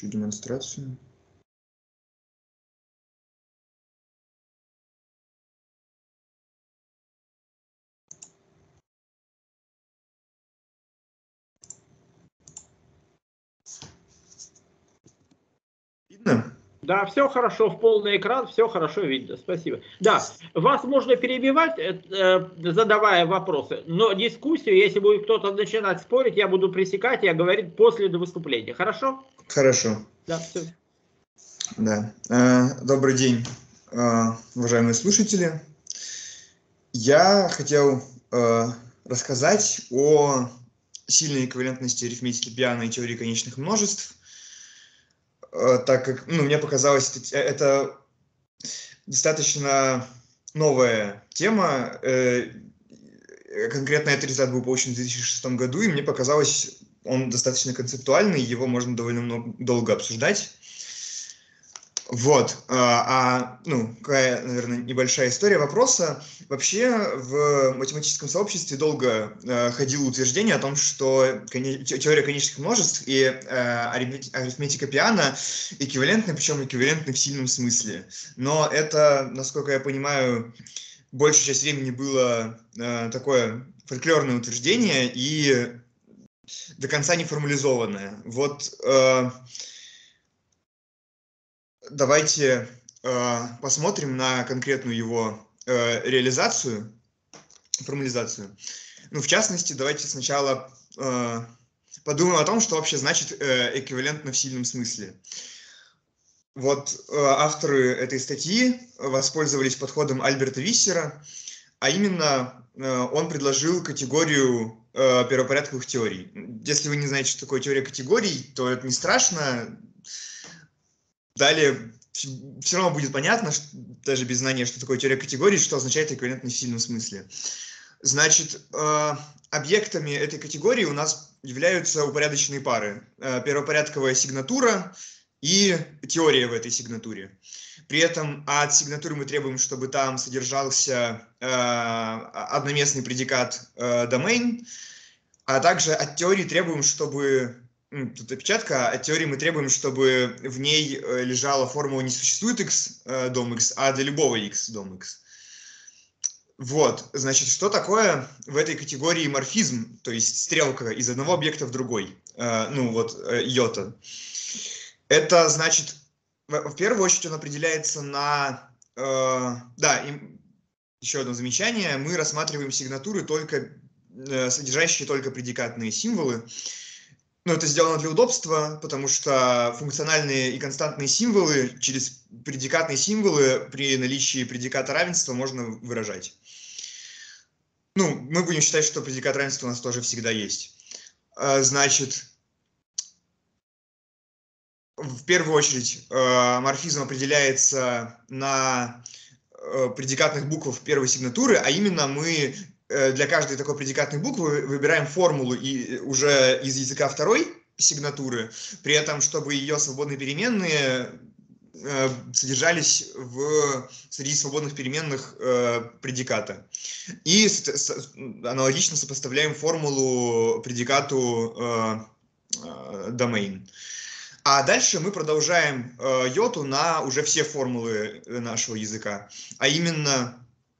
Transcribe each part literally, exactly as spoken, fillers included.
Запущу демонстрацию. Видно? Да, все хорошо, в полный экран, все хорошо видно, спасибо. Да, вас можно перебивать, э, задавая вопросы, но дискуссию, если будет кто-то начинать спорить, я буду пресекать, я говорить после выступления, хорошо? Хорошо. Да, все. Да. Добрый день, уважаемые слушатели. Я хотел рассказать о сильной эквивалентности арифметики Пиано и теории конечных множеств, так как, ну, мне показалось, это, это достаточно новая тема. Конкретно этот результат был получен в две тысячи шестом году, и мне показалось, он достаточно концептуальный, его можно довольно много, долго обсуждать. Вот, а, ну, какая, наверное, небольшая история вопроса. Вообще в математическом сообществе долго э, ходило утверждение о том, что коне... теория конечных множеств и э, арифметика Пиано эквивалентны, причем эквивалентны в сильном смысле. Но это, насколько я понимаю, большая часть времени было э, такое фольклорное утверждение и до конца не формализованное. Вот... Э, Давайте э, посмотрим на конкретную его э, реализацию, формализацию. Ну, в частности, давайте сначала э, подумаем о том, что вообще значит э, эквивалентно в сильном смысле. Вот э, авторы этой статьи воспользовались подходом Альберта Виссера, а именно э, он предложил категорию э, первопорядковых теорий. Если вы не знаете, что такое теория категорий, то это не страшно. Далее все равно будет понятно, что, даже без знания, что такое теория категорий, что означает эквивалентность в сильном смысле. Значит, э, объектами этой категории у нас являются упорядоченные пары. Э, первопорядковая сигнатура и теория в этой сигнатуре. При этом от сигнатуры мы требуем, чтобы там содержался э, одноместный предикат э, domain, а также от теории требуем, чтобы... Тут опечатка. От теории мы требуем, чтобы в ней лежала формула не существует x дом x, а для любого x дом x. Вот, значит, что такое в этой категории морфизм, то есть стрелка из одного объекта в другой, ну вот, йота. Это значит, в первую очередь он определяется на... Да, и еще одно замечание. Мы рассматриваем сигнатуры, только, содержащие только предикатные символы. Ну, это сделано для удобства, потому что функциональные и константные символы через предикатные символы при наличии предиката равенства можно выражать. Ну, мы будем считать, что предикат равенства у нас тоже всегда есть. Значит, в первую очередь морфизм определяется на предикатных буквах первой сигнатуры, а именно мы для каждой такой предикатной буквы выбираем формулу и уже из языка второй сигнатуры, при этом, чтобы ее свободные переменные э, содержались в среди свободных переменных э, предиката. И с, с, аналогично сопоставляем формулу предикату э, э, domain. А дальше мы продолжаем э, йоту на уже все формулы нашего языка, а именно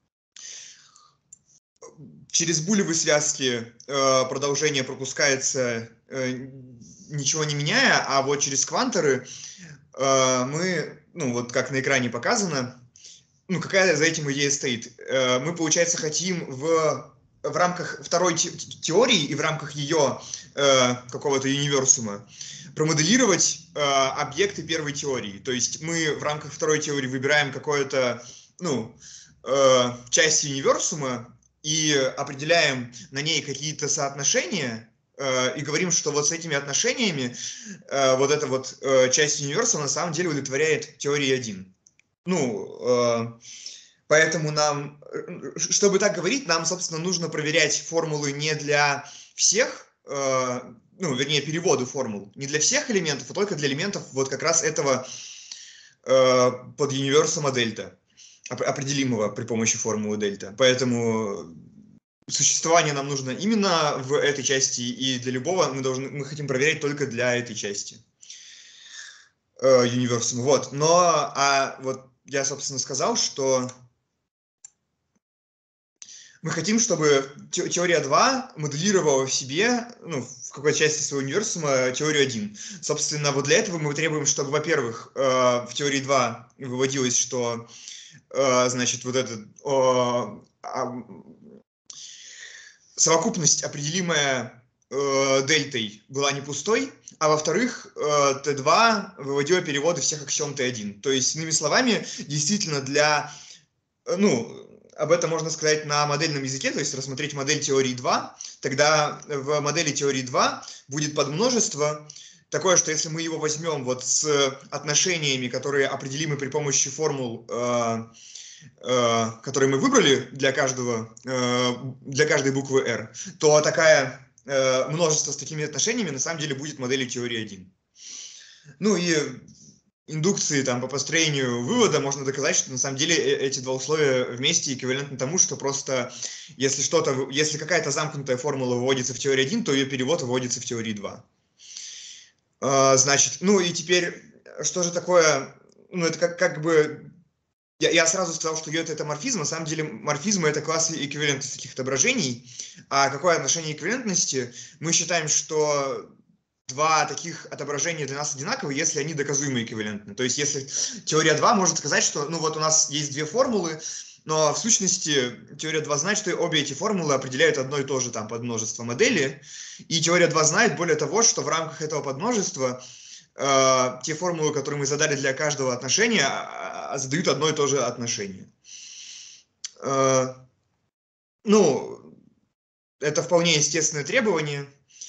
через булевые связки э, продолжение пропускается, э, ничего не меняя, а вот через кванторы э, мы, ну вот как на экране показано, ну какая за этим идея стоит. Э, мы, получается, хотим в, в рамках второй те теории и в рамках ее э, какого-то универсума промоделировать э, объекты первой теории. То есть мы в рамках второй теории выбираем какое-то, ну, э, часть универсума, и определяем на ней какие-то соотношения, э, и говорим, что вот с этими отношениями э, вот эта вот э, часть универсума на самом деле удовлетворяет теории один. Ну, э, поэтому нам, чтобы так говорить, нам, собственно, нужно проверять формулы не для всех, э, ну, вернее, переводы формул, не для всех элементов, а только для элементов вот как раз этого э, под универсума дельта, определимого при помощи формулы дельта. Поэтому существование нам нужно именно в этой части, и для любого мы, должны, мы хотим проверять только для этой части. э, универсум. Вот. Но а вот я, собственно, сказал, что мы хотим, чтобы те, теория два моделировала в себе, ну, в какой-то части своего универсума теорию один. Собственно, вот для этого мы требуем, чтобы, во-первых, э, в теории два выводилось, что, э, значит, вот этот э, э, совокупность, определимая э, дельтой, была не пустой, а во-вторых, э, Т два выводила переводы всех аксиом Т один. То есть, иными словами, действительно для, э, ну, об этом можно сказать на модельном языке, то есть рассмотреть модель теории два, тогда в модели теории два будет подмножество такое, что если мы его возьмем вот с отношениями, которые определимы при помощи формул, э, э, которые мы выбрали для каждого, э, для каждой буквы R, то такая э, множество с такими отношениями на самом деле будет моделью теории один. Ну и индукции там по построению вывода можно доказать, что на самом деле эти два условия вместе эквивалентны тому, что просто если что-то, если какая-то замкнутая формула выводится в теории один, то ее перевод выводится в теории два. Значит, ну и теперь, что же такое, ну это как, как бы, я, я сразу сказал, что йота это морфизм, на самом деле морфизмы это классы эквивалентности таких отображений, а какое отношение эквивалентности? Мы считаем, что два таких отображения для нас одинаковы, если они доказуемо эквивалентны. То есть, если теория два может сказать, что, ну вот у нас есть две формулы, но в сущности теория два знает, что обе эти формулы определяют одно и то же там подмножество модели, и теория два знает, более того, что в рамках этого подмножества э, те формулы, которые мы задали для каждого отношения, э, задают одно и то же отношение. Э, ну, это вполне естественное требование.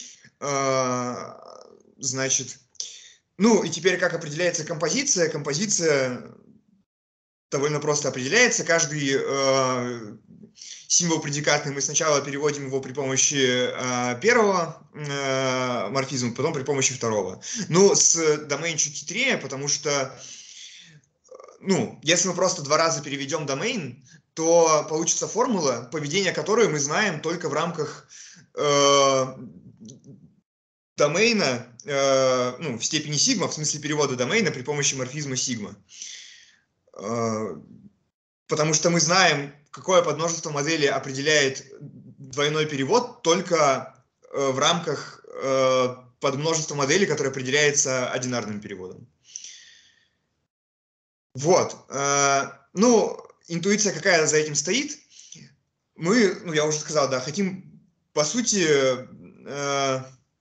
Значит, ну и теперь как определяется композиция? Композиция довольно просто определяется. Каждый э, символ предикатный мы сначала переводим его при помощи э, первого э, морфизма, потом при помощи второго. Ну, с domain чуть хитрее, потому что, ну, если мы просто два раза переведем domain, то получится формула, поведение которой мы знаем только в рамках э, домейна, э, ну, в степени сигма, в смысле перевода домейна при помощи морфизма сигма. Э, потому что мы знаем, какое подмножество модели определяет двойной перевод только э, в рамках э, подмножества модели, которое определяется одинарным переводом. Вот. Э, ну, интуиция какая за этим стоит? Мы, ну, я уже сказал, да, хотим, по сути, э,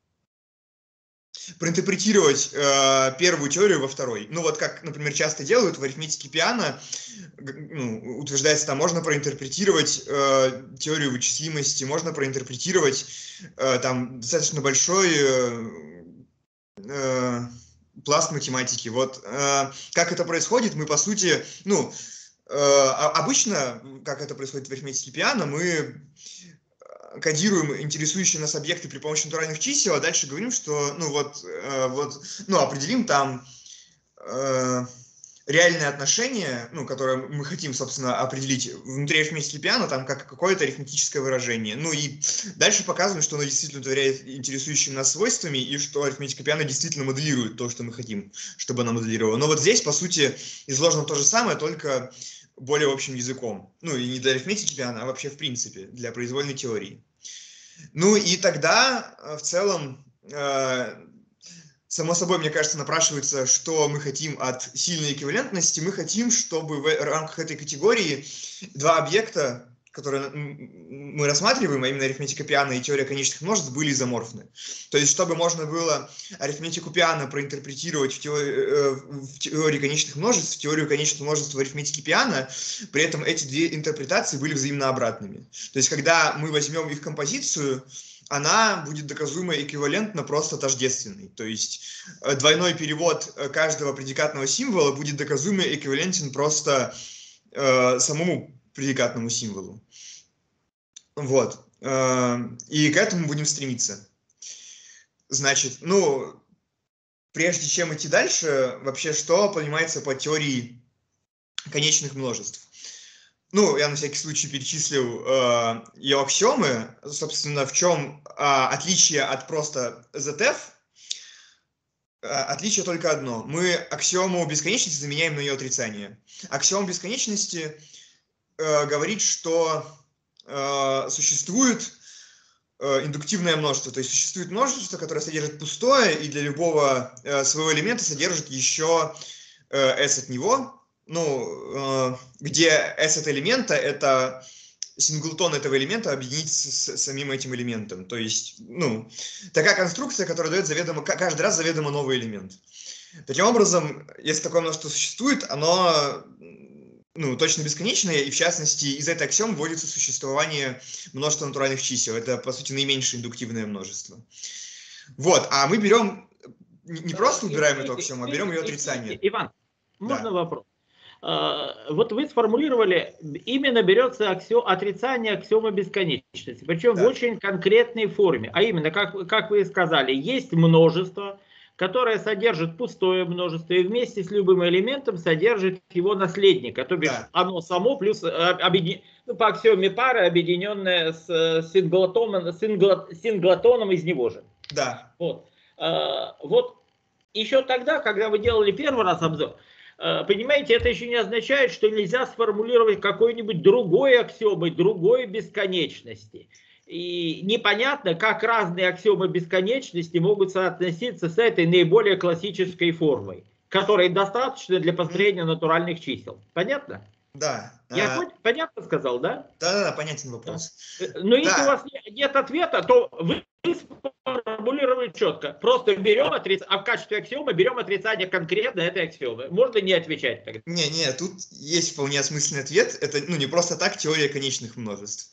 проинтерпретировать э, первую теорию во второй. Ну вот как, например, часто делают в арифметике Пиано, ну, утверждается, там можно проинтерпретировать э, теорию вычислимости, можно проинтерпретировать э, там достаточно большой э, э, пласт математики. Вот э, как это происходит, мы по сути, ну, э, обычно, как это происходит в арифметике Пиано, мы кодируем интересующие нас объекты при помощи натуральных чисел, а дальше говорим, что, ну вот, э, вот, ну определим там э, реальное отношение, ну, которое мы хотим, собственно, определить внутри арифметики Пиано, там как какое-то арифметическое выражение. Ну и дальше показываем, что оно действительно удовлетворяет интересующими нас свойствами, и что арифметика Пиано действительно моделирует то, что мы хотим, чтобы она моделировала. Но вот здесь, по сути, изложено то же самое, только более общим языком. Ну, и не для арифметики Пиано, а вообще в принципе, для произвольной теории. Ну, и тогда, в целом, э, само собой, мне кажется, напрашивается, что мы хотим от сильной эквивалентности. Мы хотим, чтобы в рамках этой категории два объекта, которые мы рассматриваем, а именно арифметика Пиано и теория конечных множеств, были изоморфны. То есть, чтобы можно было арифметику Пиано проинтерпретировать в теории, в теории конечных множеств, в теорию конечных множеств в арифметике Пиано, при этом эти две интерпретации были взаимно обратными. То есть, когда мы возьмем их композицию, она будет доказуемо эквивалентно просто тождественной. То есть, двойной перевод каждого предикатного символа будет доказуемо эквивалентен просто э, самому предикатному символу. Вот. И к этому будем стремиться. Значит, ну, прежде чем идти дальше, вообще, что понимается под теорией конечных множеств? Ну, я на всякий случай перечислил э, ее аксиомы. Собственно, в чем э, отличие от просто зет эф? отличие только одно. Мы аксиому бесконечности заменяем на ее отрицание. Аксиома бесконечности э, говорит, что э, существует э, индуктивное множество. То есть существует множество, которое содержит пустое, и для любого э, своего элемента содержит еще э, s от него. Ну, э, где s от элемента — это синглтон этого элемента объединить с, с самим этим элементом. То есть, ну, такая конструкция, которая дает заведомо, каждый раз заведомо новый элемент. Таким образом, если такое множество существует, оно, ну, точно бесконечное, и в частности из этой аксиомы вводится существование множества натуральных чисел. Это, по сути, наименьшее индуктивное множество. Вот, а мы берем, не просто убираем эту аксиому, а берем ее отрицание. Иван, можно Да. вопрос? Вот вы сформулировали, именно берется аксио, отрицание аксиомы бесконечности, причем да. в очень конкретной форме. А именно, как, как вы сказали, есть множество, которое содержит пустое множество, и вместе с любым элементом содержит его наследника. То бишь да. оно само плюс объедин... ну, по аксиоме пары, объединенное с синглтоном, синглтоном из него же. Да. Вот. Вот еще тогда, когда вы делали первый раз обзор, понимаете, это еще не означает, что нельзя сформулировать какой-нибудь другой аксиомой, другой бесконечности. И непонятно, как разные аксиомы бесконечности могут соотноситься с этой наиболее классической формой, которой достаточно для построения натуральных чисел. Понятно? Да. Я а... хоть понятно сказал, да? Да-да-да, понятен вопрос. Но если да. у вас нет ответа, то вы сформулировали четко. Просто берем отрицание, а в качестве аксиомы берем отрицание конкретно этой аксиомы. Можно не отвечать тогда? Не-не, тут есть вполне осмысленный ответ. Это, ну, не просто так теория конечных множеств.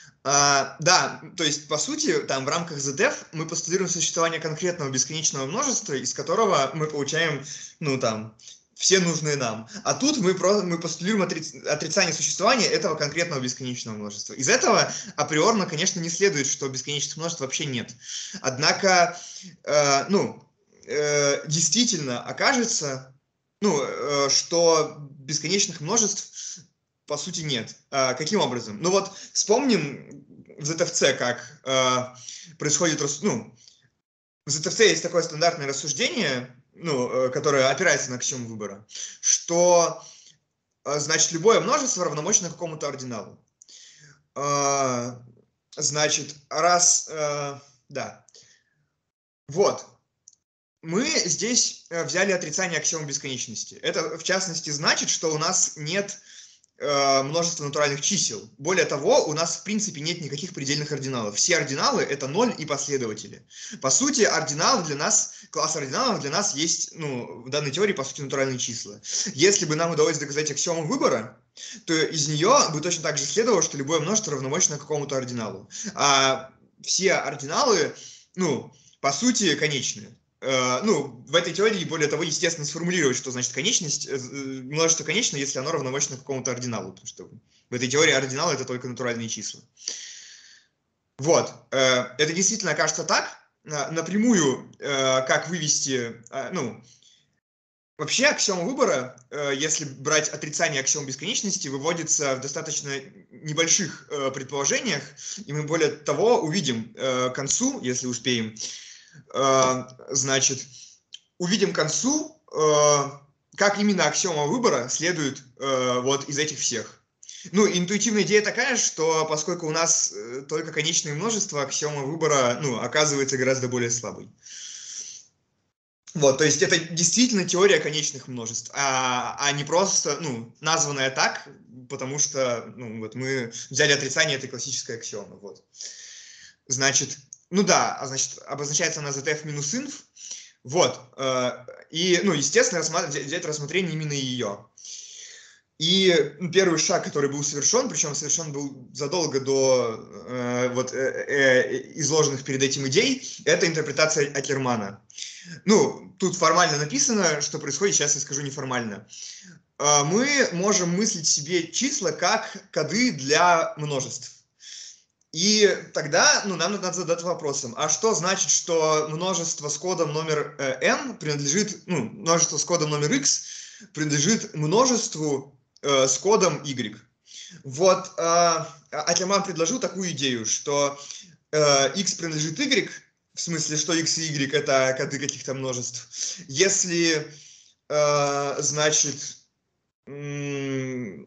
А, да, то есть, по сути, там в рамках зет эф мы постулируем существование конкретного бесконечного множества, из которого мы получаем, ну, там, все нужные нам. А тут мы, просто, мы постулируем отриц, отрицание существования этого конкретного бесконечного множества. Из этого априорно, конечно, не следует, что бесконечных множеств вообще нет. Однако, э, ну, э, действительно окажется, ну, э, что бесконечных множеств по сути нет. Э, каким образом? Ну вот, вспомним в зет эф си, как э, происходит, ну, в зет эф си есть такое стандартное рассуждение, ну, которое опирается на аксиому выбора, что, значит, любое множество равномощно какому-то ординалу. Значит, раз, да, вот, мы здесь взяли отрицание аксиомы бесконечности. Это, в частности, значит, что у нас нет множество натуральных чисел. Более того, у нас в принципе нет никаких предельных ординалов. Все ординалы — это ноль и последователи. По сути, ординалы для нас, класс ординалов для нас есть, ну, в данной теории, по сути, натуральные числа. Если бы нам удалось доказать аксиому выбора, то из нее бы точно так же следовало, что любое множество равномощно какому-то ординалу. А все ординалы, ну, по сути, конечные. Ну, в этой теории, более того, естественно, сформулировать, что значит конечность, множество конечно, если оно равномощно какому-то ординалу, потому что в этой теории ординалы — это только натуральные числа. Вот, это действительно кажется так. Напрямую, как вывести, ну, вообще аксиома выбора, если брать отрицание аксиом бесконечности, выводится в достаточно небольших предположениях, и мы, более того, увидим к концу, если успеем, значит, увидим к концу, как именно аксиома выбора следует вот из этих всех. Ну, интуитивная идея такая, что поскольку у нас только конечные множества, аксиома выбора, ну, оказывается гораздо более слабой. Вот, то есть это действительно теория конечных множеств, а, а не просто, ну, названная так, потому что, ну, вот мы взяли отрицание этой классической аксиомы, вот. Значит, ну да, а значит, обозначается она зет эф минус инф. Вот. Э, и, ну, естественно, взять рассмотрение именно ее. И первый шаг, который был совершен, причем совершен был задолго до э, вот, э, э, изложенных перед этим идей, это интерпретация Акермана. Ну, тут формально написано, что происходит, сейчас я скажу неформально. Э, мы можем мыслить себе числа как коды для множеств. И тогда, ну, нам надо задать вопросом, а что значит, что множество с кодом номер э, n принадлежит, ну, множество с кодом номер x принадлежит множеству э, с кодом y? Вот э, Акерман предложил такую идею, что э, x принадлежит y, в смысле, что x и y это коды каких-то множеств. Если, э, значит, э,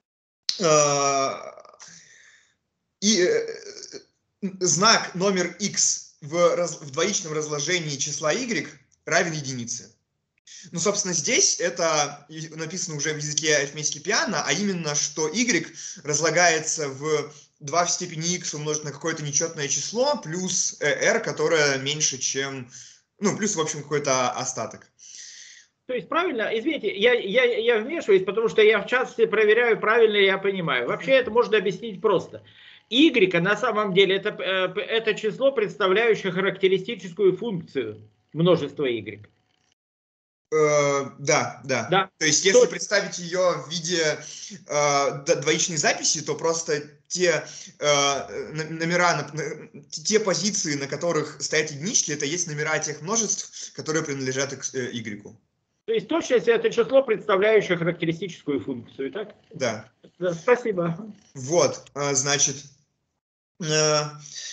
и э, знак номер x в, раз, в двоичном разложении числа y равен единице. Ну, собственно, здесь это написано уже в языке арифметики Пиано, а именно, что y разлагается в два в степени x умножить на какое-то нечетное число плюс r, которое меньше, чем... Ну, плюс, в общем, какой-то остаток. То есть правильно, извините, я, я, я вмешиваюсь, потому что я в частности проверяю, правильно ли я понимаю. Вообще это можно объяснить просто. Y на самом деле это, это число, представляющее характеристическую функцию множества y. Э, да, да, да. То есть, если То... представить ее в виде э, двоичной записи, то просто те э, номера, те позиции, на которых стоят единички, это есть номера тех множеств, которые принадлежат y. То есть точность это число, представляющее характеристическую функцию, так? Да. Да, спасибо. Вот, значит, э,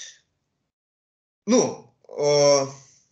ну, э,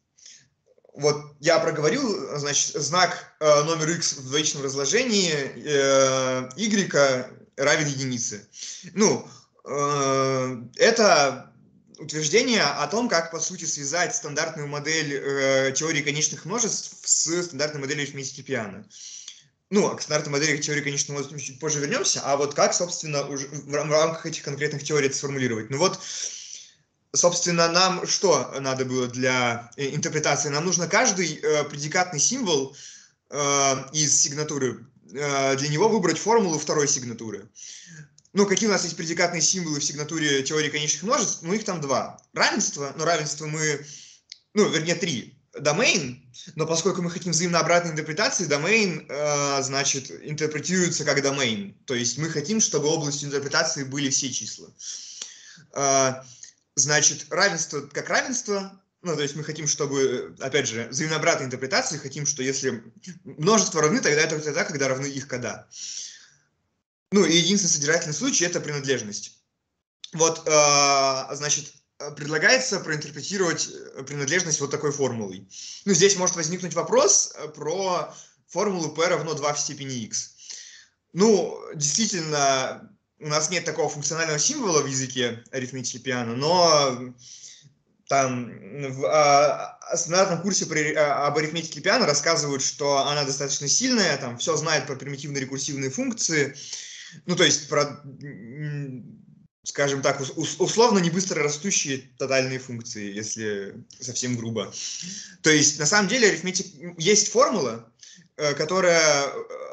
вот я проговорил, значит, знак э, номер x в двоичном разложении э, y равен единице. Ну, э, это утверждение о том, как, по сути, связать стандартную модель э, теории конечных множеств с стандартной моделью арифметики Пиано. Ну, к стандартной модели теории конечных множеств чуть позже вернемся, а вот как, собственно, уже в рамках этих конкретных теорий это сформулировать. Ну вот, собственно, нам что надо было для интерпретации? Нам нужно каждый э, предикатный символ э, из сигнатуры, э, для него выбрать формулу второй сигнатуры. Ну, какие у нас есть предикатные символы в сигнатуре теории конечных множеств? Ну, их там два. Равенство, но равенство мы, ну, вернее, три. Domain, но поскольку мы хотим взаимно обратной интерпретации, domain, э, значит, интерпретируется как domain. То есть мы хотим, чтобы областью интерпретации были все числа. Э, Значит, равенство как равенство, ну, то есть мы хотим, чтобы, опять же, взаимно обратной интерпретации, хотим, что если множество равны, тогда это тогда, когда равны их кода. Ну, и единственный содержательный случай – это принадлежность. Вот, э, значит, предлагается проинтерпретировать принадлежность вот такой формулой. Ну, здесь может возникнуть вопрос про формулу p равно два в степени x. Ну, действительно, у нас нет такого функционального символа в языке арифметики Пиано, но там в а, стандартном курсе при, а, об арифметике Пиано рассказывают, что она достаточно сильная, там все знает про примитивные рекурсивные функции, ну, то есть про, скажем так, условно не быстро растущие тотальные функции, если совсем грубо. То есть, на самом деле, арифметик... есть формула, которая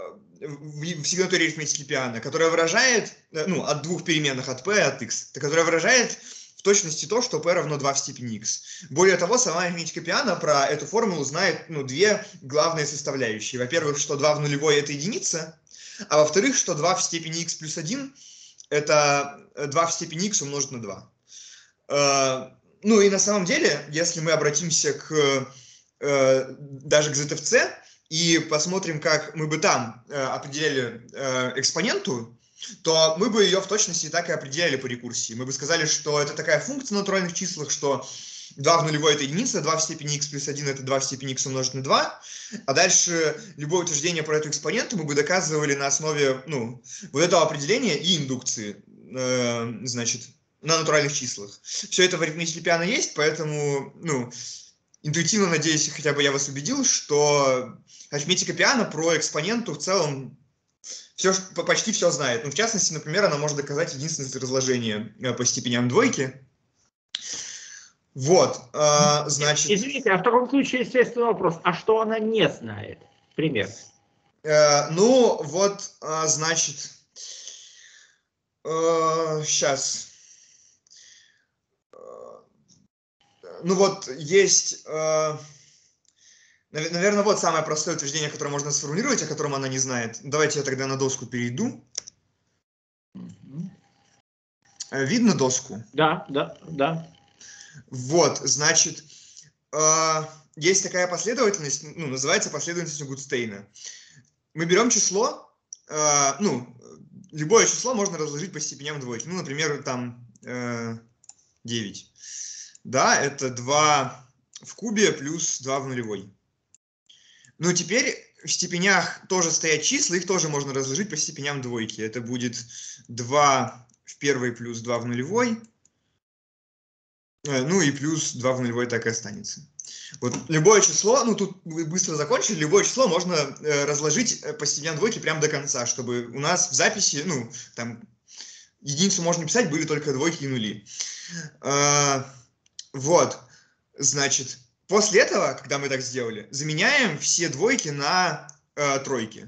в сигнатуре арифметики Пиано, которая выражает, ну, от двух переменных, от p и от x, которая выражает в точности то, что p равно два в степени x. Более того, сама арифметика Пиано про эту формулу знает, ну, две главные составляющие. Во-первых, что два в нулевой – это единица, а во-вторых, что два в степени x плюс один – это два в степени x умножить на два. Ну и на самом деле, если мы обратимся к, даже к зет эф си и посмотрим, как мы бы там определяли экспоненту, то мы бы ее в точности так и определяли по рекурсии. Мы бы сказали, что это такая функция на натуральных числах, что два в нулевой – это единица, два в степени x плюс один – это два в степени x умножить на два. А дальше любое утверждение про эту экспоненту мы бы доказывали на основе, ну, вот этого определения и индукции, э, значит, на натуральных числах. Все это в арифметике Пиано есть, поэтому, ну, интуитивно, надеюсь, хотя бы я вас убедил, что арифметика Пиано про экспоненту в целом все, почти все знает. Ну, в частности, например, она может доказать единственность разложения по степеням двойки. Вот, э, значит... Извините, а в таком случае, естественно, вопрос, а что она не знает? Пример. Э, ну, вот, э, значит... Э, сейчас... Ну вот, есть... Э, наверное, вот самое простое утверждение, которое можно сформулировать, о котором она не знает. Давайте я тогда на доску перейду. Видно доску? Да, да, да. Вот, значит, э, есть такая последовательность, ну, называется последовательностью Гудстейна. Мы берем число, э, ну, любое число можно разложить по степеням двойки. Ну, например, там э, девять. Да, это два в кубе плюс два в нулевой. Ну, теперь в степенях тоже стоят числа, их тоже можно разложить по степеням двойки. Это будет два в первой плюс два в нулевой. Ну и плюс два в нулевой так и останется. Вот любое число, ну тут вы быстро закончили, любое число можно э, разложить по степеням двойки прямо до конца, чтобы у нас в записи, ну, там, единицу можно писать, были только двойки и нули. Э, вот, значит, после этого, когда мы так сделали, заменяем все двойки на э, тройки.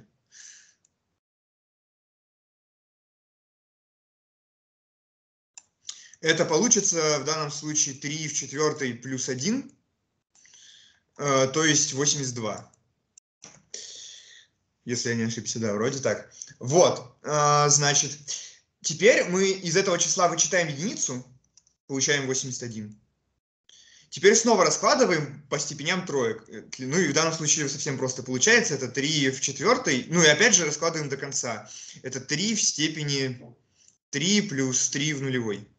Это получится в данном случае три в четвертой плюс один, э, то есть восемьдесят два. Если я не ошибся, да, вроде так. Вот, э, значит, теперь мы из этого числа вычитаем единицу, получаем восемьдесят один. Теперь снова раскладываем по степеням троек. Ну и в данном случае совсем просто получается. Это три в четвертой. Ну и опять же раскладываем до конца. Это три в степени три плюс три в нулевой.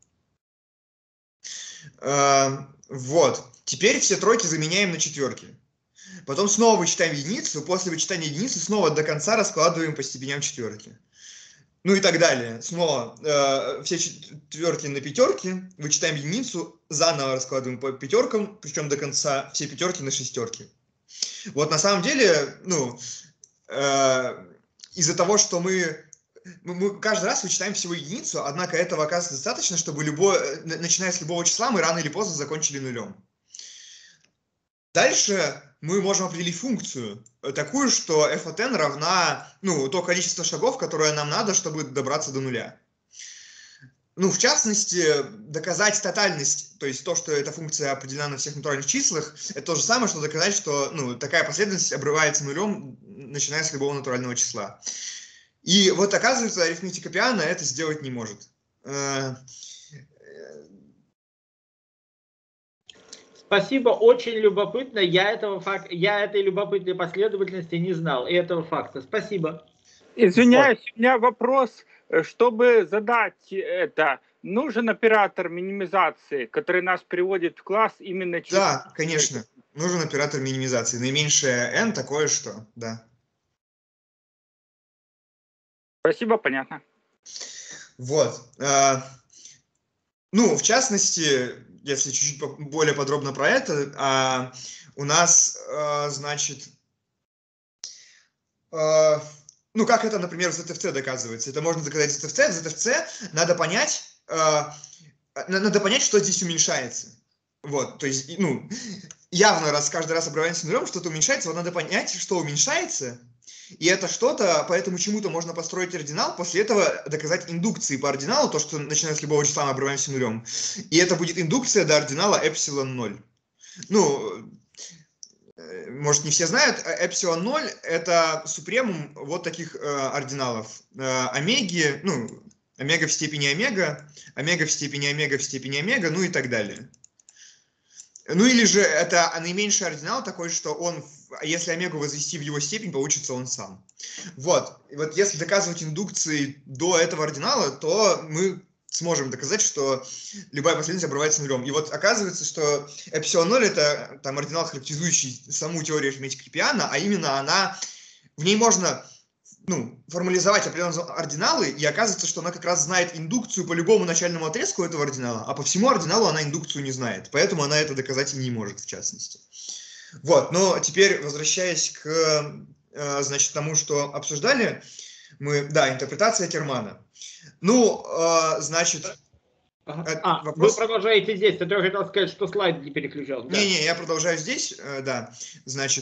Вот. Теперь все тройки заменяем на четверки. Потом снова вычитаем единицу. После вычитания единицы снова до конца раскладываем по степеням четверки. Ну и так далее. Снова э, все четверки на пятерки. Вычитаем единицу. Заново раскладываем по пятеркам. Причем до конца все пятерки на шестерки. Вот на самом деле, ну, э, из-за того, что мы... Мы каждый раз вычитаем всего единицу, однако этого оказывается достаточно, чтобы любое, начиная с любого числа мы рано или поздно закончили нулем. Дальше мы можем определить функцию такую, что эф от эн равна, ну, то количество шагов, которое нам надо, чтобы добраться до нуля. Ну, в частности, доказать тотальность, то есть то, что эта функция определена на всех натуральных числах, это то же самое, что доказать, что, ну, такая последовательность обрывается нулем, начиная с любого натурального числа. И вот оказывается, арифметика Пиано это сделать не может. Спасибо, очень любопытно. Я, этого фак... Я этой любопытной последовательности не знал, и этого факта. Спасибо. Извиняюсь, вот. У меня вопрос. Чтобы задать это, нужен оператор минимизации, который нас приводит в класс именно через... Да, конечно. Нужен оператор минимизации. Наименьшее n такое, что, да. Спасибо, понятно. Вот. Ну, в частности, если чуть-чуть более подробно про это, у нас, значит, ну, как это, например, в зет эф си доказывается? Это можно доказать в зет эф си. В зет эф си надо понять, надо понять, что здесь уменьшается. Вот, то есть, ну, явно, раз каждый раз обрываемся нулем, что-то уменьшается, вот надо понять, что уменьшается. И это что-то, поэтому чему-то можно построить ординал, после этого доказать индукции по ординалу, то, что начиная с любого числа мы обрываемся нулем. И это будет индукция до ординала эпсилон ноль. Ну, может, не все знают, эпсилон ноль это супремум вот таких э, ординалов. Э, омеги, ну, омега в степени омега, омега в степени омега в степени омега, ну и так далее. Ну или же это наименьший ординал такой, что он, если омегу возвести в его степень, получится он сам. Вот. И вот если доказывать индукции до этого ординала, то мы сможем доказать, что любая последовательность обрывается нулем. И вот оказывается, что эпсилон ноль это там ординал, характеризующий саму теорию арифметики Пиано, а именно она, в ней можно... ну, формализовать определенные ординалы, и оказывается, что она как раз знает индукцию по любому начальному отрезку этого ординала, а по всему ординалу она индукцию не знает. Поэтому она это доказать и не может, в частности. Вот, но теперь, возвращаясь к, значит, тому, что обсуждали, мы, да, интерпретация Кермана. Ну, значит... Ага. А, вопрос... Вы продолжаете здесь, я хотел сказать, что слайд не переключал. Не-не, да. Я продолжаю здесь, да, значит...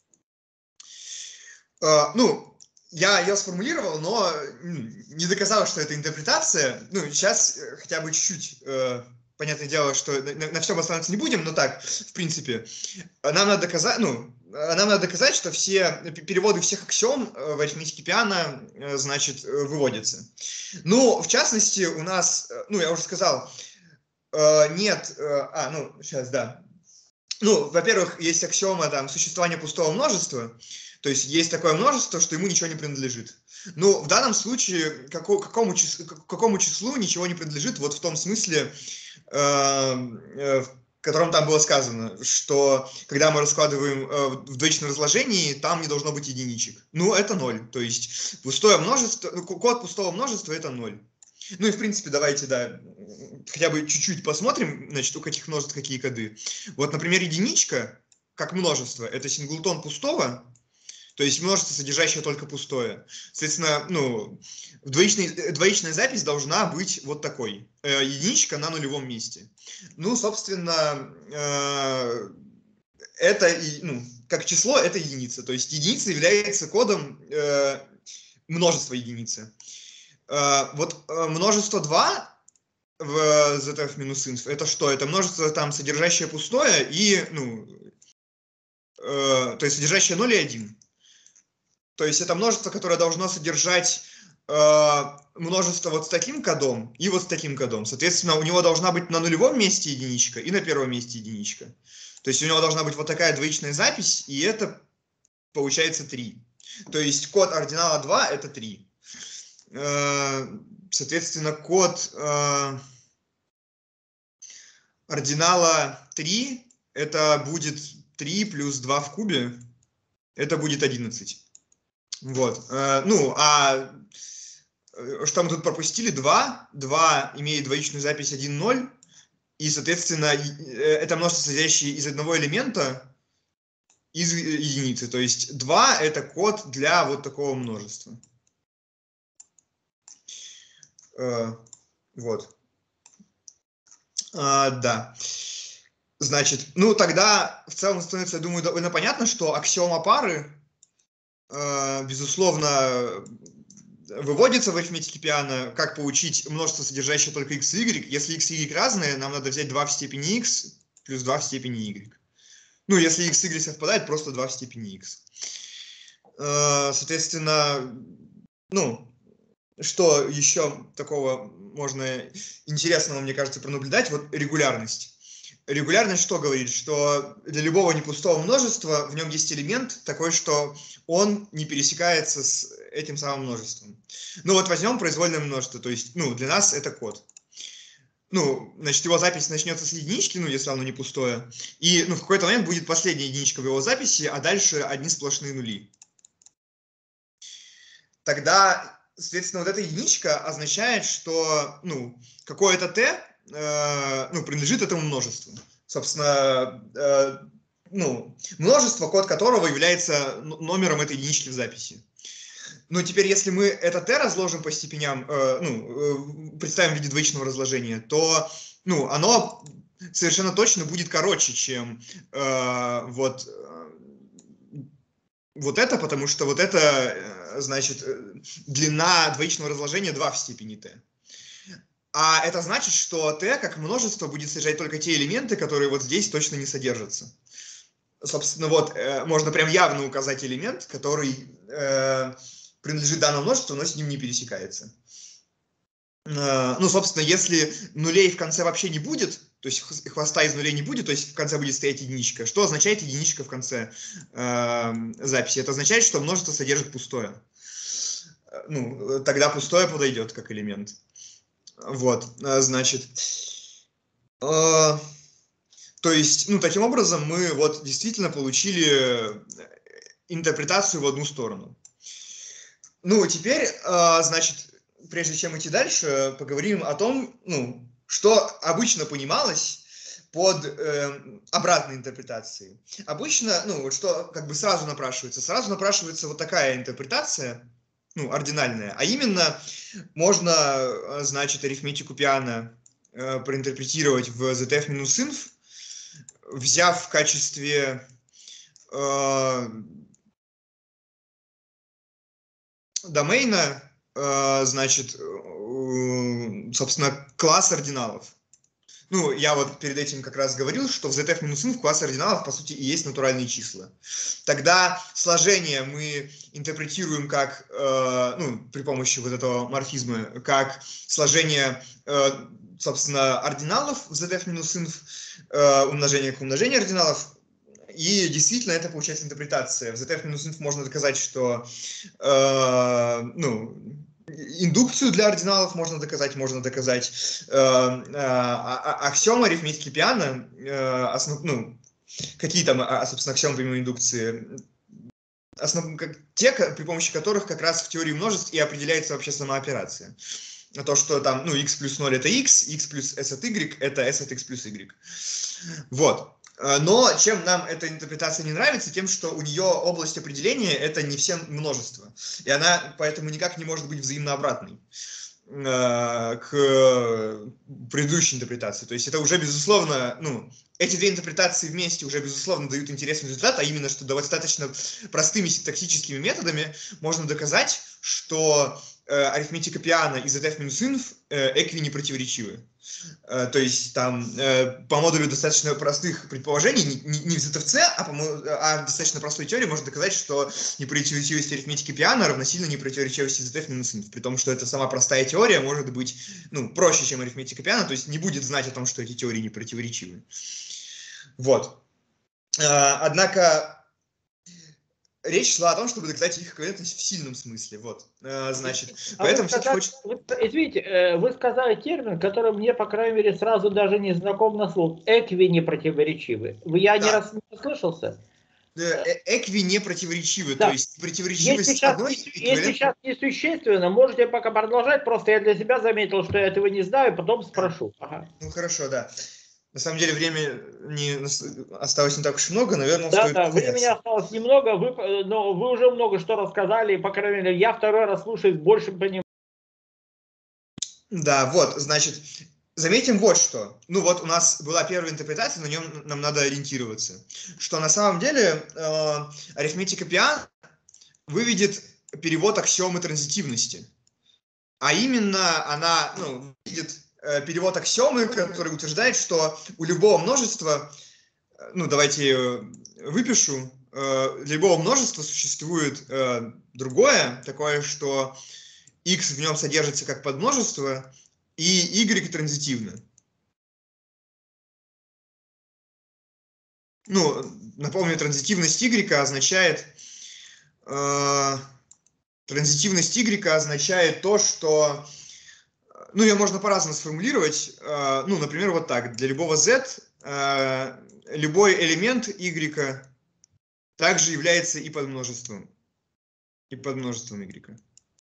Ну... Я ее сформулировал, но не доказал, что это интерпретация. Ну, сейчас хотя бы чуть-чуть, э, понятное дело, что на, на всем остановиться не будем, но так, в принципе, нам надо доказать, ну, нам надо доказать, что все переводы всех аксиом в арифметике Пиано, значит, выводятся. Ну, в частности, у нас, ну, я уже сказал, э, нет, э, а, ну, сейчас, да. Ну, во-первых, есть аксиома там существования пустого множества. То есть есть такое множество, что ему ничего не принадлежит. Ну, в данном случае како, какому, числу, какому числу ничего не принадлежит, вот в том смысле, э, э, котором там было сказано, что когда мы раскладываем э, в двоичном разложении, там не должно быть единичек. Ну, это ноль. То есть пустое множество, код пустого множества – это ноль. Ну и, в принципе, давайте, да, хотя бы чуть-чуть посмотрим, значит, у каких множеств какие коды. Вот, например, единичка, как множество, это синглтон пустого, то есть множество, содержащее только пустое. Соответственно, ну, двоичный, двоичная запись должна быть вот такой. Э, единичка на нулевом месте. Ну, собственно, э, это, и, ну, как число, это единица. То есть единица является кодом э, множества единицы. Э, вот э, множество два в zf-inf это что? Это множество, там, содержащее пустое и, ну, э, то есть содержащее ноль и один. То есть это множество, которое должно содержать э, множество вот с таким кодом и вот с таким кодом. Соответственно, у него должна быть на нулевом месте единичка и на первом месте единичка. То есть у него должна быть вот такая двоичная запись, и это получается три. То есть код ординала два это три. Э, соответственно, код э, ординала три это будет три плюс два в кубе, это будет одиннадцать. Вот, э, ну, а что мы тут пропустили? два. два имеет двоичную запись один ноль, и, соответственно, это множество, состоящее из одного элемента, из единицы. То есть два это код для вот такого множества. Э, вот. А, да. Значит, ну, тогда в целом становится, я думаю, довольно понятно, что аксиома пары, безусловно, выводится в арифметике Пиано, как получить множество, содержащее только x и y. Если x и y разные, нам надо взять два в степени x плюс два в степени y. Ну, если x и y совпадают, просто два в степени x. Соответственно, ну, что еще такого можно интересного, мне кажется, пронаблюдать? Вот регулярность. Регулярность что говорит? Что для любого непустого множества в нем есть элемент такой, что он не пересекается с этим самым множеством. Ну вот возьмем произвольное множество, то есть, ну, для нас это код. Ну, значит, его запись начнется с единички, ну, если оно не пустое, и, ну, в какой-то момент будет последняя единичка в его записи, а дальше одни сплошные нули. Тогда, соответственно, вот эта единичка означает, что, ну, какое-то t, э, ну, принадлежит этому множеству. Собственно, э, ну, множество, код которого является номером этой единички в записи. Но теперь, если мы это t разложим по степеням, э, ну, э, представим в виде двоичного разложения, то, ну, оно совершенно точно будет короче, чем э, вот, э, вот это, потому что вот это, э, значит, длина двоичного разложения два в степени t. А это значит, что t как множество будет содержать только те элементы, которые вот здесь точно не содержатся. Собственно, вот, э, можно прям явно указать элемент, который э, принадлежит данному множеству, но с ним не пересекается. Э, ну, собственно, если нулей в конце вообще не будет, то есть хвоста из нулей не будет, то есть в конце будет стоять единичка. Что означает единичка в конце э, записи? Это означает, что множество содержит пустое. Ну, тогда пустое подойдет как элемент. Вот, значит... Э, То есть, ну, таким образом мы вот действительно получили интерпретацию в одну сторону. Ну, теперь, значит, прежде чем идти дальше, поговорим о том, ну, что обычно понималось под э, обратной интерпретацией. Обычно, ну, вот что как бы сразу напрашивается. Сразу напрашивается вот такая интерпретация, ну, ординальная. А именно, можно, значит, арифметику Пиано э, проинтерпретировать в zf-inf, взяв в качестве э, домейна, э, значит, э, собственно, класс ординалов. Ну, я вот перед этим как раз говорил, что в zf-inf класс ординалов, по сути, и есть натуральные числа. Тогда сложение мы интерпретируем как, э, ну, при помощи вот этого морфизма, как сложение, э, собственно, ординалов в zf-inf, э, умножение к умножению ординалов. И действительно это получается интерпретация. В zf-inf можно доказать, что, э, ну, индукцию для ординалов можно доказать, можно доказать э, э, аксиомы арифметики Пиано, э, основ, ну, какие там, собственно, аксиомы помимо индукции, основ, как, те, при помощи которых как раз в теории множеств и определяется вообще сама операция. То, что там, ну, x плюс ноль это x, x плюс s от y это s от x плюс y. Вот. Но чем нам эта интерпретация не нравится, тем, что у нее область определения это не все множества. И она поэтому никак не может быть взаимно обратной к предыдущей интерпретации. То есть это уже безусловно, ну, эти две интерпретации вместе уже безусловно дают интересный результат, а именно, что достаточно простыми синтаксическими методами можно доказать, что э, арифметика Пиано и zf минус инф э, экви непротиворечивы. Э, то есть там э, по модулю достаточно простых предположений, не, не, не в зет эф си, а, по, а в достаточно простой теории можно доказать, что непротиворечивость арифметики Пиано равносильно непротиворечивости zf минус инф, при том, что это сама простая теория может быть, ну, проще, чем арифметика Пиано, то есть не будет знать о том, что эти теории непротиворечивы. Вот. Однако речь шла о том, чтобы доказать их эквивалентность в сильном смысле. Вот. Значит, а поэтому все-таки хочется... Вы, извините, вы сказали термин, который мне, по крайней мере, сразу даже не знаком на слух. Экви непротиворечивы. Я да. не раз не послышался. Экви непротиворечивы, да. то есть противоречивость если сейчас, одной... Если сейчас несущественно, можете пока продолжать, просто я для себя заметил, что я этого не знаю, потом спрошу. Ага. Ну хорошо, да. На самом деле времени не, осталось не так уж много, наверное, да, стоит... Да, времени осталось немного, вы, но вы уже много что рассказали, по крайней мере, я второй раз слушаю с большим пониманием. Да, вот, значит, заметим вот что. Ну вот у нас была первая интерпретация, на нем нам надо ориентироваться. Что на самом деле э, арифметика Пиано выведет перевод аксиомы транзитивности. А именно она, ну, видит... перевод аксиомы, который утверждает, что у любого множества, ну давайте выпишу, для любого множества существует другое, такое, что x в нем содержится как подмножество, и y транзитивно. Ну, напомню, транзитивность y означает, транзитивность y означает то, что ну, ее можно по-разному сформулировать. Ну, например, вот так. Для любого z любой элемент y также является и подмножеством. И подмножеством y.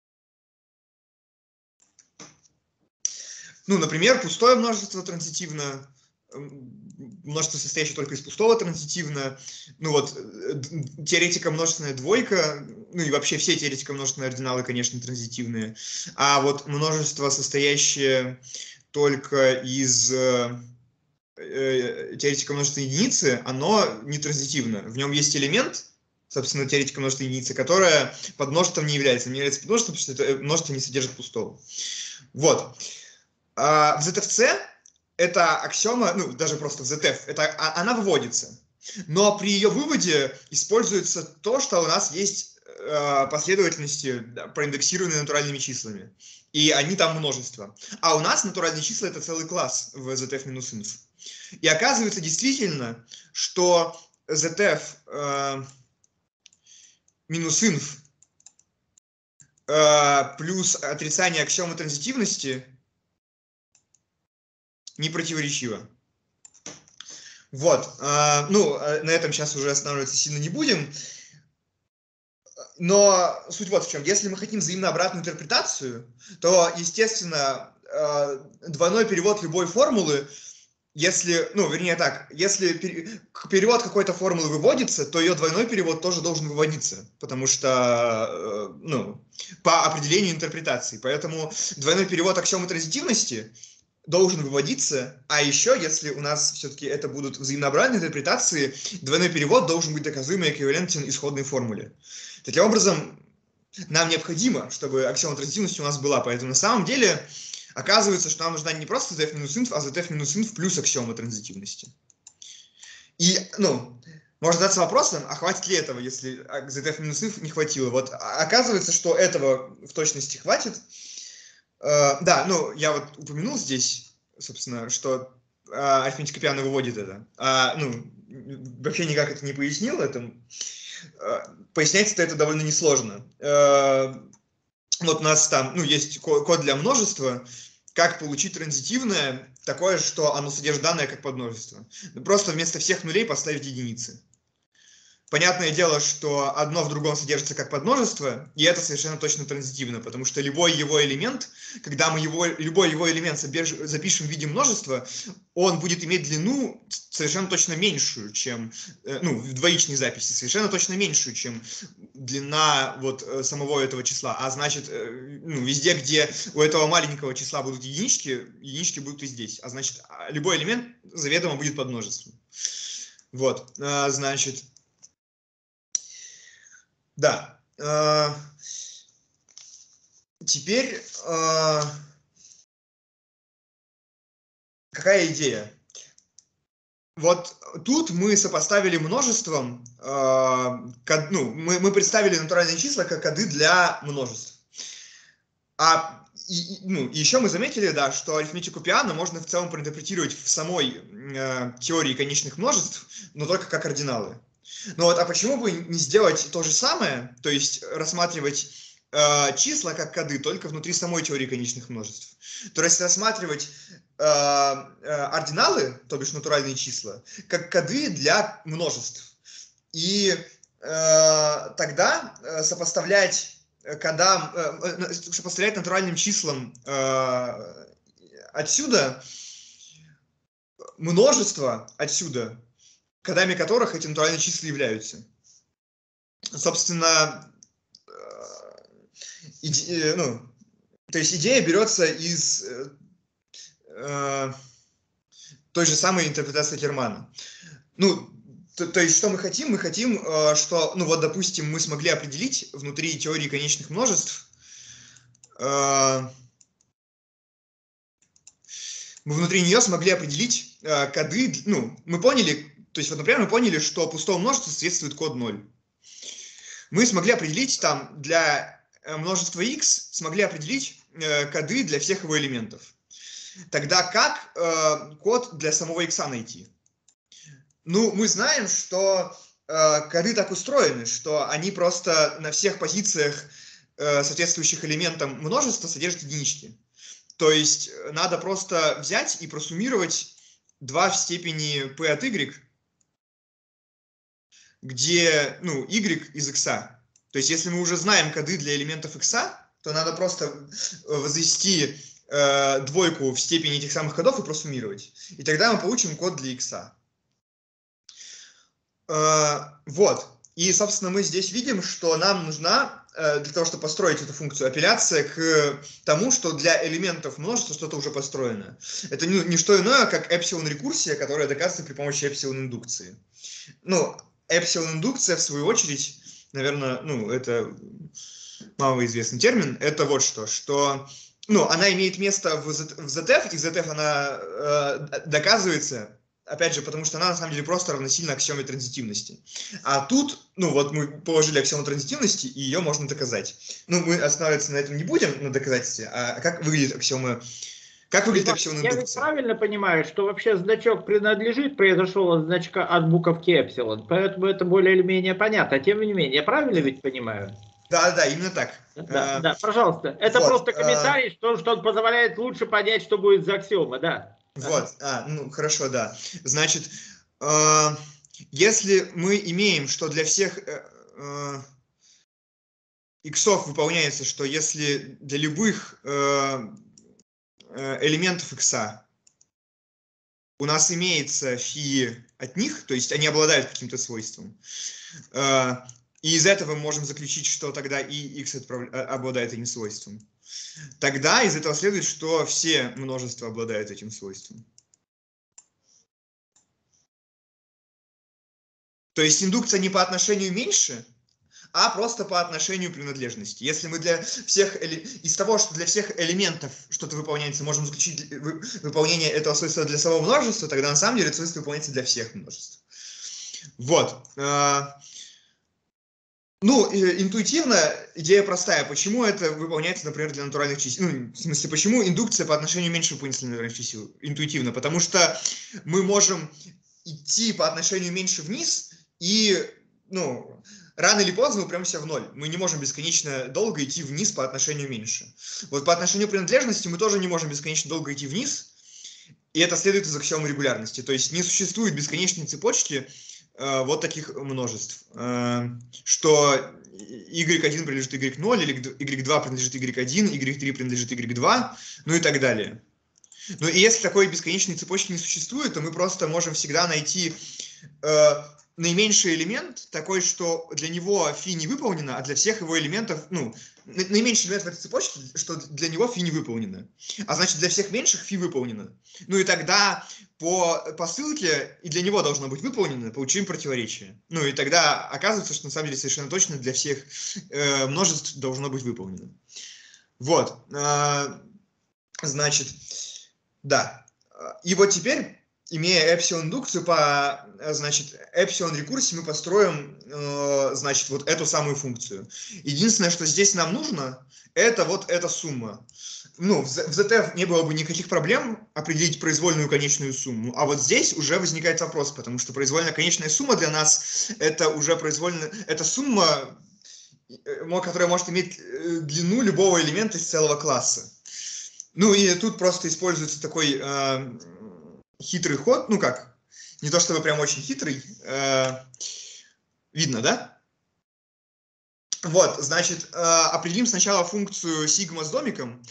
Ну, например, пустое множество транзитивно, множество, состоящее только из пустого, транзитивно. Ну вот, теоретика множественная двойка, ну и вообще все теоретика множественные ординалы, конечно, транзитивные. А вот множество, состоящее только из э, э, теоретика множественной единицы, оно не транзитивно. В нем есть элемент, собственно, теоретика множественной единицы, которая под множеством не является. Не является подмножеством, потому что это множество не содержит пустого. Вот. А в зет эф си эта аксиома, ну, даже просто в зет эф, это, она выводится. Но при ее выводе используется то, что у нас есть э, последовательности, да, проиндексированные натуральными числами. И они там множество. А у нас натуральные числа — это целый класс в zf минус инф. И оказывается действительно, что zf э, минус инф э, плюс отрицание аксиомы транзитивности не противоречиво. Вот. Э, ну, на этом сейчас уже останавливаться сильно не будем. Но суть вот в чем. Если мы хотим взаимно обратную интерпретацию, то, естественно, э, двойной перевод любой формулы, если, ну, вернее так, если перевод какой-то формулы выводится, то ее двойной перевод тоже должен выводиться, потому что, э, ну, по определению интерпретации. Поэтому двойной перевод аксиомы транзитивности должен выводиться, а еще, если у нас все-таки это будут взаимнообратные интерпретации, двойной перевод должен быть доказуемо эквивалентен исходной формуле. Таким образом, нам необходимо, чтобы аксиома транзитивности у нас была, поэтому на самом деле оказывается, что нам нужна не просто zf минус инф, а zf минус инф плюс аксиома транзитивности. И, ну, можно задаться вопросом, а хватит ли этого, если zf минус инф не хватило. Вот оказывается, что этого в точности хватит. Uh, да, ну, я вот упомянул здесь, собственно, что uh, арифметика Пиано выводит это. Uh, ну, вообще никак это не пояснил, это, uh, пояснять это довольно несложно. Uh, вот у нас там, ну, есть код для множества, как получить транзитивное, такое, что оно содержит данные как подмножество. Просто вместо всех нулей поставить единицы. Понятное дело, что одно в другом содержится как подмножество, и это совершенно точно транзитивно, потому что любой его элемент, когда мы его, любой его элемент запишем в виде множества, он будет иметь длину совершенно точно меньшую, чем, ну, в двоичной записи, совершенно точно меньшую, чем длина вот самого этого числа. А значит, ну, везде, где у этого маленького числа будут единички, единички будут и здесь. А значит, любой элемент заведомо будет подмножеством. Вот, значит... Да. Э, теперь э, какая идея? Вот тут мы сопоставили множеством, э, код, ну, мы, мы представили натуральные числа как коды для множеств. А и, ну, и еще мы заметили, да, что арифметику Пиано можно в целом проинтерпретировать в самой э, теории конечных множеств, но только как ординалы. Ну вот, а почему бы не сделать то же самое, то есть рассматривать э, числа как коды только внутри самой теории конечных множеств? То есть рассматривать э, э, ординалы, то бишь натуральные числа, как коды для множеств. И э, тогда э, сопоставлять кодам, э, сопоставлять натуральным числам э, отсюда множество отсюда, кодами которых эти натуральные числа являются. Собственно, иде, ну, то есть идея берется из э, той же самой интерпретации Кермана. Ну, то, то есть что мы хотим? Мы хотим, э, что, ну вот, допустим, мы смогли определить внутри теории конечных множеств, э, мы внутри нее смогли определить э, коды, ну, мы поняли, то есть, вот, например, мы поняли, что пустому множеству соответствует код ноль. Мы смогли определить там для множества x, смогли определить э, коды для всех его элементов. Тогда как э, код для самого x найти? Ну, мы знаем, что э, коды так устроены, что они просто на всех позициях, э, соответствующих элементам множества, содержат единички. То есть надо просто взять и просуммировать два в степени p от y, где, ну, y из x. То есть, если мы уже знаем коды для элементов x, то надо просто возвести э, двойку в степени этих самых кодов и просуммировать. И тогда мы получим код для x. Э, вот. И, собственно, мы здесь видим, что нам нужна, э, для того, чтобы построить эту функцию, апелляция к тому, что для элементов множества что-то уже построено. Это не, не что иное, как эпсилон-рекурсия, которая доказывается при помощи эпсилон-индукции. Ну, эпсилон-индукция, в свою очередь, наверное, ну, это малоизвестный термин, это вот что, что, ну, она имеет место в, в зет эф, и в зет эф она э, доказывается, опять же, потому что она, на самом деле, просто равносильна аксиоме транзитивности. А тут, ну, вот мы положили аксиому транзитивности, и ее можно доказать. Ну, мы останавливаться на этом не будем, на доказательстве, а как выглядит аксиома. Как выглядит аксиом индукции? Я ведь правильно понимаю, что вообще значок принадлежит, произошел от значка от буковки эпсилон, поэтому это более или менее понятно. Тем не менее, я правильно ведь понимаю? Да, да, именно так. Да, а, да, пожалуйста. Это вот, просто комментарий, а, что, что он позволяет лучше понять, что будет за аксиома, да. Вот, а, ну хорошо, да. Значит, э, если мы имеем, что для всех э, э, иксов выполняется, что если для любых э, элементов икса у нас имеется фи от них, то есть они обладают каким-то свойством, э, и из этого мы можем заключить, что тогда и x обладает этим свойством, тогда из этого следует, что все множества обладают этим свойством. То есть индукция не по отношению меньше, а просто по отношению принадлежности. Если мы для всех, из того, что для всех элементов что-то выполняется, можем заключить выполнение этого свойства для самого множества, тогда на самом деле это свойство выполняется для всех множеств. Вот. Ну, интуитивно идея простая. Почему это выполняется, например, для натуральных чисел? Ну, в смысле, почему индукция по отношению меньше выполняется для натуральных чисел? Интуитивно. Потому что мы можем идти по отношению меньше вниз и, ну, рано или поздно упремся в ноль. Мы не можем бесконечно долго идти вниз по отношению меньше. Вот по отношению принадлежности мы тоже не можем бесконечно долго идти вниз, и это следует из аксиомы регулярности. То есть не существует бесконечной цепочки э, вот таких множеств, э, что игрек один принадлежит игрек ноль, или игрек два принадлежит игрек один, игрек три принадлежит игрек два, ну и так далее. Ну и если такой бесконечной цепочки не существует, то мы просто можем всегда найти э, наименьший элемент, такой, что для него φ не выполнено, а для всех его элементов, ну, наименьший элемент в этой цепочке, что для него φ не выполнено. А значит, для всех меньших φ выполнено. Ну и тогда по, по ссылке и для него должно быть выполнено, получим противоречие. Ну и тогда оказывается, что на самом деле совершенно точно для всех э, множеств должно быть выполнено. Вот. Э, значит, да. И вот теперь, имея эпсилон-индукцию по, значит, эпсилон-рекурсии, мы построим, э, значит, вот эту самую функцию. Единственное, что здесь нам нужно, это вот эта сумма. Ну, в зет эф не было бы никаких проблем определить произвольную конечную сумму, а вот здесь уже возникает вопрос, потому что произвольная конечная сумма для нас это уже произвольная, это сумма, которая может иметь длину любого элемента из целого класса. Ну и тут просто используется такой э, хитрый ход, ну как, не то чтобы прям очень хитрый, э, видно, да? Вот, значит, э, определим сначала функцию сигма с домиком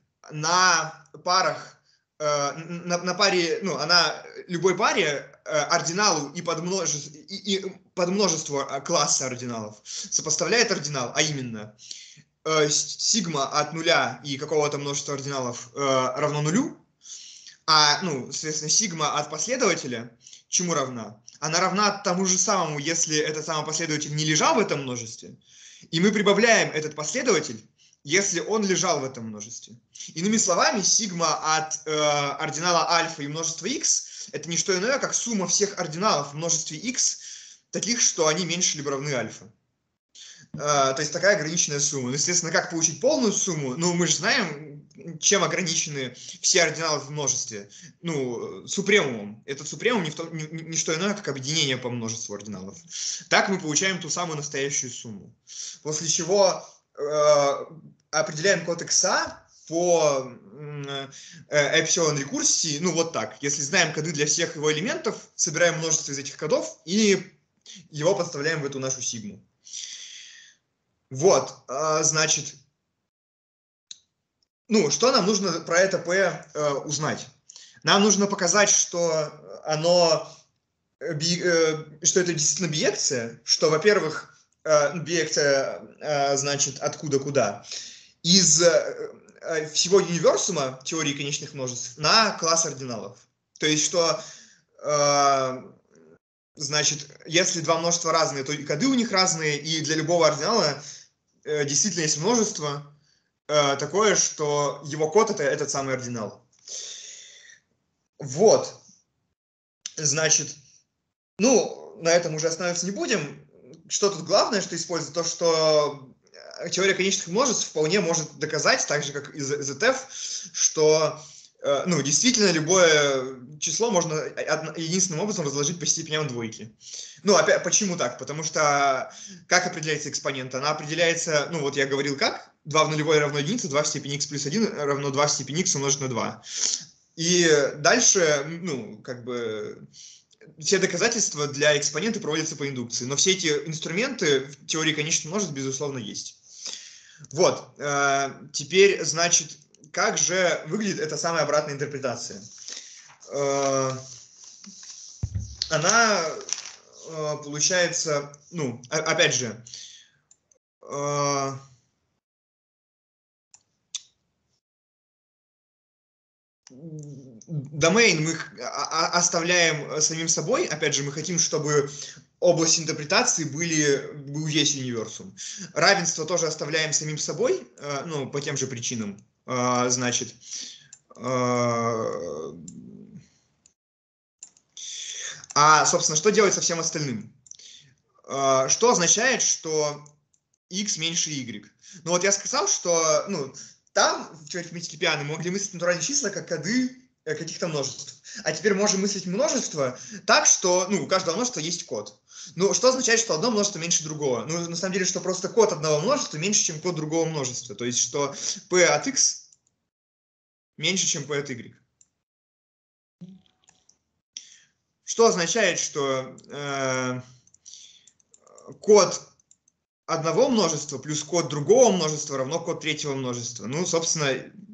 на парах, э, на, на паре, ну, она любой паре э, ординалу и подмножеству, и, и подмножеству класса ординалов сопоставляет ординал, а именно э, сигма от нуля и какого-то множества ординалов э, равно нулю, а, ну, соответственно, сигма от последователя чему равна? Она равна тому же самому, если этот самый последователь не лежал в этом множестве, и мы прибавляем этот последователь, если он лежал в этом множестве. Иными словами, сигма от э, ординала альфа и множества x это не что иное, как сумма всех ординалов в множестве x, таких, что они меньше либо равны альфа. Э, то есть такая ограниченная сумма. Ну, естественно, как получить полную сумму? Ну, мы же знаем, чем ограничены все ординалы в множестве. Ну, супремумом. Этот супремум не, в том, не, не что иное, как объединение по множеству ординалов. Так мы получаем ту самую настоящую сумму. После чего определяем код икса по эпсилон рекурсии, ну вот так. Если знаем коды для всех его элементов, собираем множество из этих кодов и его подставляем в эту нашу сигму. Вот, значит, ну, что нам нужно про это P узнать? Нам нужно показать, что оно, что это действительно биекция, что, во-первых, биекция, значит, откуда куда? Из всего универсума теории конечных множеств на класс ординалов. То есть, что, значит, если два множества разные, то и коды у них разные, и для любого ординала действительно есть множество такое, что его код это этот самый ординал. Вот. Значит, ну, на этом уже остановиться не будем. Что тут главное, что используется, то, что теория конечных множеств вполне может доказать, так же, как и зет эф, что, ну, действительно, любое число можно единственным образом разложить по степеням двойки. Ну, опять, почему так? Потому что как определяется экспонент? Она определяется, ну, вот я говорил как, два в нулевой равно единице, два в степени x плюс один равно два в степени x умножить на два. И дальше, ну, как бы... все доказательства для экспонента проводятся по индукции, но все эти инструменты в теории конечных множеств, безусловно, есть. Вот, э, теперь, значит, как же выглядит эта самая обратная интерпретация? Э, она, э, получается, ну, опять же, э, домен мы оставляем самим собой. Опять же, мы хотим, чтобы область интерпретации были, был весь универсум. Равенство тоже оставляем самим собой, ну, по тем же причинам. Значит, а, собственно, что делать со всем остальным? Что означает, что x меньше y? Ну, вот я сказал, что, ну, там, в теории арифметики Пиано, мы могли мыслить натуральные числа как коды каких-то множеств. А теперь можем мыслить множество так, что ну, у каждого множества есть код. Ну, что означает, что одно множество меньше другого? Ну, на самом деле, что просто код одного множества меньше, чем код другого множества. То есть, что p от x меньше, чем p от y. Что означает, что э, код одного множества плюс код другого множества равно код третьего множества. Ну, собственно,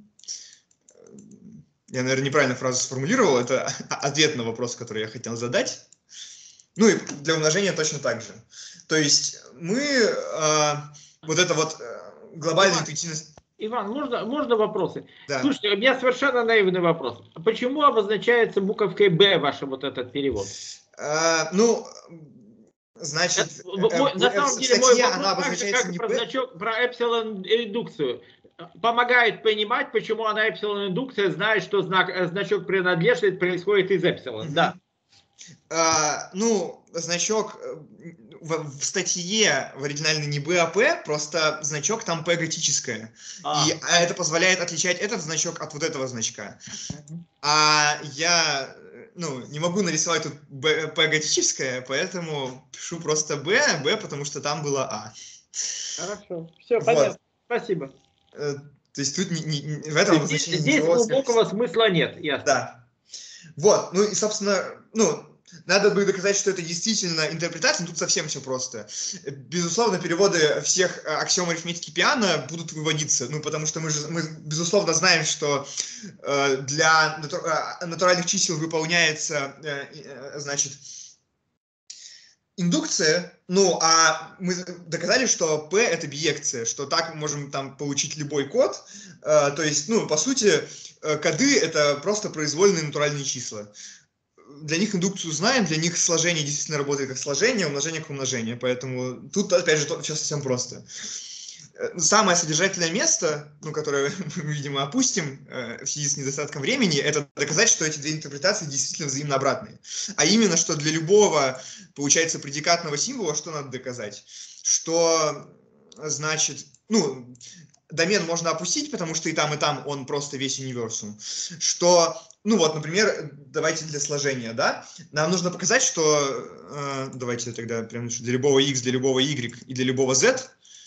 я, наверное, неправильно фразу сформулировал. Это ответ на вопрос, который я хотел задать. Ну и для умножения точно так же. То есть мы э, вот это вот э, глобальная интуитивность... Иван, можно, можно вопросы? Да. Слушайте, у меня совершенно наивный вопрос. Почему обозначается буковкой «Б» ваш вот этот перевод? Э, ну, значит, мой, э, на самом в деле статье мой вопрос она обозначается как не про P. значок, про эпсилон-индукцию. Помогает понимать, почему она эпсилон-индукция, знает, что знак, значок принадлежности происходит из эпсилон. Mm-hmm. Да. А, ну, значок в, в статье в оригинальной не B, а P, просто значок там P готическое. А. И а это позволяет отличать этот значок от вот этого значка. Mm-hmm. А я ну, не могу нарисовать тут B, P готическое, поэтому пишу просто B, B, потому что там было А. Хорошо, все, вот. Понятно. Спасибо. То есть тут не, не, в этом обозначении здесь ничего... Здесь глубокого смысла нет, ясно. Да. Вот, ну и, собственно, ну, надо бы доказать, что это действительно интерпретация, но тут совсем все просто. Безусловно, переводы всех аксиом арифметики Пиано будут выводиться, ну, потому что мы же, мы, безусловно, знаем, что э, для натур, э, натуральных чисел выполняется, э, э, значит, индукция, ну, а мы доказали, что P это биекция, что так мы можем там получить любой код, э, то есть, ну, по сути, э, коды это просто произвольные натуральные числа. Для них индукцию знаем, для них сложение действительно работает как сложение, умножение как умножение, поэтому тут, опять же, все совсем просто. Самое содержательное место, ну, которое мы, видимо, опустим э, в связи с недостатком времени, это доказать, что эти две интерпретации действительно взаимно обратные. А именно, что для любого, получается, предикатного символа, что надо доказать? Что, значит, ну, домен можно опустить, потому что и там, и там он просто весь универсум. Что, ну вот, например, давайте для сложения, да, нам нужно показать, что, э, давайте тогда прям для любого x, для любого y и для любого z,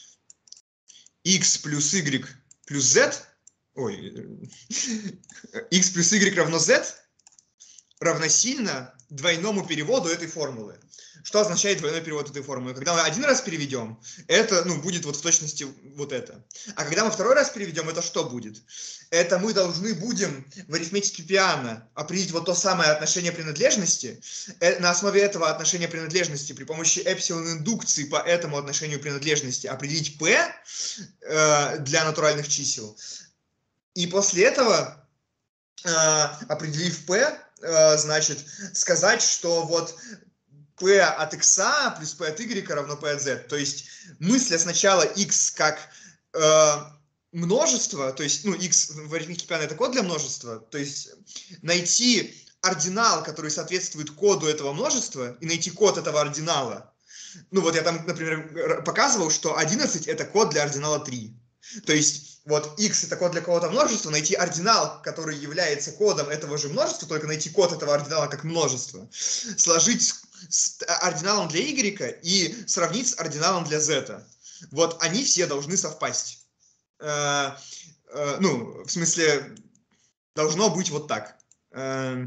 x плюс y плюс z, ой, x плюс y равно z равносильно двойному переводу этой формулы. Что означает двойной перевод этой формулы? Когда мы один раз переведем, это ну, будет вот в точности вот это. А когда мы второй раз переведем, это что будет? Это мы должны будем в арифметике Пиано определить вот то самое отношение принадлежности. На основе этого отношения принадлежности при помощи эпсилон индукции по этому отношению принадлежности определить P э, для натуральных чисел. И после этого, э, определив P, э, значит, сказать, что вот P от x плюс P от y равно P от z. То есть мысля сначала x как э, множество, то есть, ну, x в арифметике Пиано это код для множества, то есть найти ординал, который соответствует коду этого множества, и найти код этого ординала. Ну, вот я там, например, показывал, что одиннадцать это код для ординала три. То есть, вот x это код для какого-то множества, найти ординал, который является кодом этого же множества, только найти код этого ординала как множество, сложить с ординалом для y и сравнить с ординалом для z. Вот они все должны совпасть. Э, э, ну, в смысле, должно быть вот так. Э,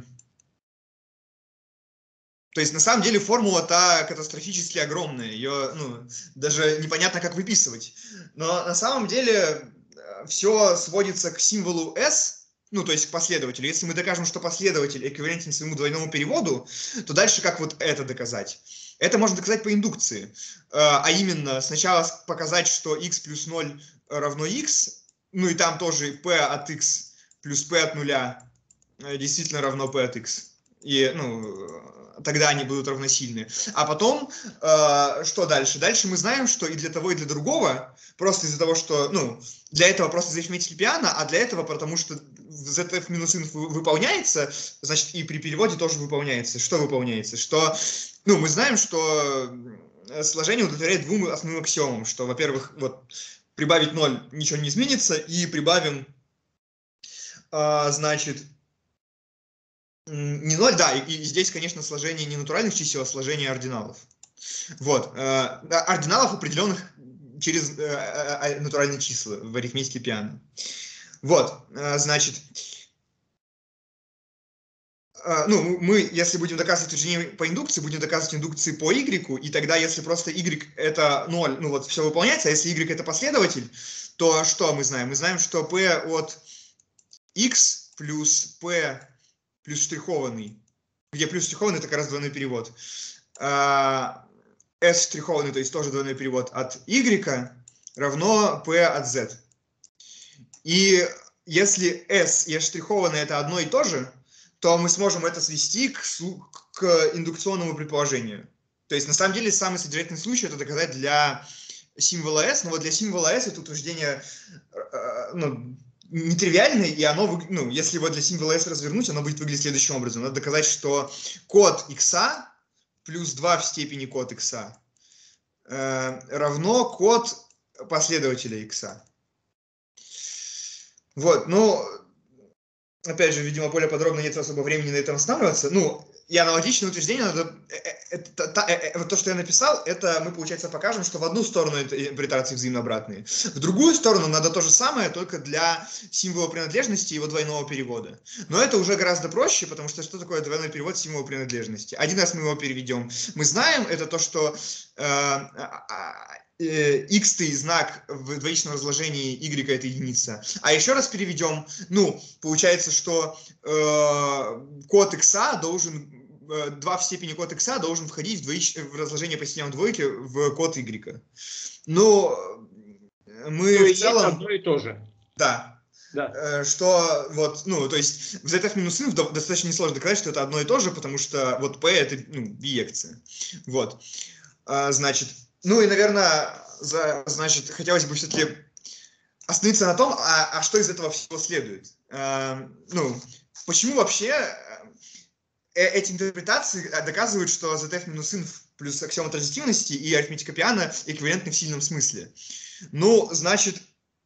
то есть, на самом деле, формула-то катастрофически огромная. Ее, ну, даже непонятно, как выписывать. Но на самом деле все сводится к символу s, ну, то есть к последователю. Если мы докажем, что последователь эквивалентен своему двойному переводу, то дальше как вот это доказать? Это можно доказать по индукции. А именно, сначала показать, что x плюс ноль равно x, ну и там тоже p от x плюс p от нуля действительно равно p от x. И, ну, тогда они будут равносильны. А потом, э, что дальше? Дальше мы знаем, что и для того, и для другого, просто из-за того, что, ну, для этого просто из арифметики Пиано, а для этого, потому что zf минус inf выполняется, значит, и при переводе тоже выполняется. Что выполняется? Что, ну, мы знаем, что сложение удовлетворяет двум основным аксиомам, что, во-первых, вот, прибавить ноль ничего не изменится, и прибавим, э, значит, Не ноль, да, и, и здесь, конечно, сложение не натуральных чисел, а сложение ординалов. Вот. Э, ординалов, определенных через э, э, натуральные числа в арифметике Пиано. Вот, э, значит... Ну, мы, если будем доказывать утверждение по индукции, будем доказывать индукции по y, и тогда, если просто y это ноль, ну вот все выполняется, а если y это последователь, то что мы знаем? Мы знаем, что p от x плюс p плюс штрихованный, где плюс штрихованный это как раз двойной перевод, s штрихованный, то есть тоже двойной перевод от y, равно p от z. И если s и s штрихованный это одно и то же, то мы сможем это свести к, к индукционному предположению. То есть, на самом деле, самый содержательный случай это доказать для символа S, но вот для символа S это утверждение э, ну, нетривиальное, и оно, ну, если его для символа S развернуть, оно будет выглядеть следующим образом. Надо доказать, что код x плюс два в степени код x э, равно код последователя x. Вот, ну... Опять же, видимо, более подробно нет особо времени на этом останавливаться. Ну, и аналогичное утверждение, надо, это, это, это, вот то, что я написал, это мы, получается, покажем, что в одну сторону интерпретации взаимно обратные. В другую сторону надо то же самое, только для символа принадлежности и его двойного перевода. Но это уже гораздо проще, потому что что такое двойной перевод символа принадлежности? Один раз мы его переведем. Мы знаем, это то, что... Э, x-ый знак в двоичном разложении y это единица. А еще раз переведем, ну, получается, что э, код x должен, э, два в степени код x должен входить в, двоич, в разложение по системам двойки в код y. Но мы ну, в целом... одно и то же. Да. Да. Что вот, ну, то есть в zf минус ин достаточно несложно доказать, что это одно и то же, потому что вот p это, ну, биекция. Вот. А, значит... Ну и, наверное, за, значит, хотелось бы все-таки остановиться на том, а, а что из этого всего следует. Э, ну, почему вообще э, эти интерпретации доказывают, что zf минус ин плюс аксиома транзитивности и арифметика Пиано эквивалентны в сильном смысле? Ну, значит,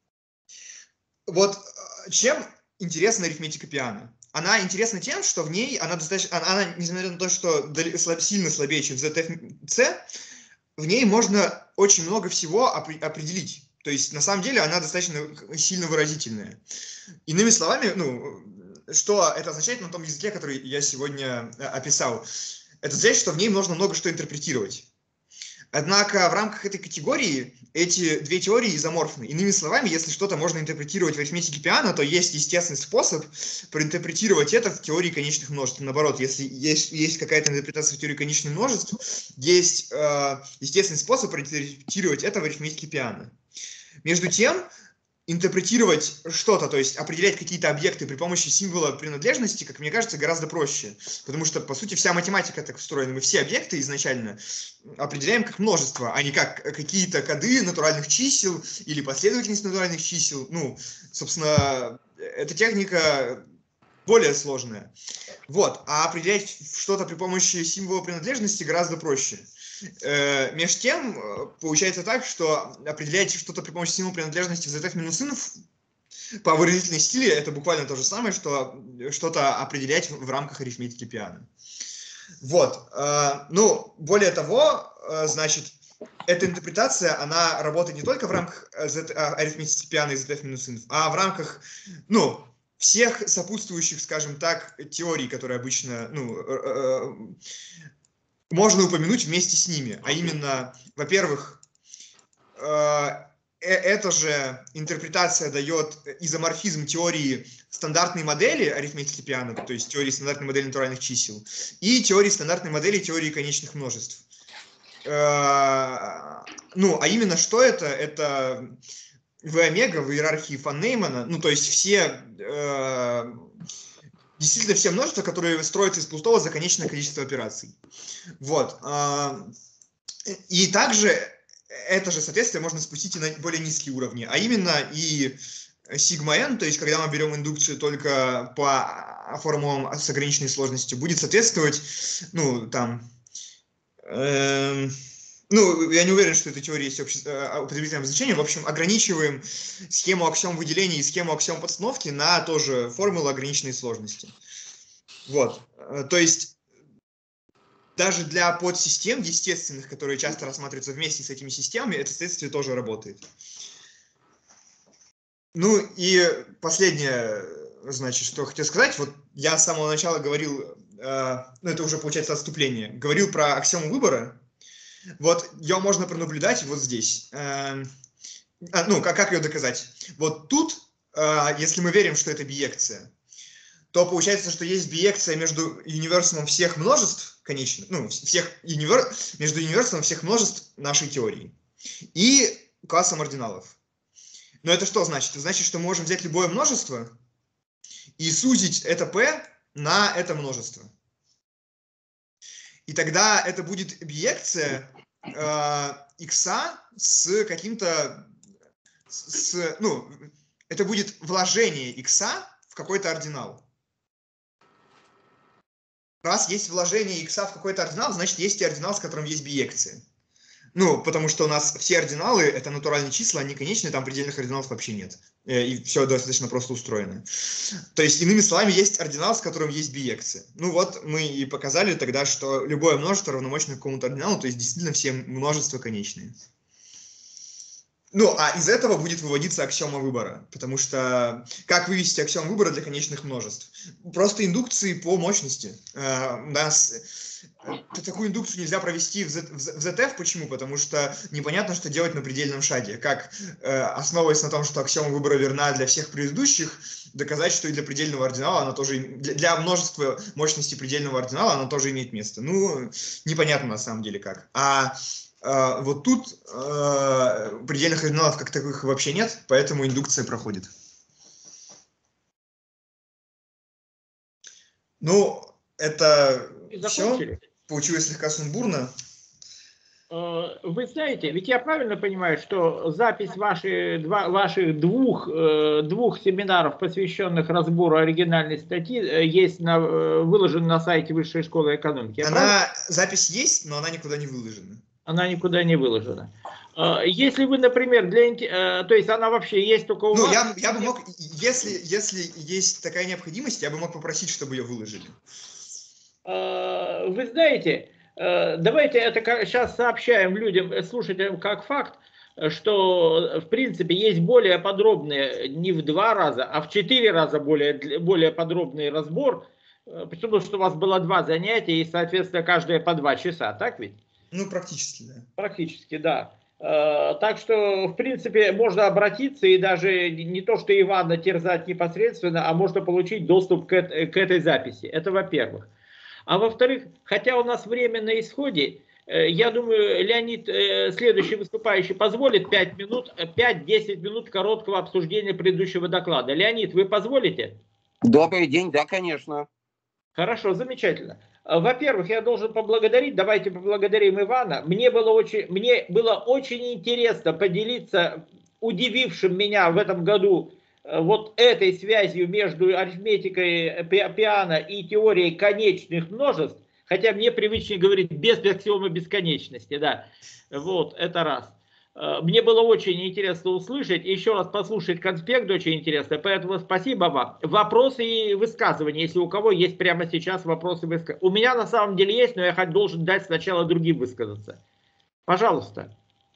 вот чем интересна арифметика Пиано? Она интересна тем, что в ней она достаточно, она, она несмотря на то, что сильно слабее, чем zfc, в ней можно очень много всего определить. То есть, на самом деле, она достаточно сильно выразительная. Иными словами, ну, что это означает на том языке, который я сегодня описал? Это означает, что в ней можно много что интерпретировать. Однако в рамках этой категории эти две теории изоморфны. Иными словами, если что-то можно интерпретировать в арифметике Пиано, то есть естественный способ проинтерпретировать это в теории конечных множеств. Наоборот, если есть, есть какая-то интерпретация в теории конечных множеств, есть э, естественный способ проинтерпретировать это в арифметике Пиано. Между тем, интерпретировать что-то, то есть определять какие-то объекты при помощи символа принадлежности, как мне кажется, гораздо проще. Потому что, по сути, вся математика так устроена. Мы все объекты изначально определяем как множество, а не как какие-то коды натуральных чисел или последовательность натуральных чисел. Ну, собственно, эта техника более сложная. Вот. А определять что-то при помощи символа принадлежности гораздо проще. Э, между тем, получается так, что определять что-то при помощи символа принадлежности в zf минус ин по выразительной стиле это буквально то же самое, что что-то определять в, в рамках арифметики Пиано. Вот. Э, ну, более того, э, значит, эта интерпретация, она работает не только в рамках Z, арифметики Пиано и zf минус ин, а в рамках, ну, всех сопутствующих, скажем так, теорий, которые обычно, ну, э, э, можно упомянуть вместе с ними. А именно, во-первых, э, эта же интерпретация дает изоморфизм теории стандартной модели арифметики Пиано, то есть теории стандартной модели натуральных чисел, и теории стандартной модели теории конечных множеств. Э, ну, а именно что это? Это V омега в иерархии фон Неймана, ну, то есть все... Э, действительно все множества, которые строятся из пустого за конечное количество операций. Вот. И также это же соответствие можно спустить и на более низкие уровни, а именно и сигма n, то есть когда мы берем индукцию только по формулам с ограниченной сложностью, будет соответствовать, ну, там... Э Ну, я не уверен, что эта теория есть употребительным значением. В общем, ограничиваем схему аксиом выделения и схему аксиом подстановки на тоже формулу ограниченной сложности. Вот. То есть даже для подсистем естественных, которые часто рассматриваются вместе с этими системами, это следствие тоже работает. Ну и последнее, значит, что хотел сказать. Вот я с самого начала говорил, э, ну это уже получается отступление, говорил про аксиому выбора. Вот ее можно пронаблюдать вот здесь. Э, ну, как, как ее доказать? Вот тут, э, если мы верим, что это биекция, то получается, что есть биекция между универсумом всех множеств, конечно, ну, всех универ... между универсумом всех множеств нашей теории и классом ординалов. Но это что значит? Это значит, что мы можем взять любое множество и сузить это P на это множество. И тогда это будет биекция э, x с каким-то... С, ну, это будет вложение x в какой-то ординал. Раз есть вложение x в какой-то ординал, значит, есть и ординал, с которым есть биекция. Ну, потому что у нас все ординалы — это натуральные числа, они конечные, там предельных ординалов вообще нет. И все достаточно просто устроено. То есть, иными словами, есть ординал, с которым есть биекция. Ну вот, мы и показали тогда, что любое множество равномощно какому-то ординалу, то есть, действительно, все множества конечные. Ну, а из этого будет выводиться аксиома выбора. Потому что как вывести аксиому выбора для конечных множеств? Просто индукции по мощности. Uh, у нас такую индукцию нельзя провести в, Z, в зет эф. Почему? Потому что непонятно, что делать на предельном шаге. Как, uh, основываясь на том, что аксиома выбора верна для всех предыдущих, доказать, что и для предельного ординала она тоже... Для, для множества мощности предельного ординала она тоже имеет место. Ну, непонятно на самом деле как. А... Uh, вот тут uh, предельных ординалов как таковых вообще нет, поэтому индукция проходит. Ну, это все. Получилось слегка сумбурно. Вы знаете, ведь я правильно понимаю, что запись ваши, два, ваших двух, двух семинаров, посвященных разбору оригинальной статьи, есть на, выложена на сайте Высшей школы экономики? Она, правильно? запись есть, но она никуда не выложена. Она никуда не выложена. Если вы, например, для... То есть она вообще есть только у ну, вас? Я, я бы мог, если, если есть такая необходимость, я бы мог попросить, чтобы ее выложили. Вы знаете, давайте это сейчас сообщаем людям, слушателям как факт, что, в принципе, есть более подробные, не в два раза, а в четыре раза более, более подробный разбор, потому что у вас было два занятия, и, соответственно, каждое по два часа, так ведь? Ну, практически, да. Практически, да. Так что, в принципе, можно обратиться и даже не то, что Ивана терзать непосредственно, а можно получить доступ к этой записи. Это во-первых. А во-вторых, хотя у нас время на исходе, я думаю, Леонид, следующий выступающий, позволит пять минут, пять-десять минут короткого обсуждения предыдущего доклада. Леонид, вы позволите? Добрый день, да, конечно. Хорошо, замечательно. Во-первых, я должен поблагодарить, давайте поблагодарим Ивана. Мне было очень, мне было очень интересно поделиться удивившим меня в этом году вот этой связью между арифметикой Пиано и теорией конечных множеств, хотя мне привычнее говорить без аксиомы бесконечности, да, вот, это раз. Мне было очень интересно услышать, еще раз послушать конспект очень интересно, поэтому спасибо вам. Вопросы и высказывания, если у кого есть прямо сейчас вопросы и высказывания. У меня на самом деле есть, но я хоть должен дать сначала другим высказаться. Пожалуйста.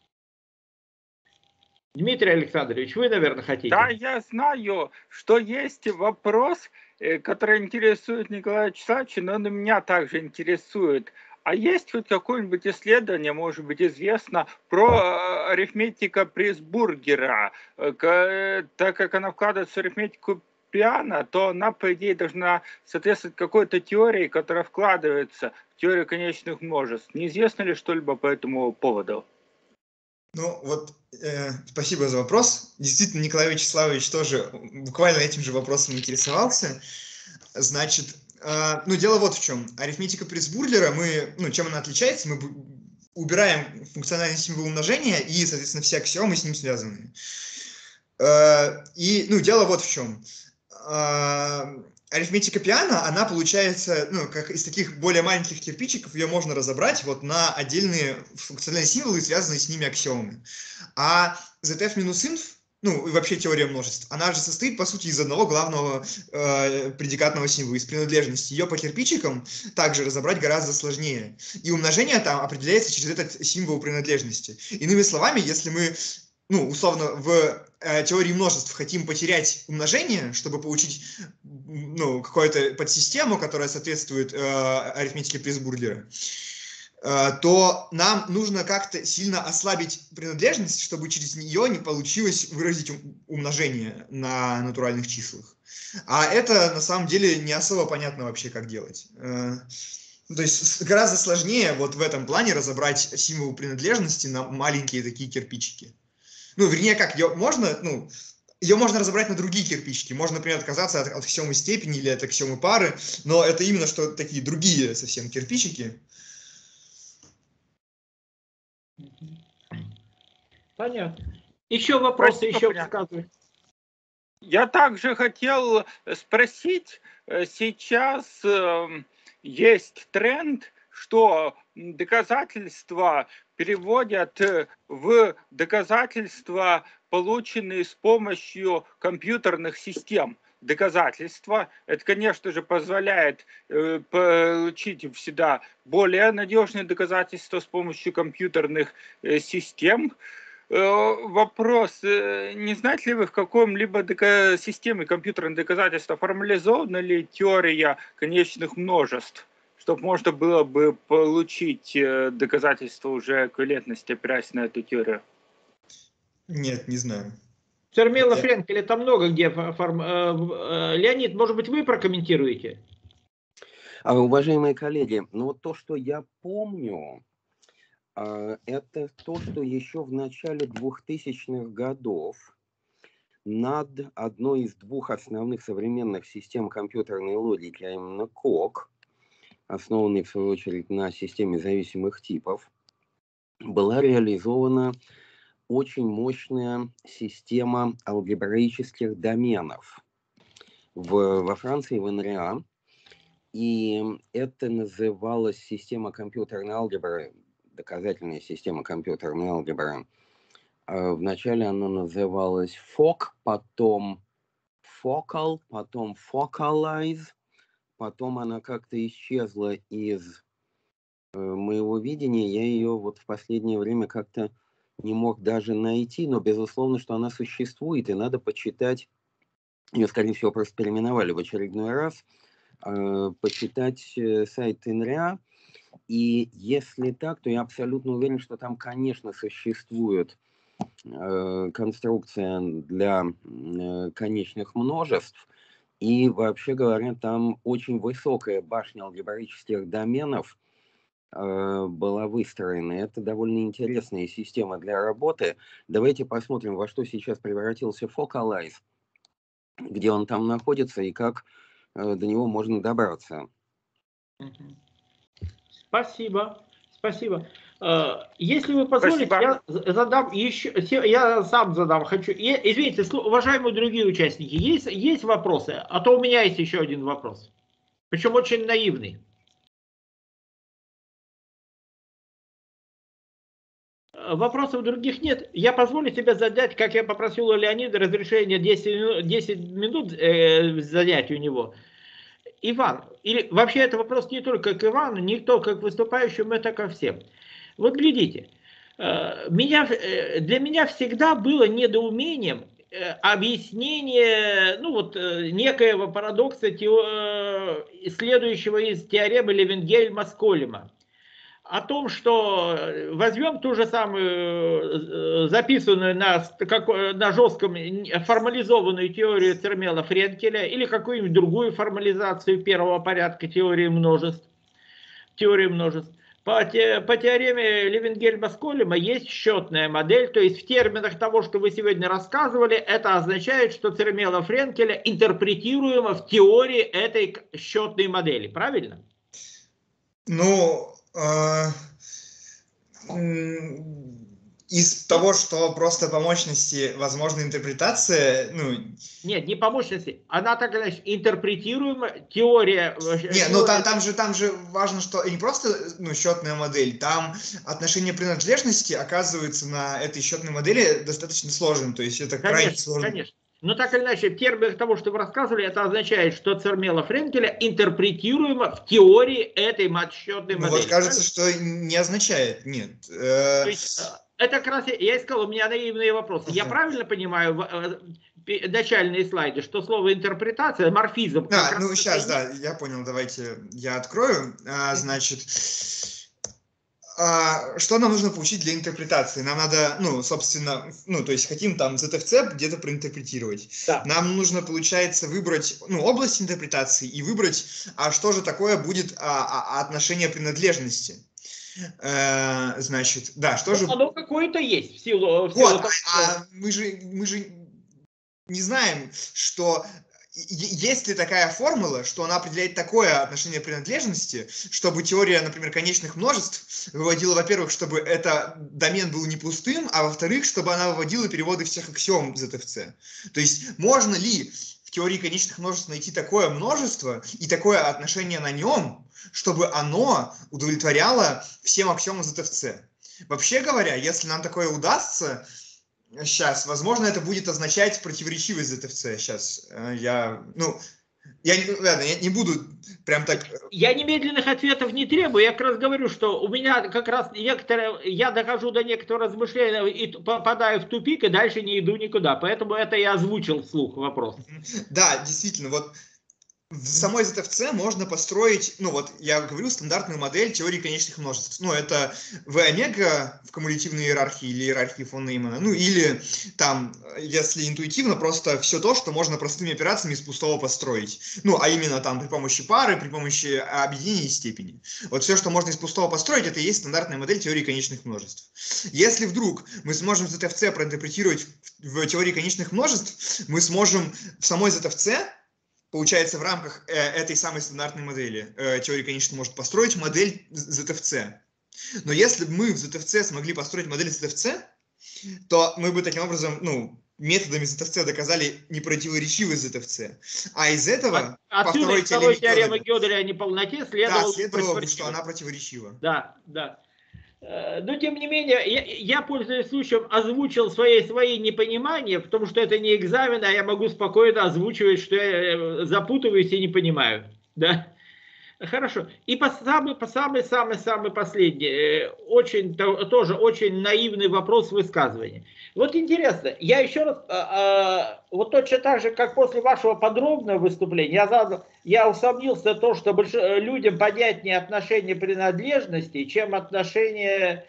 Дмитрий Александрович, вы, наверное, хотите? Да, я знаю, что есть вопрос, который интересует Николая Вячеславовича, но он меня также интересует. А есть хоть какое-нибудь исследование, может быть, известно, про арифметика Пресбургера? Так как она вкладывается в арифметику Пиано, то она, по идее, должна соответствовать какой-то теории, которая вкладывается в теорию конечных множеств. Неизвестно ли что-либо по этому поводу? Ну, вот, э, спасибо за вопрос. Действительно, Николай Вячеславович тоже буквально этим же вопросом интересовался. Значит, э, ну, дело вот в чем. Арифметика Пресбургера, мы, ну, чем она отличается? Мы убираем функциональный символ умножения и, соответственно, все аксиомы с ним связаны. Э, и, ну, дело вот в чем. Э, арифметика Пиано, она получается, ну, как из таких более маленьких кирпичиков, ее можно разобрать вот на отдельные функциональные символы, связанные с ними аксиомы. А зет эф минус инф, ну, и вообще теория множеств, она же состоит, по сути, из одного главного э, предикатного символа, из принадлежности. Ее по кирпичикам также разобрать гораздо сложнее. И умножение там определяется через этот символ принадлежности. Иными словами, если мы, ну, условно, в э, теории множеств хотим потерять умножение, чтобы получить, ну, какую-то подсистему, которая соответствует э, арифметике Пресс-Бургера, то нам нужно как-то сильно ослабить принадлежность, чтобы через нее не получилось выразить умножение на натуральных числах. А это на самом деле не особо понятно вообще, как делать. То есть гораздо сложнее вот в этом плане разобрать символ принадлежности на маленькие такие кирпичики. Ну, вернее, как, ее можно, ну, ее можно разобрать на другие кирпичики. Можно, например, отказаться от, от аксиомы степени или от аксиомы пары, но это именно что такие другие совсем кирпичики. Понятно. Еще вопросы, Спасибо, еще понятно. высказывай. Я также хотел спросить, сейчас э, есть тренд, что доказательства переводят в доказательства, полученные с помощью компьютерных систем. Доказательства, это, конечно же, позволяет э, получить всегда более надежные доказательства с помощью компьютерных э, систем. Вопрос, не знаете ли вы, в каком-либо дока- системе компьютерных доказательств формализована ли теория конечных множеств, чтобы можно было бы получить доказательства уже эквивалентности, опираясь на эту теорию? Нет, не знаю. Цермела, Хотя... Френкель, это много где. Форм... Леонид, может быть, вы прокомментируете? А, уважаемые коллеги, ну вот то, что я помню, это то, что еще в начале двухтысячных годов над одной из двух основных современных систем компьютерной логики, а именно кок, основанной в свою очередь на системе зависимых типов, была реализована очень мощная система алгебраических доменов в, во Франции, в эн эр а. И это называлась система компьютерной алгебры, доказательная система компьютерной алгебры. Вначале она называлась фок, потом focal, потом focalize, потом она как-то исчезла из моего видения. Я ее вот в последнее время как-то не мог даже найти, но безусловно, что она существует, и надо почитать, ее, скорее всего, просто переименовали в очередной раз, почитать сайт эн эр а. И если так, то я абсолютно уверен, что там, конечно, существует конструкция для конечных множеств. И, вообще говоря, там очень высокая башня алгебраических доменов была выстроена. Это довольно интересная система для работы. Давайте посмотрим, во что сейчас превратился Focalize, где он там находится и как до него можно добраться. Спасибо, спасибо. Если вы позволите, Спасибо. я задам еще, я сам задам, хочу. Извините, уважаемые другие участники, есть, есть вопросы? А то у меня есть еще один вопрос, причем очень наивный. Вопросов других нет. Я позволю себе задать, как я попросил у Леонида, разрешение десять минут э, занять у него. Иван, или вообще это вопрос не только к Ивану, не только к выступающим, это ко всем. Вот глядите, меня, для меня всегда было недоумением объяснение, ну вот, некоего парадокса, следующего из теоремы Левенгельма-Сколема. О том, что возьмем ту же самую записанную на, как, на жестком формализованную теорию Цермела-Френкеля или какую-нибудь другую формализацию первого порядка теории множеств. Теории множеств. По, те, по теореме Левенгельма-Сколема есть счетная модель, то есть в терминах того, что вы сегодня рассказывали, это означает, что Цермела-Френкеля интерпретируемо в теории этой счетной модели. Правильно? Ну... из того, что просто по мощности возможна интерпретация, ну... Нет, не по мощности. Она так или иначе интерпретируема, теория... Нет, ну там, там, же, там же важно, что не просто ну, счетная модель, там отношение принадлежности оказывается на этой счетной модели достаточно сложным, то есть это конечно, крайне сложно. Конечно. Но так или иначе, в терминах того, что вы рассказывали, это означает, что Цермела Френкеля интерпретируема в теории этой счетной ну, модели. Вот кажется, правильно? Что не означает, нет. То есть, это как раз, я и сказал, у меня наивные вопросы. Uh-huh. Я правильно понимаю начальные слайды, что слово интерпретация, морфизм... А, ну сейчас, да, я понял, давайте я открою. А, значит, а, что нам нужно получить для интерпретации? Нам надо, ну, собственно, ну, то есть хотим там зет эф си где-то проинтерпретировать. Да. Нам нужно, получается, выбрать, ну, область интерпретации и выбрать, а что же такое будет а, а, отношение принадлежности. Э, значит, да, что ну, же... Оно какое-то есть в силу... В вот, силу того, а, а мы, же, мы же не знаем, что есть ли такая формула, что она определяет такое отношение принадлежности, чтобы теория, например, конечных множеств выводила, во-первых, чтобы это домен был не пустым, а во-вторых, чтобы она выводила переводы всех аксиом зет эф си. То есть можно ли в теории конечных множеств найти такое множество и такое отношение на нем, чтобы оно удовлетворяло всем аксиомам зет эф си. Вообще говоря, если нам такое удастся, сейчас, возможно, это будет означать противоречивость зет эф си. Сейчас я, ну, я, ладно, я не буду прям так... Я немедленных ответов не требую, я как раз говорю, что у меня как раз некоторые, я дохожу до некоторого размышления и попадаю в тупик, и дальше не иду никуда, поэтому это я озвучил вслух вопрос. Да, действительно, вот в самой зет эф си можно построить, ну вот я говорю, стандартную модель теории конечных множеств. Ну это V омега в кумулятивной иерархии или иерархии фон Неймана. Ну или там, если интуитивно, просто все то, что можно простыми операциями из пустого построить. Ну а именно там при помощи пары, при помощи объединения и степени. Вот все, что можно из пустого построить, это и есть стандартная модель теории конечных множеств. Если вдруг мы сможем зет эф си проинтерпретировать в теории конечных множеств, мы сможем в самой зет эф си, получается, в рамках э, этой самой стандартной модели э, теории, конечно, может построить модель зет эф си. Но если бы мы в зет эф си смогли построить модель зет эф си, то мы бы таким образом, ну, методами зет эф си доказали непротиворечивость зет эф си. А из этого, От, по второй теореме Гёделя, Гёделя о неполноте следовало, да, следовало, что она противоречива. Да, да. Но, тем не менее, я, я, пользуясь случаем, озвучил свои, свои непонимания, потому что это не экзамен, а я могу спокойно озвучивать, что я запутываюсь и не понимаю. Да? Хорошо. И по самый, по самый, самый, самый последний, очень, тоже очень наивный вопрос высказывания. Вот интересно, я еще раз, вот точно так же, как после вашего подробного выступления, я, задал, я усомнился в том, что больш... людям понятнее отношение принадлежности, чем отношение,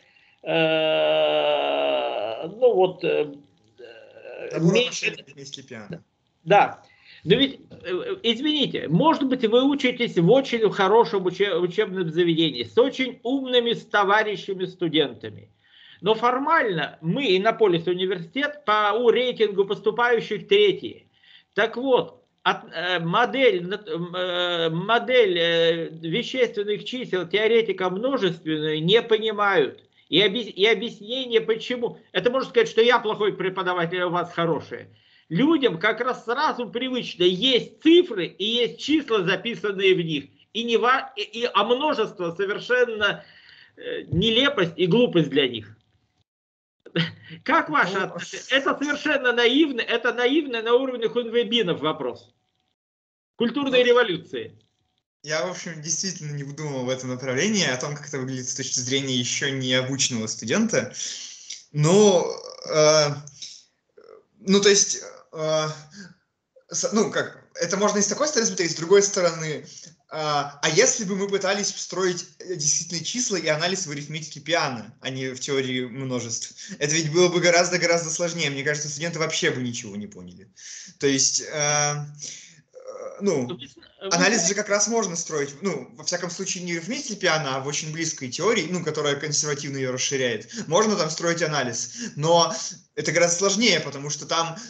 э, ну вот, э, меньше... Да. Но ведь, извините, может быть, вы учитесь в очень хорошем учебном заведении, с очень умными товарищами, студентами. Но формально мы, Иннополис университет, по рейтингу поступающих третий. Так вот, от, э, модель, э, модель э, вещественных чисел теоретика множественную не понимают. И, объяс, и объяснение почему. Это можно сказать, что я плохой преподаватель, а у вас хороший. Людям как раз сразу привычно, есть цифры и есть числа, записанные в них. И, не, и, и, а множество совершенно э, нелепость и глупость для них. Как ваше отношение? Это совершенно наивно, это наивно на уровне хунвейбинов вопрос. Культурной революции. Я, в общем, действительно не думал в этом направлении, о том, как это выглядит с точки зрения еще не обученного студента. Но, э, ну, то есть... Ну, как, это можно и с такой стороны смотреть, и с другой стороны. А, а если бы мы пытались строить действительно числа и анализ в арифметике Пиано, а не в теории множеств, это ведь было бы гораздо-гораздо сложнее. Мне кажется, студенты вообще бы ничего не поняли. То есть, а, ну, анализ же как раз можно строить, ну, во всяком случае, не в арифметике Пиано, а в очень близкой теории, ну, которая консервативно ее расширяет. Можно там строить анализ, но это гораздо сложнее, потому что там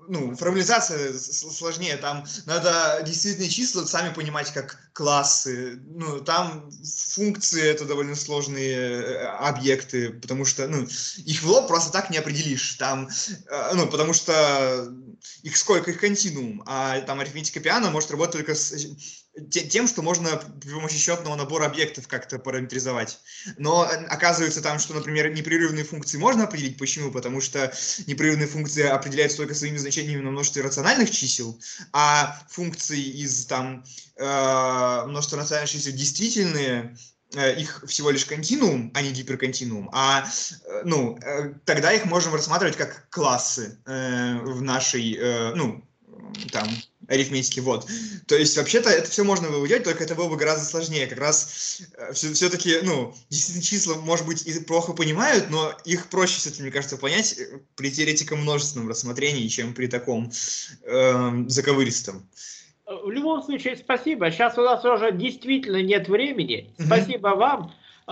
ну, формализация сложнее, там надо действительно числа сами понимать как классы, ну, там функции это довольно сложные объекты, потому что, ну, их в лоб просто так не определишь, там, ну, потому что их сколько, их континуум, а там арифметика Пиано может работать только с тем, что можно при помощи счетного набора объектов как-то параметризовать. Но оказывается там, что, например, непрерывные функции можно определить. Почему? Потому что непрерывные функции определяются только своими значениями на множестве рациональных чисел, а функции из там э, множества рациональных чисел действительные, э, их всего лишь континуум, а не гиперконтинуум. А э, ну, э, тогда их можем рассматривать как классы э, в нашей, э, ну, там, арифметики, вот. То есть, вообще-то, это все можно было делать, только это было бы гораздо сложнее. Как раз э, все-таки, ну, действительно, числа, может быть, и плохо понимают, но их проще все-таки, мне кажется, понять при теоретико-множественном рассмотрении, чем при таком э, заковыристом. В любом случае, спасибо. Сейчас у нас уже действительно нет времени. Спасибо mm-hmm. вам.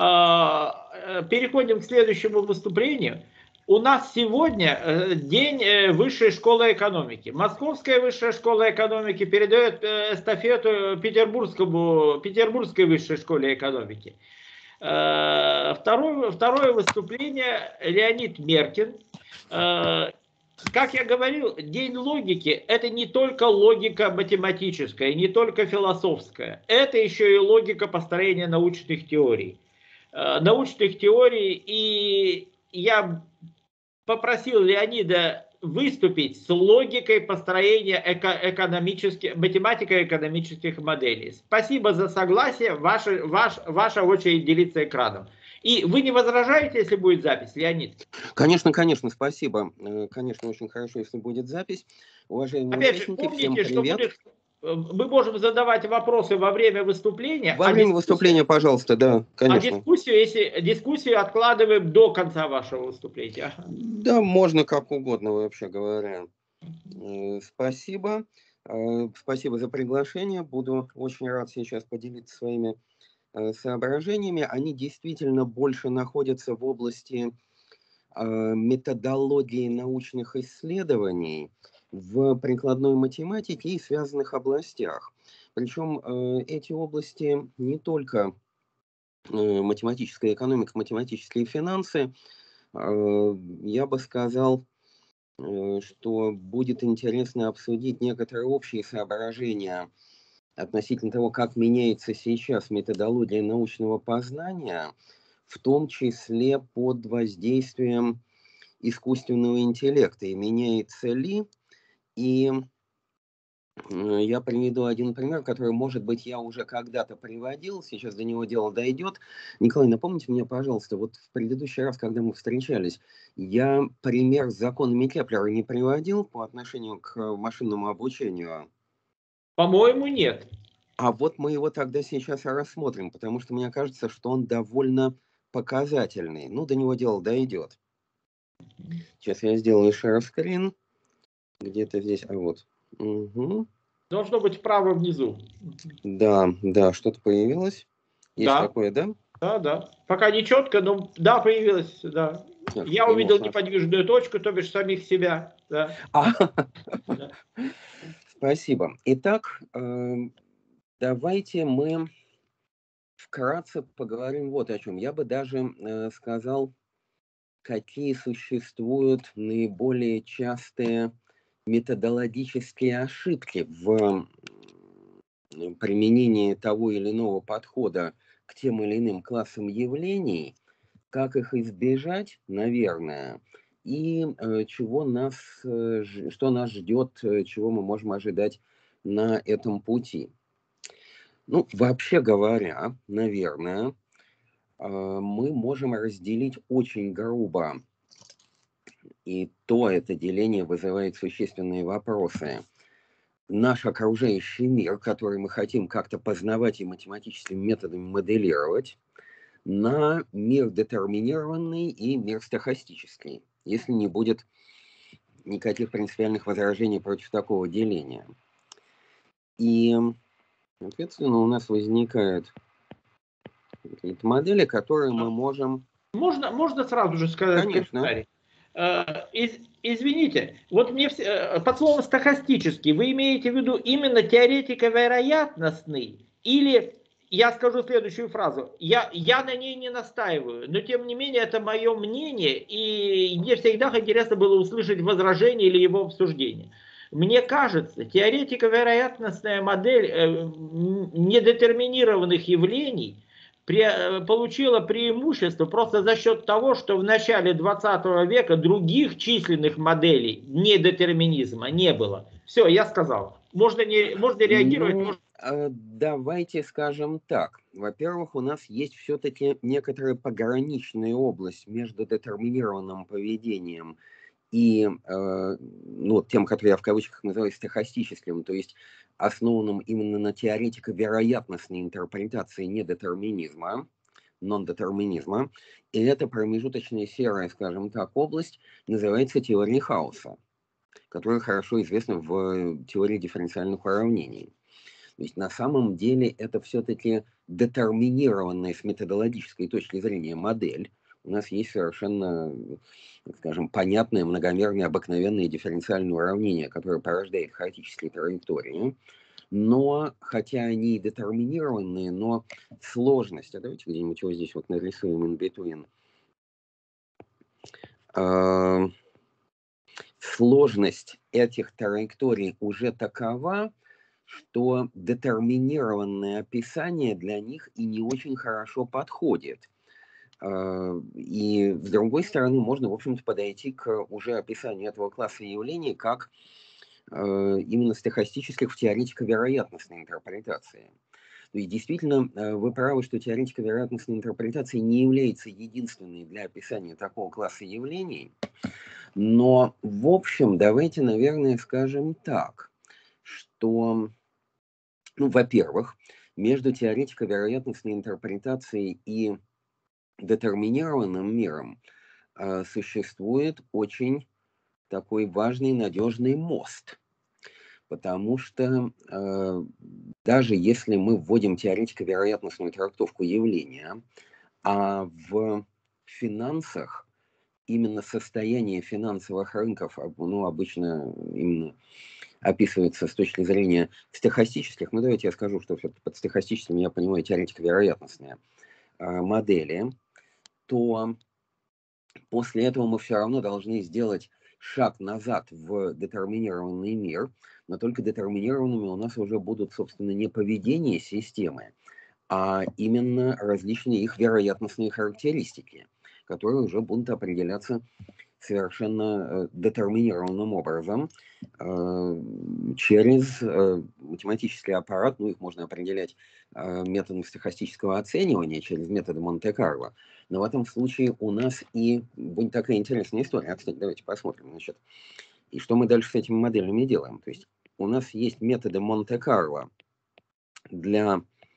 Переходим к следующему выступлению. У нас сегодня день Высшей школы экономики. Московская Высшая школа экономики передает эстафету Петербургскому, Петербургской Высшей школе экономики. Второе, второе выступление Леонид Меркин. Как я говорил, день логики – это не только логика математическая, не только философская. Это еще и логика построения научных теорий. Научных теорий, и я попросил Леонида выступить с логикой построения эко экономических, математико-экономических моделей. Спасибо за согласие. Ваша, ваш, ваша очередь делиться экраном. И вы не возражаете, если будет запись, Леонид? Конечно, конечно, спасибо. Конечно, очень хорошо, если будет запись. Уважаемые Опять же, участники, помните, всем привет. Что будет, мы можем задавать вопросы во время выступления. Во а время выступления, пожалуйста, да, конечно. А дискуссию, если дискуссию откладываем до конца вашего выступления. Да, можно как угодно, вообще говоря. Спасибо. Спасибо за приглашение. Буду очень рад сейчас поделиться своими соображениями. Они действительно больше находятся в области методологии научных исследований в прикладной математике и связанных областях. Причем эти области не только математическая экономика, математические финансы. Я бы сказал, что будет интересно обсудить некоторые общие соображения относительно того, как меняется сейчас методология научного познания, в том числе под воздействием искусственного интеллекта. И меняется ли? И я приведу один пример, который, может быть, я уже когда-то приводил, сейчас до него дело дойдет. Николай, напомните мне, пожалуйста, вот в предыдущий раз, когда мы встречались, я пример с законами Кеплера не приводил по отношению к машинному обучению? По-моему, нет. А вот мы его тогда сейчас рассмотрим, потому что мне кажется, что он довольно показательный. Ну, до него дело дойдет. Сейчас я сделаю шер-скрин. Где-то здесь, а вот. Угу. Должно быть вправо внизу. Да, да, что-то появилось. Есть да. такое, да? Да, да. Пока не четко, но да, появилось, да. Эх, я увидел неподвижную точку, то бишь самих себя. Да. А. Да. Спасибо. Итак, давайте мы вкратце поговорим вот о чем. Я бы даже сказал, какие существуют наиболее частые методологические ошибки в применении того или иного подхода к тем или иным классам явлений, как их избежать, наверное, и э, чего нас, э, что нас ждет, э, чего мы можем ожидать на этом пути. Ну, вообще говоря, наверное, э, мы можем разделить очень грубо, и то это деление вызывает существенные вопросы, наш окружающий мир, который мы хотим как-то познавать и математическими методами моделировать, на мир детерминированный и мир стохастический, если не будет никаких принципиальных возражений против такого деления. И, соответственно, у нас возникают какие-то модели, которые мы можем... Можно, можно сразу же сказать Конечно. комментарий. Из, Извините, вот мне все, под словом стохастический вы имеете в виду именно теоретико-вероятностный или, я скажу следующую фразу, я, я на ней не настаиваю, но тем не менее это мое мнение, и мне всегда интересно было услышать возражение или его обсуждение. Мне кажется, теоретико-вероятностная модель э, недетерминированных явлений получила преимущество просто за счет того, что в начале двадцатого века других численных моделей недетерминизма не было. Все, я сказал. Можно, не, можно реагировать. Ну, можно... давайте скажем так. Во-первых, у нас есть все-таки некоторая пограничная область между детерминированным поведением и э, ну, тем, который я в кавычках называю стохастическим, то есть основанным именно на теоретико-вероятностной интерпретации недетерминизма, нон-детерминизма, и эта промежуточная серая, скажем так, область называется теорией хаоса, которая хорошо известна в теории дифференциальных уравнений. То есть на самом деле это все-таки детерминированная с методологической точки зрения модель. У нас есть совершенно, скажем, понятное, многомерное, обыкновенное дифференциальное уравнение, которое порождает хаотические траектории. Но, хотя они детерминированные, но сложность, а давайте где-нибудь его здесь вот нарисуем in between. Э, сложность этих траекторий уже такова, что детерминированное описание для них и не очень хорошо подходит. И, с другой стороны, можно, в общем-то, подойти к уже описанию этого класса явлений как именно стохастических в теоретико-вероятностной интерпретации. То есть, действительно, вы правы, что теоретико-вероятностная интерпретация не является единственной для описания такого класса явлений. Но, в общем, давайте, наверное, скажем так, что, ну, во-первых, между теоретико-вероятностной интерпретацией и детерминированным миром э, существует очень такой важный, надежный мост. Потому что э, даже если мы вводим теоретико-вероятностную трактовку явления, а в финансах именно состояние финансовых рынков, ну, обычно именно описывается с точки зрения стохастических, ну, давайте я скажу, что все-таки под стохастическим я понимаю теоретико-вероятностные э, модели, то после этого мы все равно должны сделать шаг назад в детерминированный мир, но только детерминированными у нас уже будут, собственно, не поведение системы, а именно различные их вероятностные характеристики, которые уже будут определяться совершенно детерминированным образом через математический аппарат, ну их можно определять методом стохастического оценивания, через методы Монте-Карло. Но в этом случае у нас и будет такая интересная история. А, кстати, давайте посмотрим, значит, и что мы дальше с этими моделями делаем. То есть у нас есть методы Монте-Карло для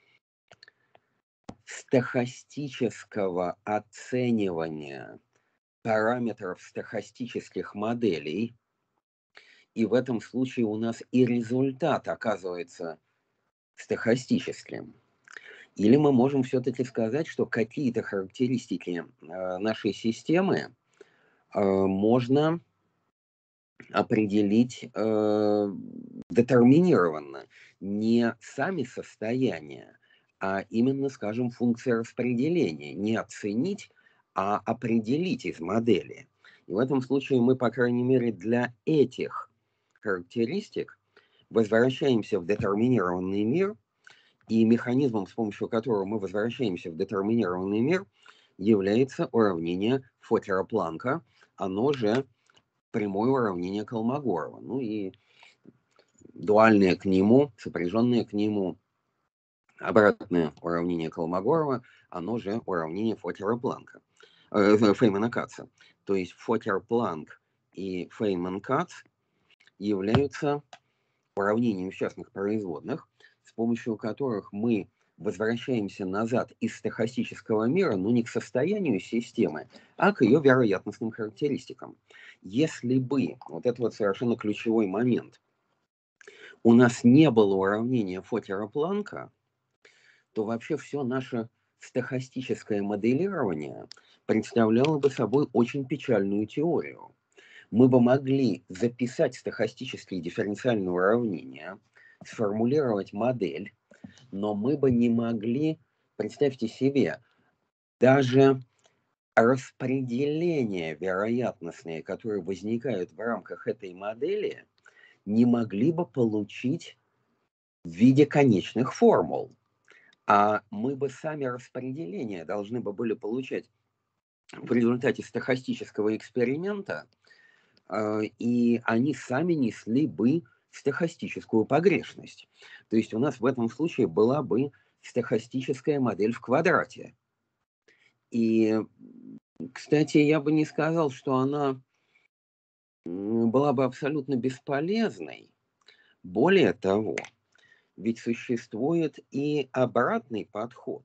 стохастического оценивания параметров стохастических моделей, и в этом случае у нас и результат оказывается стохастическим. Или мы можем все-таки сказать, что какие-то характеристики э, нашей системы э, можно определить э, детерминированно, не сами состояния, а именно, скажем, функция распределения, не оценить, а определить из модели. И в этом случае мы, по крайней мере, для этих характеристик возвращаемся в детерминированный мир, и механизмом, с помощью которого мы возвращаемся в детерминированный мир, является уравнение Фотера-Планка, оно же прямое уравнение Колмогорова. Ну и дуальное к нему, сопряженное к нему обратное уравнение Колмогорова, оно же уравнение Фотера-Планка, э, Феймана-Катца. То есть Фотер-Планк и Фейман-Катц являются уравнениями частных производных, с помощью которых мы возвращаемся назад из стохастического мира, но не к состоянию системы, а к ее вероятностным характеристикам. Если бы, вот это вот совершенно ключевой момент, у нас не было уравнения Фотера-Планка, то вообще все наше стохастическое моделирование представляло бы собой очень печальную теорию. Мы бы могли записать стохастические дифференциальные уравнения, сформулировать модель, но мы бы не могли, представьте себе, даже распределения вероятностные, которые возникают в рамках этой модели, не могли бы получить в виде конечных формул. А мы бы сами распределения должны бы были получать в результате стохастического эксперимента, и они сами несли бы стохастическую погрешность. То есть у нас в этом случае была бы стохастическая модель в квадрате. И, кстати, я бы не сказал, что она была бы абсолютно бесполезной. Более того, ведь существует и обратный подход,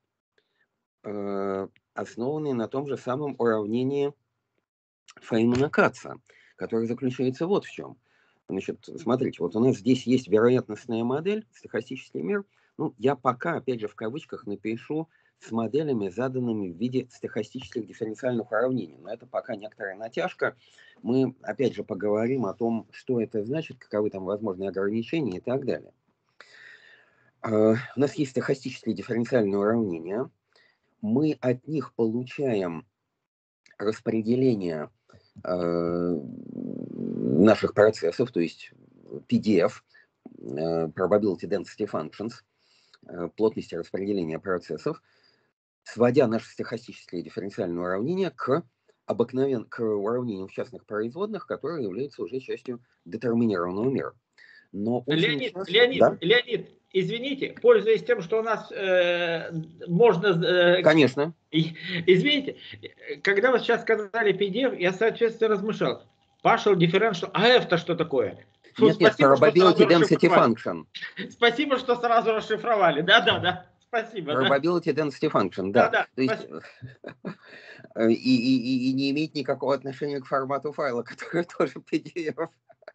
основанный на том же самом уравнении Фейнмана-Катца, который заключается вот в чем. Значит, смотрите, вот у нас здесь есть вероятностная модель, стохастический мир. Ну, я пока, опять же, в кавычках напишу с моделями, заданными в виде стохастических дифференциальных уравнений. Но это пока некоторая натяжка. Мы, опять же, поговорим о том, что это значит, каковы там возможные ограничения и так далее. Uh, у нас есть стохастические дифференциальные уравнения. Мы от них получаем распределение uh, наших процессов, то есть пи ди эф, uh, Probability Density Functions, uh, плотности распределения процессов, сводя наши стохастические дифференциальные уравнения к обыкновенным, к уравнениям в частных производных, которые являются уже частью детерминированного мира. Но Леонид, часто... Леонид, да? Леонид, извините, пользуясь тем, что у нас э, можно... Э, Конечно. Извините, когда вы сейчас сказали пи ди эф, я, соответственно, размышлял. Partial differential, а F-то что такое? Фу, нет, нет, probability density function. Спасибо, что сразу расшифровали. Да-да-да, спасибо. Probability да. density function, да. Да, да, то есть, и, и, и не имеет никакого отношения к формату файла, который тоже пи ди эф.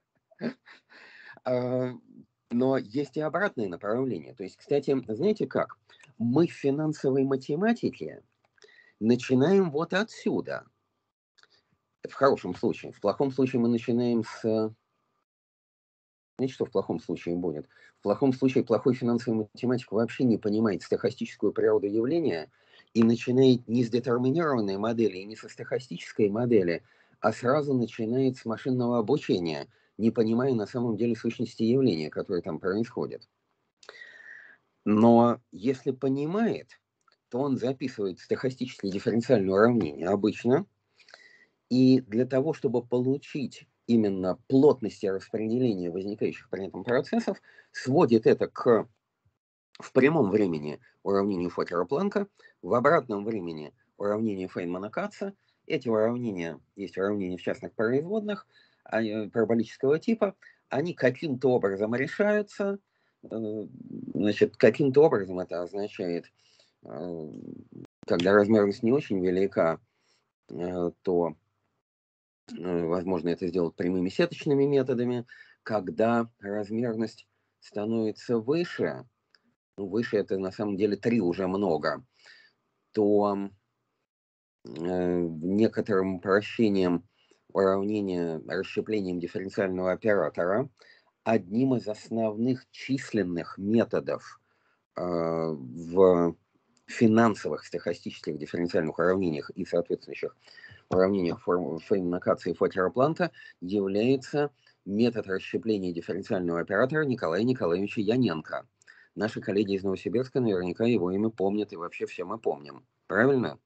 Но есть и обратное направление. То есть, кстати, знаете как? Мы в финансовой математике начинаем вот отсюда. В хорошем случае. В плохом случае мы начинаем с... Знаете, что в плохом случае будет? В плохом случае плохой финансовый математик вообще не понимает стохастическую природу явления и начинает не с детерминированной модели, и не со стохастической модели, а сразу начинает с машинного обучения, не понимая на самом деле сущности явления, которое там происходит. Но если понимает, то он записывает стохастические дифференциальные уравнения обычно, и для того, чтобы получить именно плотности распределения возникающих при этом процессов, сводит это к в прямом времени уравнению Фокера-Планка, в обратном времени уравнению Фейнмана-Катца. Эти уравнения, есть уравнения в частных производных параболического типа, они каким-то образом решаются. Значит, каким-то образом это означает, когда размерность не очень велика, то возможно это сделать прямыми сеточными методами. Когда размерность становится выше, ну, выше это на самом деле три уже много, то э, некоторым упрощением уравнения расщеплением дифференциального оператора одним из основных численных методов э, в финансовых стохастических дифференциальных уравнениях и соответствующих уравнениях Фейнмана-Катца и Фокера-Планка является метод расщепления дифференциального оператора Николая Николаевича Яненко. Наши коллеги из Новосибирска наверняка его имя помнят, и вообще все мы помним. Правильно?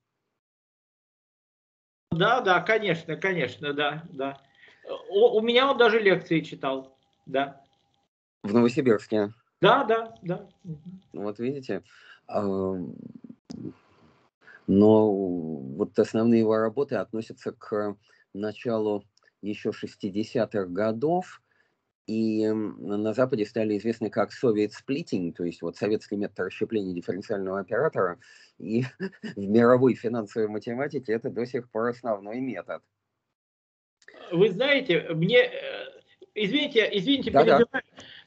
Да, да, конечно, конечно, да, да. У, у меня он даже лекции читал, да. В Новосибирске? Да, да, да. Вот видите. Но вот основные его работы относятся к началу еще шестидесятых годов, и на Западе стали известны как Soviet Splitting, то есть вот советский метод расщепления дифференциального оператора, и в мировой финансовой математике это до сих пор основной метод. Вы знаете, мне, извините, извините, да, перебиваю. Да.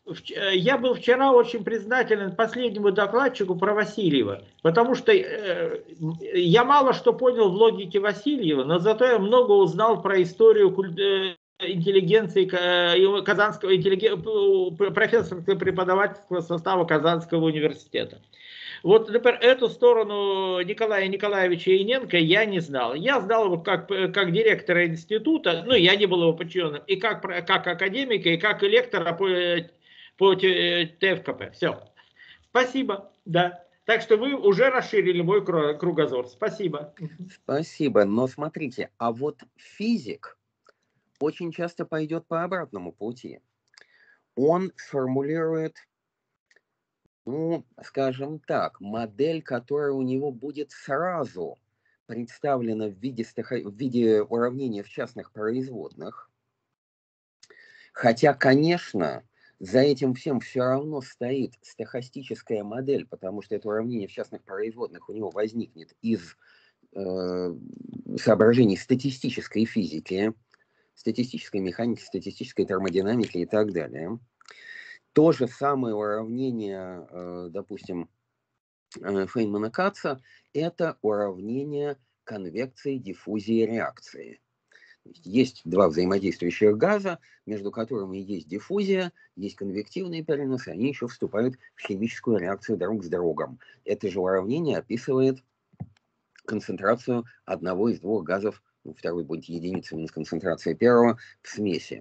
я был вчера очень признателен последнему докладчику про Васильева, потому что э, я мало что понял в логике Васильева, но зато я много узнал про историю э, интеллигенции э, Казанского интеллиген... профессорского преподавательского состава Казанского университета. Вот, например, эту сторону Николая Николаевича Яненко я не знал. Я знал его как, как директора института, ну, я не был его подчиненным, и как, как академика, и как лектора по, по ТФКП. Все. Спасибо, да. Так что вы уже расширили мой кругозор. Спасибо. Спасибо. Но смотрите, а вот физик очень часто пойдет по обратному пути. Он сформулирует, ну, скажем так, модель, которая у него будет сразу представлена в виде, в виде уравнения в частных производных. Хотя, конечно, за этим всем все равно стоит стохастическая модель, потому что это уравнение в частных производных у него возникнет из э, соображений статистической физики, статистической механики, статистической термодинамики и так далее. То же самое уравнение, э, допустим, э, Фейнмана-Катца, это уравнение конвекции, диффузии, реакции. Есть два взаимодействующих газа, между которыми есть диффузия, есть конвективные переносы, они еще вступают в химическую реакцию друг с другом. Это же уравнение описывает концентрацию одного из двух газов, ну, второй будет единица минус концентрация первого, в смеси.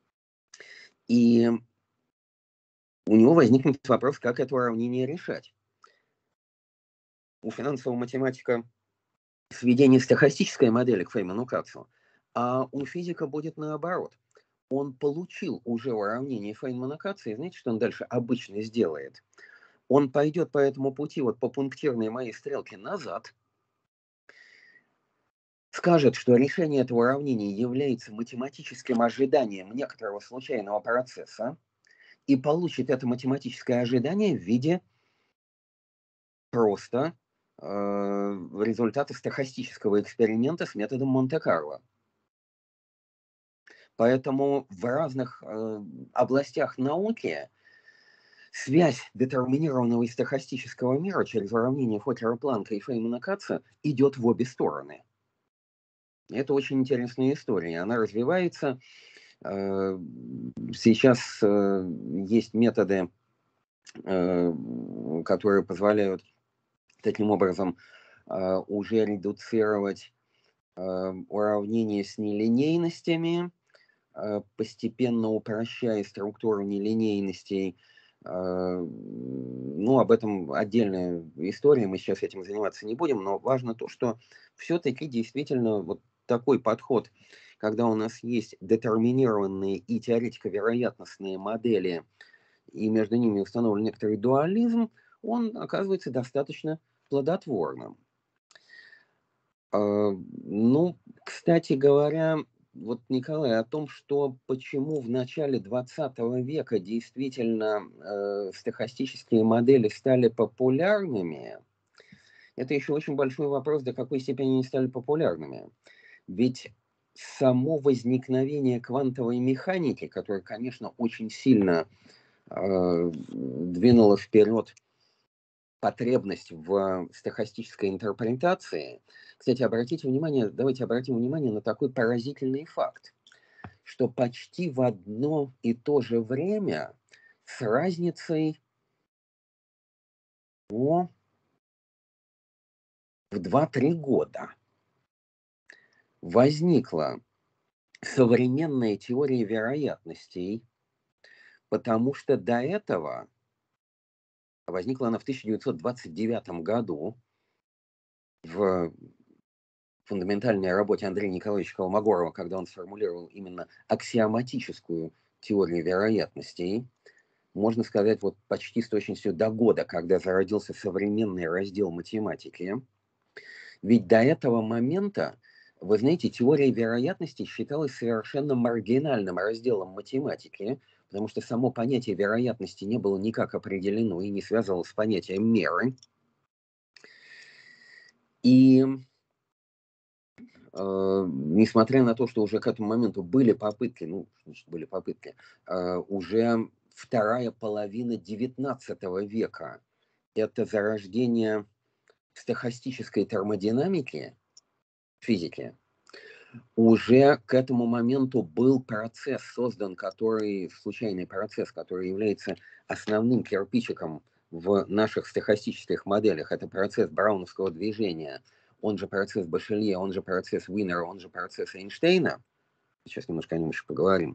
И у него возникнет вопрос, как это уравнение решать. У финансового математика сведение стохастической модели к Фейнману-Катцу, а у физика будет наоборот. Он получил уже уравнение Фейнмана-Катца, и знаете, что он дальше обычно сделает? Он пойдет по этому пути, вот по пунктирной моей стрелке назад, скажет, что решение этого уравнения является математическим ожиданием некоторого случайного процесса, и получит это математическое ожидание в виде просто э, результата стохастического эксперимента с методом Монте-Карло. Поэтому в разных э, областях науки связь детерминированного и стохастического мира через уравнение Фокера-Планка и Фейнмана-Катца идет в обе стороны. Это очень интересная история. Она развивается. Э, сейчас э, есть методы, э, которые позволяют таким образом э, уже редуцировать э, уравнения с нелинейностями, постепенно упрощая структуру нелинейностей. Ну, об этом отдельная история, мы сейчас этим заниматься не будем, но важно то, что все-таки действительно вот такой подход, когда у нас есть детерминированные и теоретико-вероятностные модели, и между ними установлен некоторый дуализм, он оказывается достаточно плодотворным. Ну, кстати говоря, вот, Николай, о том, что почему в начале двадцатого века действительно э, стохастические модели стали популярными, это еще очень большой вопрос, до какой степени они стали популярными. Ведь само возникновение квантовой механики, которое, конечно, очень сильно э, двинуло вперед потребность в стохастической интерпретации. Кстати, обратите внимание, давайте обратим внимание на такой поразительный факт, что почти в одно и то же время с разницей о, в два-три года возникла современная теория вероятностей, потому что до этого возникла она в тысяча девятьсот двадцать девятом году в фундаментальной работе Андрея Николаевича Колмогорова, когда он сформулировал именно аксиоматическую теорию вероятностей, можно сказать, вот почти с точностью до года, когда зародился современный раздел математики. Ведь до этого момента, вы знаете, теория вероятностей считалась совершенно маргинальным разделом математики, потому что само понятие вероятности не было никак определено и не связывалось с понятием меры. И Uh, несмотря на то, что уже к этому моменту были попытки, ну, значит, были попытки, uh, уже в вторая половина девятнадцатого века. Это зарождение стохастической термодинамики, физики. Уже к этому моменту был процесс создан, который, случайный процесс, который является основным кирпичиком в наших стохастических моделях. Это процесс брауновского движения, он же процесс Башелье, он же процесс Уинера, он же процесс Эйнштейна. Сейчас немножко о нем еще поговорим.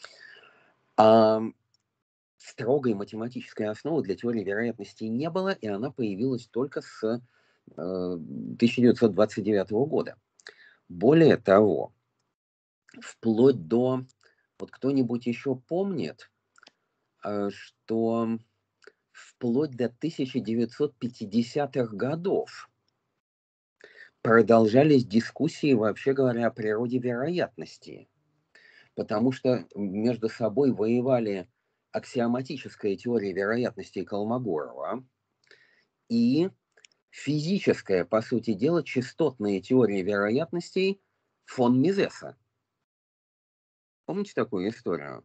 А строгой математической основы для теории вероятности не было, и она появилась только с э, тысяча девятьсот двадцать девятого года. Более того, вплоть до... Вот кто-нибудь еще помнит, э, что вплоть до тысяча девятьсот пятидесятых годов продолжались дискуссии, вообще говоря, о природе вероятности, потому что между собой воевали аксиоматическая теория вероятности Колмогорова и физическая, по сути дела, частотная теория вероятностей фон Мизеса. Помните такую историю?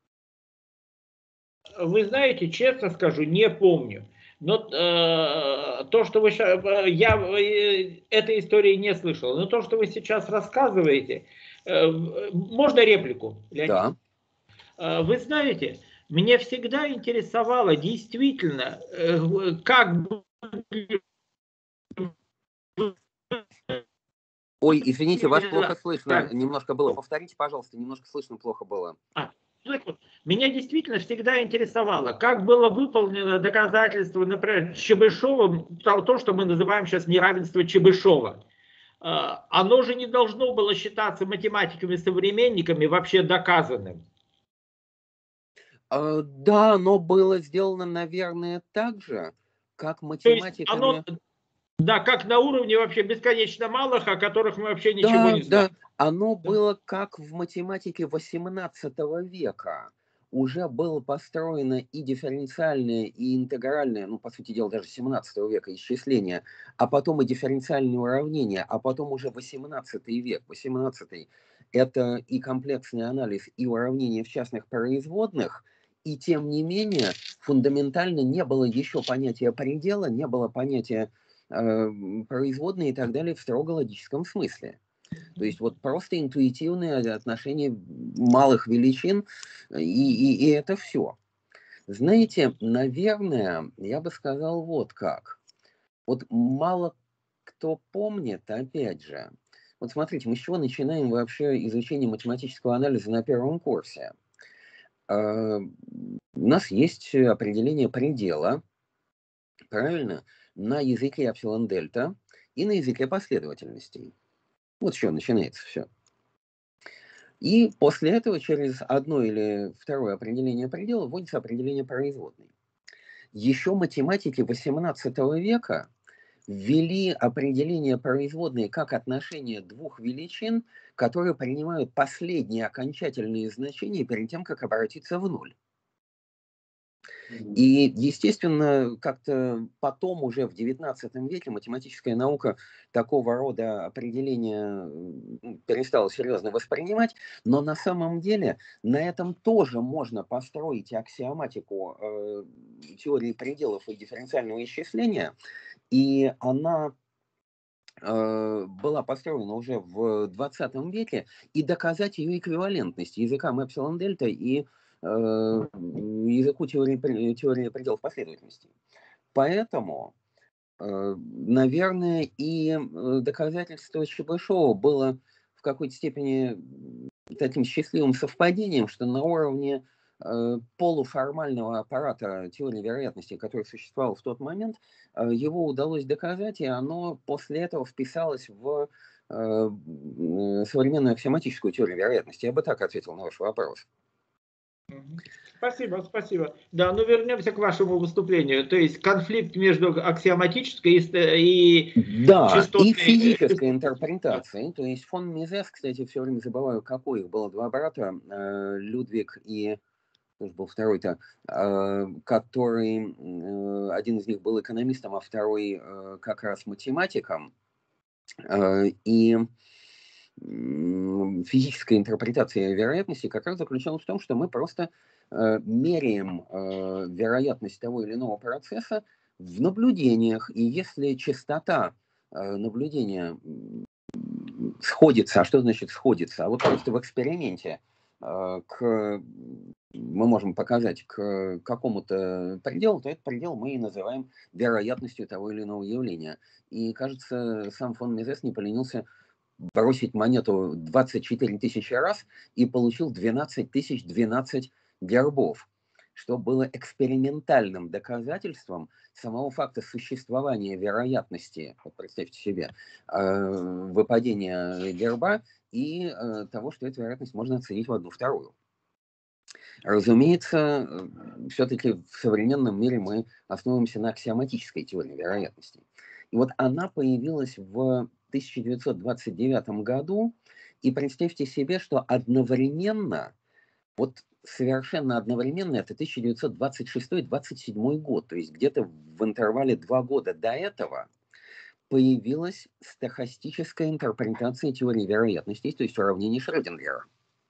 Вы знаете, честно скажу, не помню. Но э, то, что вы сейчас... Я э, этой истории не слышал. Но то, что вы сейчас рассказываете... Э, можно реплику, Леонид? Да. Э, вы знаете, меня всегда интересовало действительно, э, как... Ой, извините, вас плохо слышно. Немножко было. Повторите, пожалуйста, немножко слышно плохо было. А, меня действительно всегда интересовало, как было выполнено доказательство, например, Чебышевым, то, что мы называем сейчас неравенство Чебышева. Оно же не должно было считаться математиками-современниками вообще доказанным. Да, но было сделано, наверное, так же, как математиками... Оно, да, как на уровне вообще бесконечно малых, о которых мы вообще ничего да, не знаем. Да, оно да. было как в математике восемнадцатого века. Уже было построено и дифференциальное, и интегральное, ну, по сути дела, даже семнадцатого века исчисление, а потом и дифференциальные уравнения, а потом уже восемнадцатый век. восемнадцатый это и комплексный анализ, и уравнения в частных производных, и тем не менее фундаментально не было еще понятия предела, не было понятия э, производной и так далее в строго логическом смысле. То есть вот просто интуитивное отношение малых величин, и, и, и это все. Знаете, наверное, я бы сказал вот как. Вот мало кто помнит, опять же, вот смотрите, мы с чего начинаем вообще изучение математического анализа на первом курсе? У нас есть определение предела, правильно, на языке эпсилон-дельта и на языке последовательностей. Вот с чего начинается все. И после этого через одно или второе определение предела вводится определение производной. Еще математики восемнадцатого века ввели определение производной как отношение двух величин, которые принимают последние окончательные значения перед тем, как обратиться в ноль. И, естественно, как-то потом, уже в девятнадцатом веке, математическая наука такого рода определения перестала серьезно воспринимать, но на самом деле на этом тоже можно построить аксиоматику э, теории пределов и дифференциального исчисления, и она э, была построена уже в двадцатом веке, и доказать ее эквивалентность языкам эпсилон-дельта и языку теории, теории пределов последовательности. Поэтому, наверное, и доказательство Чебышева было в какой-то степени таким счастливым совпадением, что на уровне полуформального аппарата теории вероятности, который существовал в тот момент, его удалось доказать, и оно после этого вписалось в современную аксиоматическую теорию вероятности. Я бы так ответил на ваш вопрос. Спасибо, спасибо. Да, ну вернемся к вашему выступлению. То есть конфликт между аксиоматической и, и да, частотной... и физической интерпретацией. Да. То есть фон Мизес, кстати, все время забываю, какой их было два брата, Людвиг и тоже был второй-то, который, один из них был экономистом, а второй как раз математиком. И физическая интерпретация вероятности как раз заключалась в том, что мы просто э, меряем э, вероятность того или иного процесса в наблюдениях. И если частота э, наблюдения сходится, а что значит сходится? А вот просто в эксперименте э, к, мы можем показать к какому-то пределу, то этот предел мы и называем вероятностью того или иного явления. И, кажется, сам фон Мизес не поленился бросить монету двадцать четыре тысячи раз и получил двенадцать тысяч двенадцать гербов, что было экспериментальным доказательством самого факта существования вероятности, вот представьте себе, выпадения герба и того, что эту вероятность можно оценить в одну вторую. Разумеется, все-таки в современном мире мы основываемся на аксиоматической теории вероятностей. И вот она появилась в тысяча девятьсот двадцать девятом году, и представьте себе, что одновременно, вот совершенно одновременно, это тысяча девятьсот двадцать шестой — двадцать седьмой год, то есть где-то в интервале два года до этого появилась стохастическая интерпретация теории вероятностей, то есть уравнений Шрёдингера.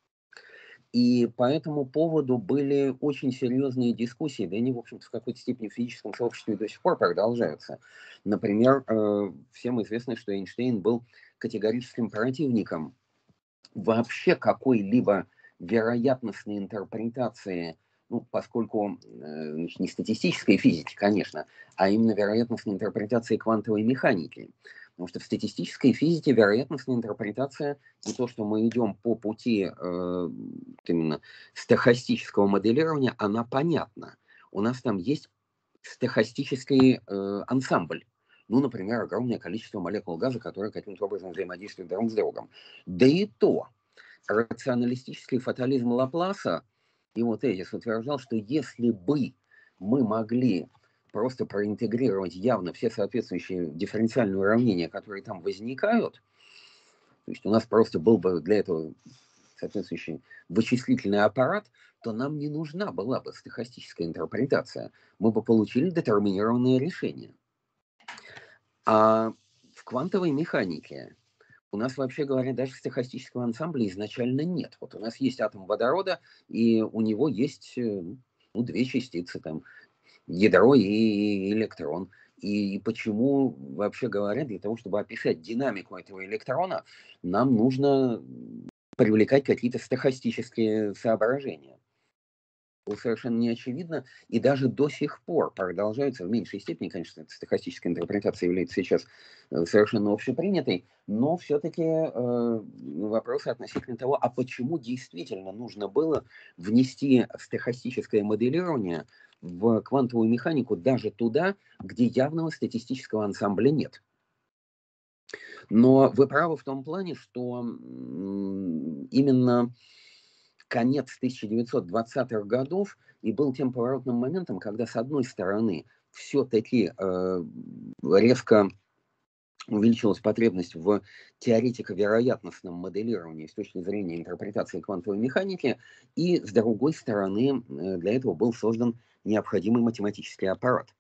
И по этому поводу были очень серьезные дискуссии, да они, в общем-то, в какой-то степени в физическом сообществе до сих пор продолжаются. Например, всем известно, что Эйнштейн был категорическим противником вообще какой-либо вероятностной интерпретации, ну, поскольку значит, не статистической физики, конечно, а именно вероятностной интерпретации квантовой механики. Потому что в статистической физике вероятностная интерпретация не то, что мы идем по пути э, именно стохастического моделирования, она понятна. У нас там есть стохастический э, ансамбль. Ну, например, огромное количество молекул газа, которые каким-то образом взаимодействуют друг с другом. Да и то, рационалистический фатализм Лапласа, его тезис утверждал, что если бы мы могли просто проинтегрировать явно все соответствующие дифференциальные уравнения, которые там возникают, то есть у нас просто был бы для этого соответствующий вычислительный аппарат, то нам не нужна была бы стохастическая интерпретация. Мы бы получили детерминированное решение. А в квантовой механике у нас, вообще говоря, даже стохастического ансамбля изначально нет. Вот у нас есть атом водорода, и у него есть ну, две частицы, там, ядро и электрон. И почему, вообще говоря, для того, чтобы описать динамику этого электрона, нам нужно привлекать какие-то стохастические соображения. Было совершенно не очевидно, и даже до сих пор продолжаются в меньшей степени, конечно, эта стохастическая интерпретация является сейчас совершенно общепринятой, но все-таки э, вопросы относительно того, а почему действительно нужно было внести стохастическое моделирование в квантовую механику даже туда, где явного статистического ансамбля нет. Но вы правы в том плане, что именно конец тысяча девятьсот двадцатых годов и был тем поворотным моментом, когда, с одной стороны, все-таки э, резко увеличилась потребность в теоретико-вероятностном моделировании с точки зрения интерпретации квантовой механики, и, с другой стороны, для этого был создан необходимый математический аппарат.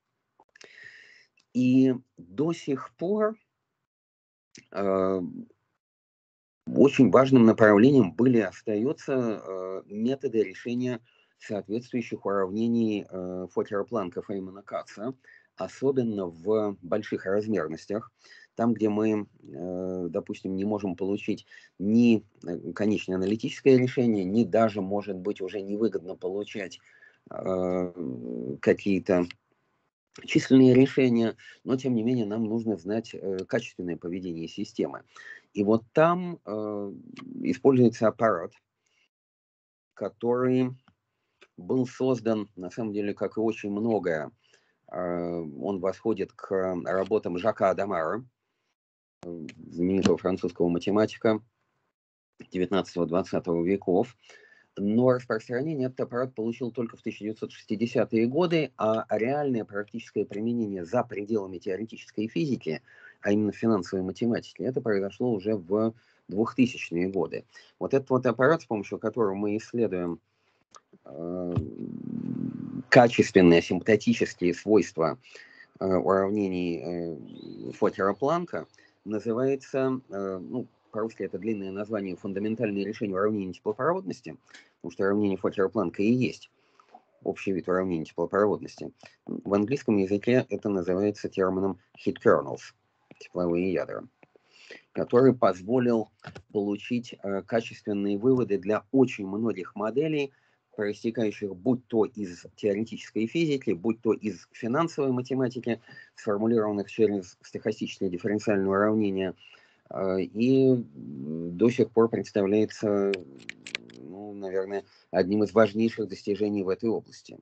И до сих пор э, очень важным направлением были и остаются э, методы решения соответствующих уравнений э, Фокера-Планка, Феймана, Каца, особенно в больших размерностях, там, где мы, э, допустим, не можем получить ни конечное аналитическое решение, ни даже, может быть, уже невыгодно получать э, какие-то численные решения, но, тем не менее, нам нужно знать э, качественное поведение системы. И вот там э, используется аппарат, который был создан, на самом деле, как и очень многое, э, он восходит к работам Жака Адамара, знаменитого французского математика девятнадцатого-двадцатого веков. Но распространение этот аппарат получил только в тысяча девятьсот шестидесятые годы, а реальное практическое применение за пределами теоретической физики, а именно финансовой математики, это произошло уже в двухтысячные годы. Вот этот вот аппарат, с помощью которого мы исследуем э, качественные асимптотические свойства э, уравнений э, Фокера-Планка, называется, э, ну, по-русски это длинное название «Фундаментальные решения уравнений теплопроводности», потому что уравнение Фоккера-Планка и есть общий вид уравнений теплопроводности. В английском языке это называется термином heat kernels, тепловые ядра, который позволил получить э, качественные выводы для очень многих моделей, проистекающих будь то из теоретической физики, будь то из финансовой математики, сформулированных через стохастические дифференциальные уравнения, э, и до сих пор представляется, ну, наверное, одним из важнейших достижений в этой области.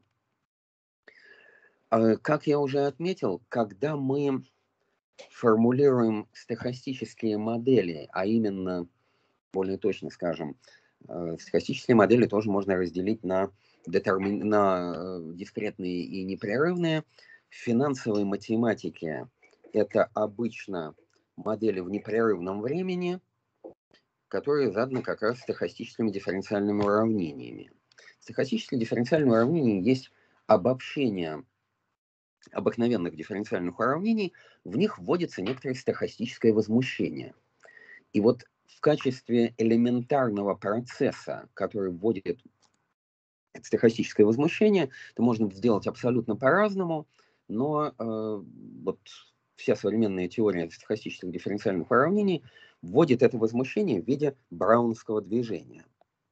Э, как я уже отметил, когда мы формулируем стохастические модели, а именно, более точно скажем, стохастические модели тоже можно разделить на, детерми... на дискретные и непрерывные. В финансовой математике это обычно модели в непрерывном времени, которые заданы как раз стохастическими дифференциальными уравнениями. Стохастические дифференциальные уравнения есть обобщение обыкновенных дифференциальных уравнений, в них вводится некоторое стохастическое возмущение. И вот в качестве элементарного процесса, который вводит это стохастическое возмущение, это можно сделать абсолютно по-разному, но э, вот вся современная теория стохастических дифференциальных уравнений вводит это возмущение в виде браунского движения.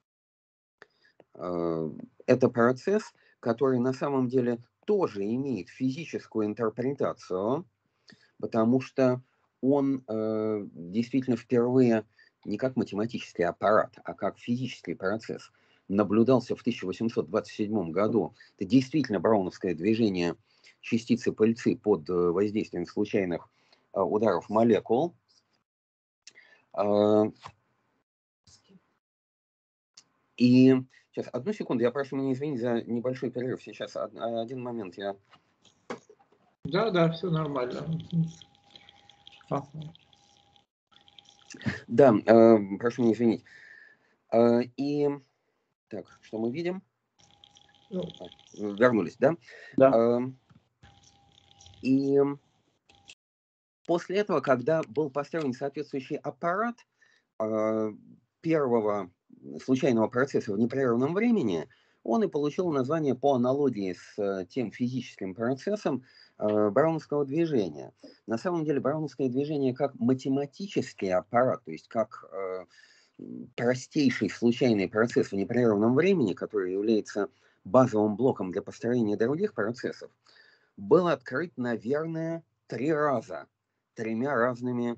Э, это процесс, который на самом деле тоже имеет физическую интерпретацию, потому что он э, действительно впервые не как математический аппарат, а как физический процесс наблюдался в тысяча восемьсот двадцать седьмом году. Это действительно брауновское движение частицы пыльцы под воздействием случайных э, ударов молекул. Э, и сейчас, одну секунду, я прошу меня извинить за небольшой перерыв. Сейчас один момент я... Да, да, все нормально. Да, э, прошу меня извинить. Э, и так, что мы видим? Ну, Вернулись, да? Да. Э, и после этого, когда был построен соответствующий аппарат э, первого случайного процесса в непрерывном времени, он и получил название по аналогии с тем физическим процессом э, браунского движения. На самом деле браунское движение как математический аппарат, то есть как э, простейший случайный процесс в непрерывном времени, который является базовым блоком для построения других процессов, был открыт, наверное, три раза, тремя разными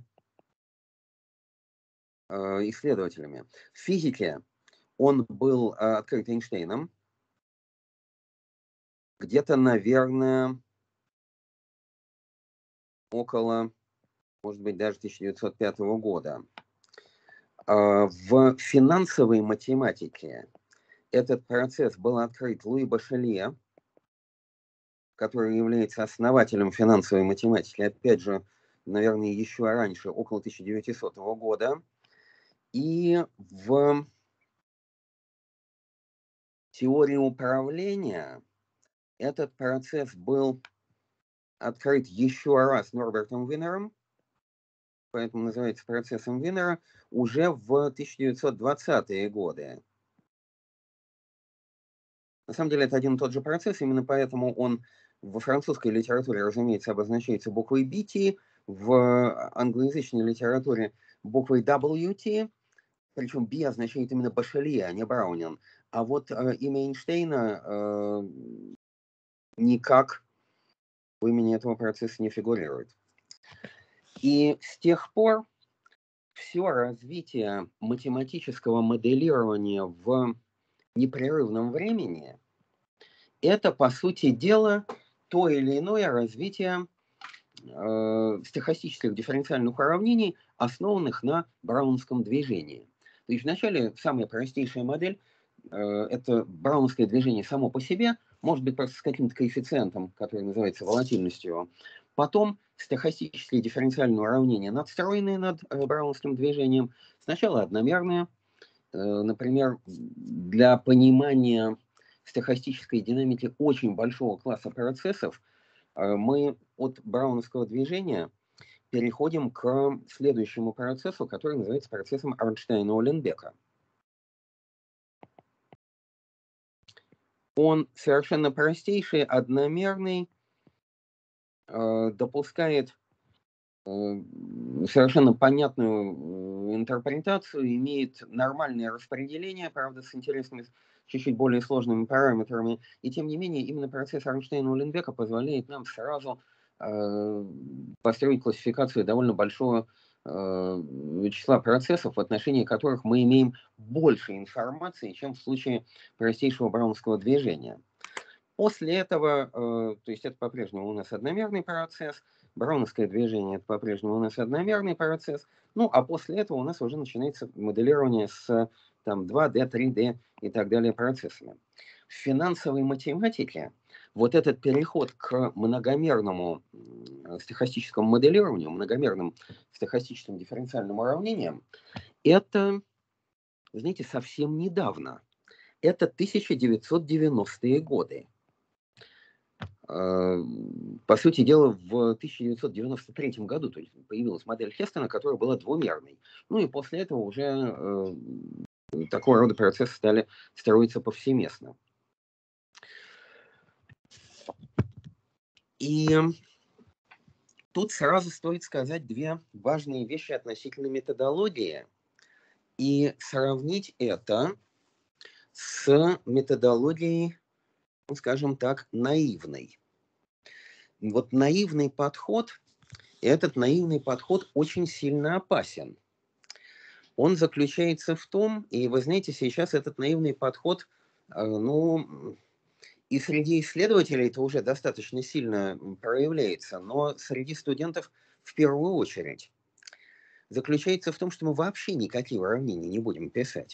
э, исследователями. В физике он был э, открыт Эйнштейном, где-то, наверное, около, может быть, даже тысяча девятьсот пятого года. Э, в финансовой математике этот процесс был открыт Луи Башелье, который является основателем финансовой математики, опять же, наверное, еще раньше, около тысяча девятисотого года. И в теории управления этот процесс был открыт еще раз Норбертом Винером, поэтому называется процессом Винера, уже в тысяча девятьсот двадцатые годы. На самом деле это один и тот же процесс, именно поэтому он во французской литературе, разумеется, обозначается буквой би ти, в англоязычной литературе буквой дабл ю ти, причем B означает именно Башелье, а не Браунин. А вот э, имя Эйнштейна э, никак в имени этого процесса не фигурирует. И с тех пор все развитие математического моделирования в непрерывном времени – это, по сути дела, то или иное развитие э, стохастических дифференциальных уравнений, основанных на браунском движении. То есть вначале самая простейшая модель э, – это браунское движение само по себе, может быть просто с каким-то коэффициентом, который называется волатильностью. Потом стохастические дифференциальные уравнения, надстроенные над э, браунским движением. Сначала одномерные. Э, например, для понимания стохастической динамики очень большого класса процессов э, мы от браунского движения переходим к следующему процессу, который называется процессом Орнштейна-Уленбека. Он совершенно простейший, одномерный, э, допускает э, совершенно понятную интерпретацию, имеет нормальное распределение, правда, с интересными, чуть-чуть более сложными параметрами. И тем не менее, именно процесс Орнштейна-Уленбека позволяет нам сразу э, построить классификацию довольно большого э, числа процессов, в отношении которых мы имеем больше информации, чем в случае простейшего браунского движения. После этого, э, то есть это по-прежнему у нас одномерный процесс, браунское движение это по-прежнему у нас одномерный процесс, ну а после этого у нас уже начинается моделирование с там, два дэ, три дэ и так далее процессами. В финансовой математике вот этот переход к многомерному стохастическому моделированию, многомерным стохастическим дифференциальным уравнениям, это, знаете, совсем недавно. Это тысяча девятьсот девяностые годы. По сути дела, в тысяча девятьсот девяносто третьем году то есть, появилась модель Хестона, которая была двумерной. Ну и после этого уже э, такого рода процессы стали строиться повсеместно. И тут сразу стоит сказать две важные вещи относительно методологии и сравнить это с методологией, ну, скажем так, наивной. Вот наивный подход, этот наивный подход очень сильно опасен. Он заключается в том, и вы знаете, сейчас этот наивный подход, ну, и среди исследователей это уже достаточно сильно проявляется, но среди студентов в первую очередь, заключается в том, что мы вообще никакие уравнения не будем писать.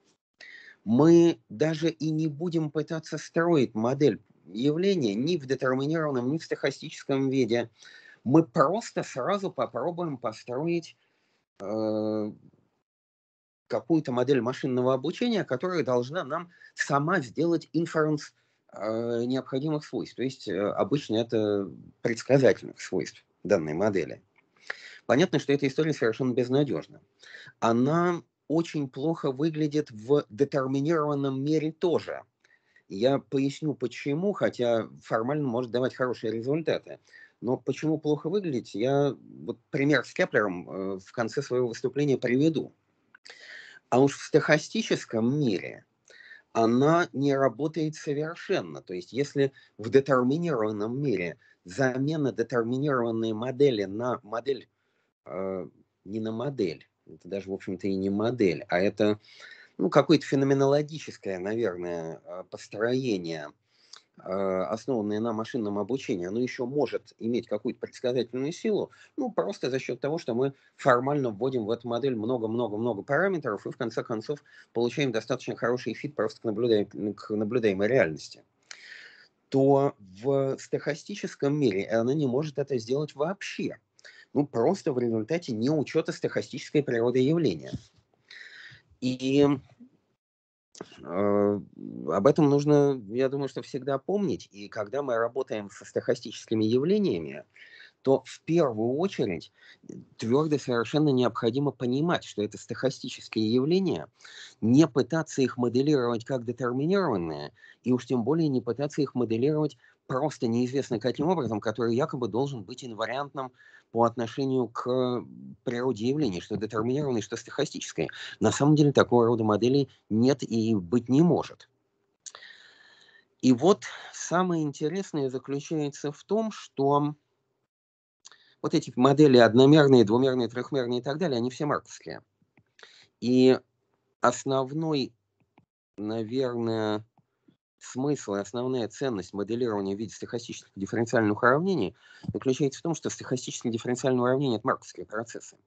Мы даже и не будем пытаться строить модель явления ни в детерминированном, ни в стохастическом виде. Мы просто сразу попробуем построить э, какую-то модель машинного обучения, которая должна нам сама сделать инференс э, необходимых свойств. То есть э, обычно это предсказательных свойств данной модели. Понятно, что эта история совершенно безнадежна. Она очень плохо выглядит в детерминированном мире тоже. Я поясню почему, хотя формально может давать хорошие результаты. Но почему плохо выглядит, я вот пример с Кеплером э, в конце своего выступления приведу. А уж в стохастическом мире она не работает совершенно. То есть если в детерминированном мире замена детерминированной модели на модель, э, не на модель, это даже, в общем-то, и не модель, а это ну, какое-то феноменологическое, наверное, построение, основанное на машинном обучении, оно еще может иметь какую-то предсказательную силу, ну, просто за счет того, что мы формально вводим в эту модель много-много-много параметров и, в конце концов, получаем достаточно хороший фит просто к, наблюдаем, к наблюдаемой реальности. То в стохастическом мире она не может это сделать вообще. Ну, просто в результате неучета стохастической природы явления. И э, об этом нужно, я думаю, что всегда помнить. И когда мы работаем со стохастическими явлениями, то в первую очередь твердо совершенно необходимо понимать, что это стохастические явления, не пытаться их моделировать как детерминированные, и уж тем более не пытаться их моделировать просто неизвестно каким образом, который якобы должен быть инвариантным по отношению к природе явлений, что детерминированное, что стохастическое. На самом деле такого рода моделей нет и быть не может. И вот самое интересное заключается в том, что вот эти модели одномерные, двумерные, трехмерные и так далее, они все марковские. И основной, наверное, смысл и основная ценность моделирования в виде стохастических дифференциальных уравнений заключается в том, что стохастические дифференциальные уравнения – это марковские процессы.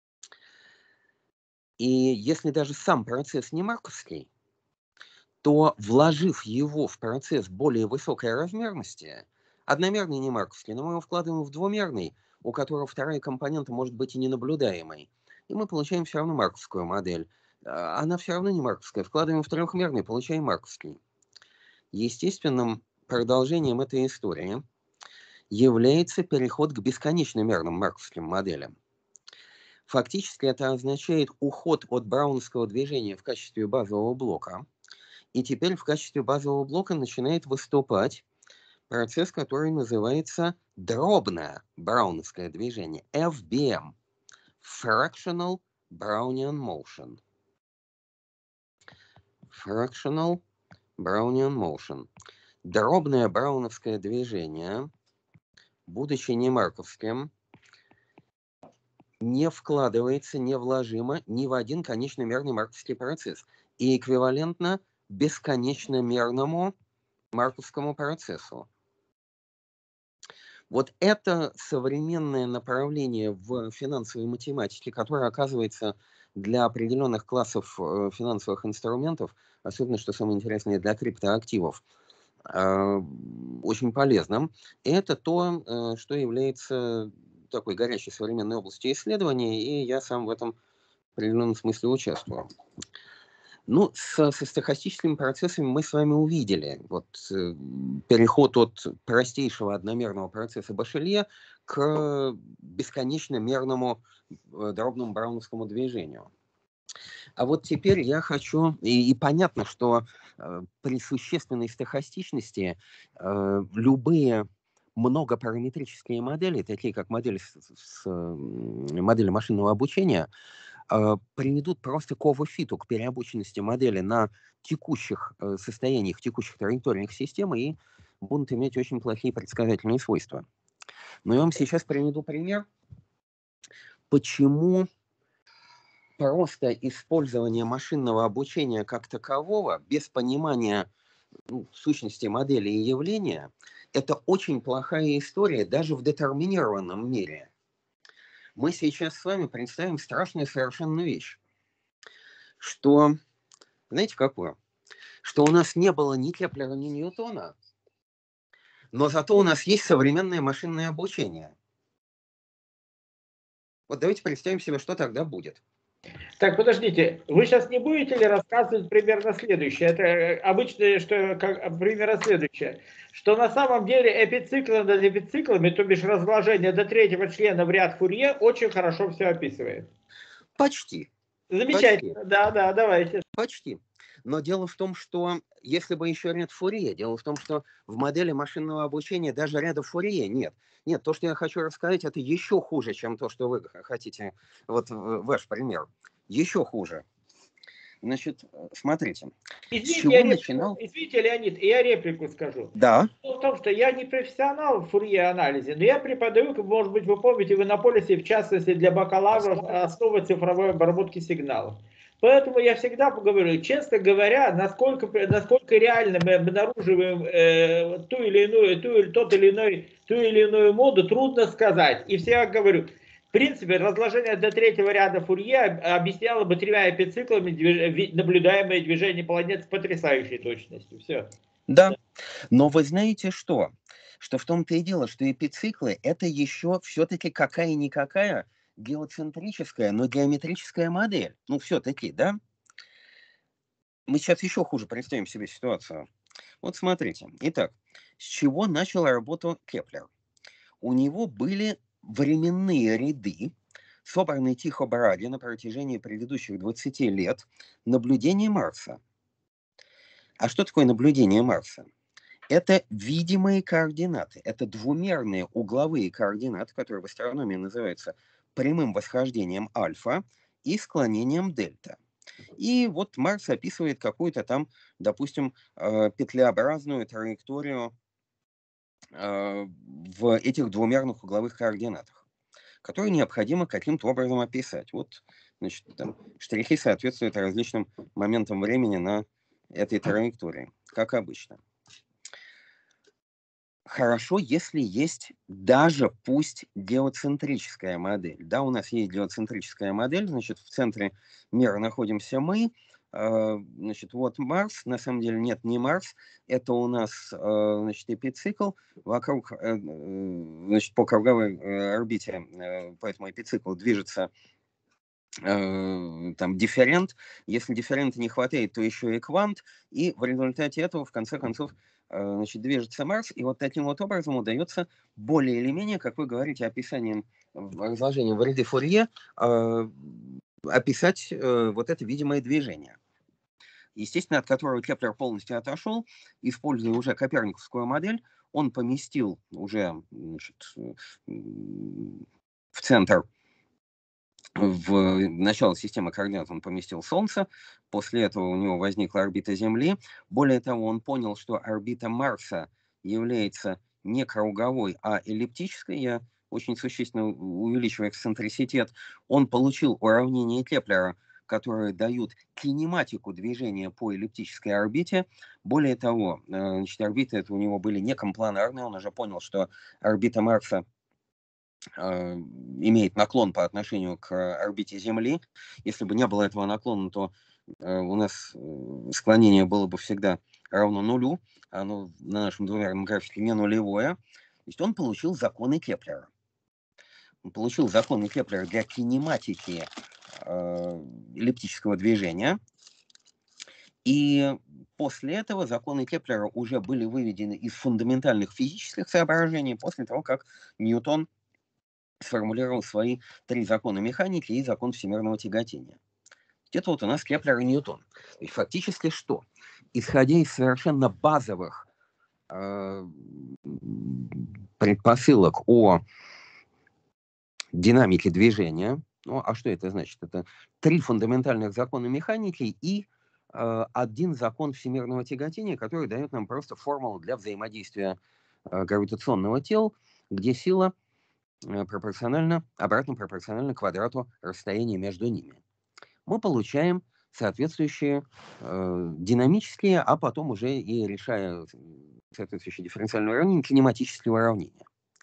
И если даже сам процесс не марковский, то вложив его в процесс более высокой размерности, одномерный не марковский, но мы его вкладываем в двумерный, у которого вторая компонента может быть и ненаблюдаемой. И мы получаем все равно марковскую модель. Она все равно не марковская. Вкладываем в трехмерный, получаем марковский. Естественным продолжением этой истории является переход к бесконечно-мерным марковским моделям. Фактически это означает уход от браунского движения в качестве базового блока. И теперь в качестве базового блока начинает выступать процесс, который называется дробное брауновское движение, эф би эм, Fractional Brownian Motion. Fractional Brownian Motion. Дробное брауновское движение, будучи не марковским, не вкладывается невложимо ни в один конечномерный марковский процесс и эквивалентно бесконечномерному марковскому процессу. Вот это современное направление в финансовой математике, которое оказывается для определенных классов финансовых инструментов, особенно, что самое интересное, для криптоактивов, очень полезным. И это то, что является такой горячей современной областью исследования, и я сам в этом в определенном смысле участвую. Ну, со, со стохастическими процессами мы с вами увидели вот, э, переход от простейшего одномерного процесса Башелье к бесконечно мерному э, дробному брауновскому движению. А вот теперь я хочу, и, и понятно, что э, при существенной стохастичности э, любые многопараметрические модели, такие как модели, с, с, модели машинного обучения, приведут просто к оверфиту, к переобученности модели на текущих состояниях, текущих траекториях системы и будут иметь очень плохие предсказательные свойства. Но я вам сейчас приведу пример, почему просто использование машинного обучения как такового, без понимания ну, сущности модели и явления, это очень плохая история даже в детерминированном мире. Мы сейчас с вами представим страшную совершенно вещь, что, знаете, какую? Что у нас не было ни Кеплера, ни Ньютона, но зато у нас есть современное машинное обучение. Вот давайте представим себе, что тогда будет. Так, подождите, вы сейчас не будете ли рассказывать примерно следующее? Это обычно, что как, примерно следующее, что на самом деле эпициклы над эпициклами, то бишь разложение до третьего члена в ряд Фурье, очень хорошо все описывает. Почти. Замечательно, Почти. да, да, давайте. Почти. Но дело в том, что если бы еще ряд Фурье, дело в том, что в модели машинного обучения даже ряда Фурье нет. Нет, то, что я хочу рассказать, это еще хуже, чем то, что вы хотите, вот ваш пример. Еще хуже. Значит, смотрите. Извините, с чего я начинал? реплику, извините, Леонид, я реплику скажу. Да. Дело в том, что я не профессионал в Фурье-анализе, но я преподаю, может быть, вы помните, в Иннополисе, в частности, для бакалавров основы цифровой обработки сигналов. Поэтому я всегда говорю, честно говоря, насколько, насколько реально мы обнаруживаем э, ту или иную, ту, или, тот или иной, ту или иную моду, трудно сказать. И всегда говорю, в принципе, разложение до третьего ряда Фурье объясняло бы тремя эпициклами движ... наблюдаемое движение планет с потрясающей точностью. Все. Да. Но вы знаете что? Что в том-то и дело, что эпициклы это еще все-таки какая-никакая геоцентрическая, но геометрическая модель. Ну, все-таки, да? Мы сейчас еще хуже представим себе ситуацию. Вот смотрите. Итак, с чего начал работу Кеплер? У него были временные ряды, собранные Тихо Браги на протяжении предыдущих двадцати лет, наблюдения Марса. А что такое наблюдение Марса? Это видимые координаты, это двумерные угловые координаты, которые в астрономии называются прямым восхождением альфа и склонением дельта. И вот Марс описывает какую-то там, допустим, петлеобразную траекторию в этих двумерных угловых координатах, которую необходимо каким-то образом описать. Вот, значит, там штрихи соответствуют различным моментам времени на этой траектории, как обычно. Хорошо, если есть даже пусть геоцентрическая модель. Да, у нас есть геоцентрическая модель, значит, в центре мира находимся мы. Значит, вот Марс, на самом деле нет, не Марс, это у нас, значит, эпицикл, вокруг, значит, по круговой орбите по этому эпициклу движется там дифферент, если дифферента не хватает, то еще и квант, и в результате этого, в конце концов, значит, движется Марс, и вот таким вот образом удается более или менее, как вы говорите, описанием, разложением в ряде Фурье, описать вот это видимое движение. Естественно, от которого Кеплер полностью отошел, используя уже коперниковскую модель, он поместил уже, значит, в центр, в начало системы координат он поместил Солнце, после этого у него возникла орбита Земли. Более того, он понял, что орбита Марса является не круговой, а эллиптической. Я очень существенно увеличиваю эксцентриситет. Он получил уравнение Кеплера, которые дают кинематику движения по эллиптической орбите. Более того, значит, орбиты это у него были не компланарные. Он уже понял, что орбита Марса э, имеет наклон по отношению к орбите Земли. Если бы не было этого наклона, то э, у нас склонение было бы всегда равно нулю. Оно на нашем двумерном графике не нулевое. То есть он получил законы Кеплера. Он получил законы Кеплера для кинематики эллиптического движения. И после этого законы Кеплера уже были выведены из фундаментальных физических соображений после того, как Ньютон сформулировал свои три закона механики и закон всемирного тяготения. Это вот у нас Кеплер и Ньютон. То есть фактически что? Исходя из совершенно базовых э, предпосылок о динамике движения. Ну, а что это значит? Это три фундаментальных закона механики и э, один закон всемирного тяготения, который дает нам просто формулу для взаимодействия э, гравитационного тела, где сила э, пропорциональна, обратно пропорциональна квадрату расстояния между ними. Мы получаем соответствующие э, динамические, а потом уже и решая соответствующие дифференциальные уравнения, кинематические уравнения.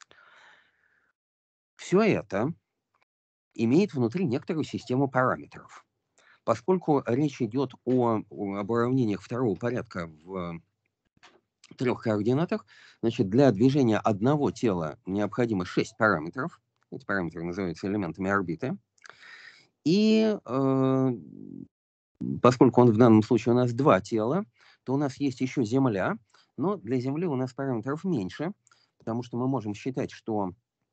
Все это имеет внутри некоторую систему параметров. Поскольку речь идет о, о, об уравнениях второго порядка в трех координатах, значит, для движения одного тела необходимо шесть параметров. Эти параметры называются элементами орбиты. И э, поскольку он в данном случае у нас два тела, то у нас есть еще Земля, но для Земли у нас параметров меньше, потому что мы можем считать, что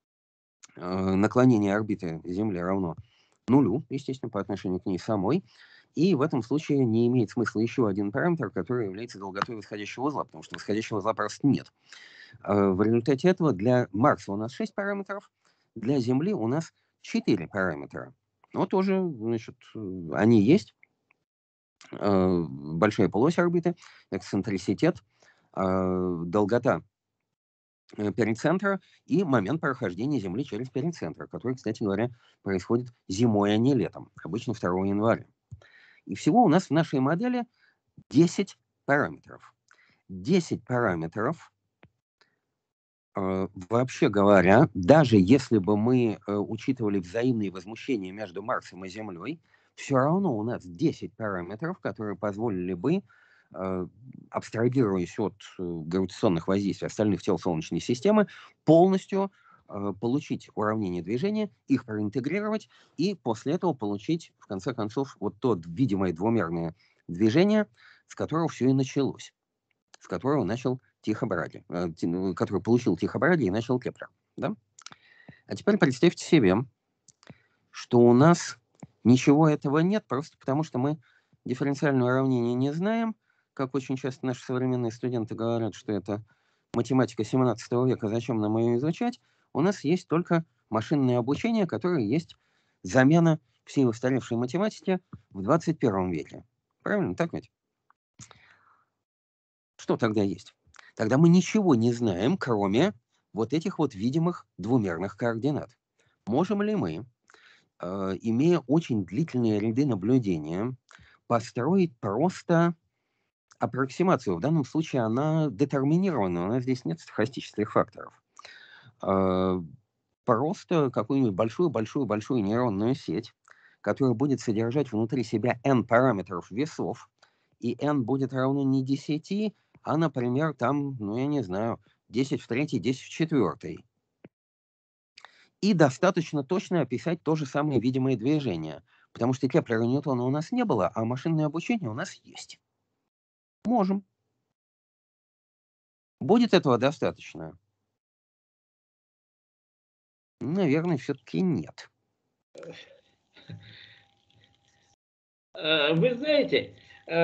э, наклонение орбиты Земли равно нулю, естественно, по отношению к ней самой. И в этом случае не имеет смысла еще один параметр, который является долготой восходящего узла, потому что восходящего узла просто нет. В результате этого для Марса у нас шесть параметров, для Земли у нас четыре параметра. Но тоже, значит, они есть. Большая полуось орбиты, эксцентриситет, долгота перицентра и момент прохождения Земли через перицентр, который, кстати говоря, происходит зимой, а не летом, обычно второго января. И всего у нас в нашей модели десять параметров. десять параметров, э, вообще говоря, даже если бы мы э, учитывали взаимные возмущения между Марсом и Землей, все равно у нас десять параметров, которые позволили бы, абстрагируясь от гравитационных воздействий остальных тел Солнечной системы, полностью э, получить уравнение движения, их проинтегрировать и после этого получить, в конце концов, вот то видимое двумерное движение, с которого все и началось, с которого начал Тихо Браги, э, который получил Тихо Браги и начал Кеплер. Да? А теперь представьте себе, что у нас ничего этого нет, просто потому что мы дифференциальное уравнение не знаем. Как очень часто наши современные студенты говорят, что это математика семнадцатого века, зачем нам ее изучать? У нас есть только машинное обучение, которое есть замена всей устаревшей математики в двадцать первом веке. Правильно? Так ведь? Что тогда есть? Тогда мы ничего не знаем, кроме вот этих вот видимых двумерных координат. Можем ли мы, э, имея очень длительные ряды наблюдения, построить просто аппроксимацию? В данном случае она детерминирована, у нас здесь нет стохастических факторов. Э, просто какую-нибудь большую-большую-большую нейронную сеть, которая будет содержать внутри себя n параметров весов, и n будет равно не десяти, а, например, там, ну, я не знаю, десять в третьей, десять в четвертой. И достаточно точно описать то же самое видимое движение, потому что Кеплера и Ньютона у нас не было, а машинное обучение у нас есть. Можем. Будет этого достаточно? Наверное, все-таки нет. Вы знаете,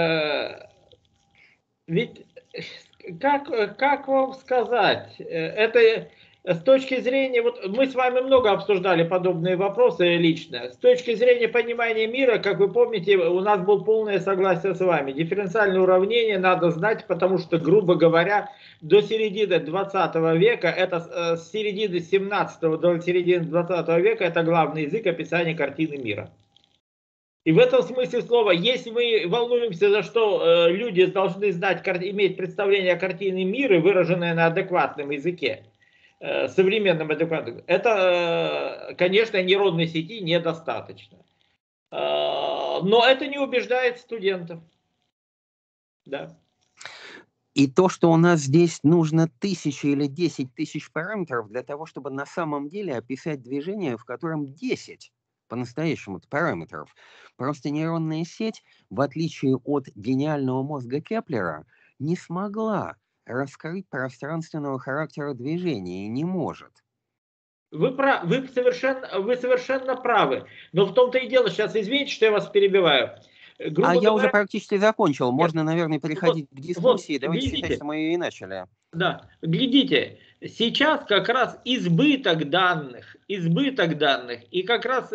ведь как, как вам сказать, это с точки зрения, вот мы с вами много обсуждали подобные вопросы лично, с точки зрения понимания мира, как вы помните, у нас было полное согласие с вами. Дифференциальное уравнение надо знать, потому что, грубо говоря, до середины двадцатого века, это с середины семнадцатого до середины двадцатого века, это главный язык описания картины мира. И в этом смысле слова, если мы волнуемся, за что э, люди должны знать, иметь представление о картине мира, выраженное на адекватном языке, э, современном адекватном, это, э, конечно, нейронной сети недостаточно. Э, но это не убеждает студентов. Да. И то, что у нас здесь нужно тысячи или десять тысяч параметров для того, чтобы на самом деле описать движение, в котором десять по-настоящему параметров. Просто нейронная сеть, в отличие от гениального мозга Кеплера, не смогла раскрыть пространственного характера движения и не может. Вы, прав, вы, совершенно, вы совершенно правы. Но в том-то и дело, сейчас извините, что я вас перебиваю. Грубо а говоря, я уже практически закончил. Можно, наверное, переходить вот, к дискуссии. Вот, Давайте глядите, считать, что мы ее и начали. Да, глядите, сейчас как раз избыток данных, избыток данных, и как раз,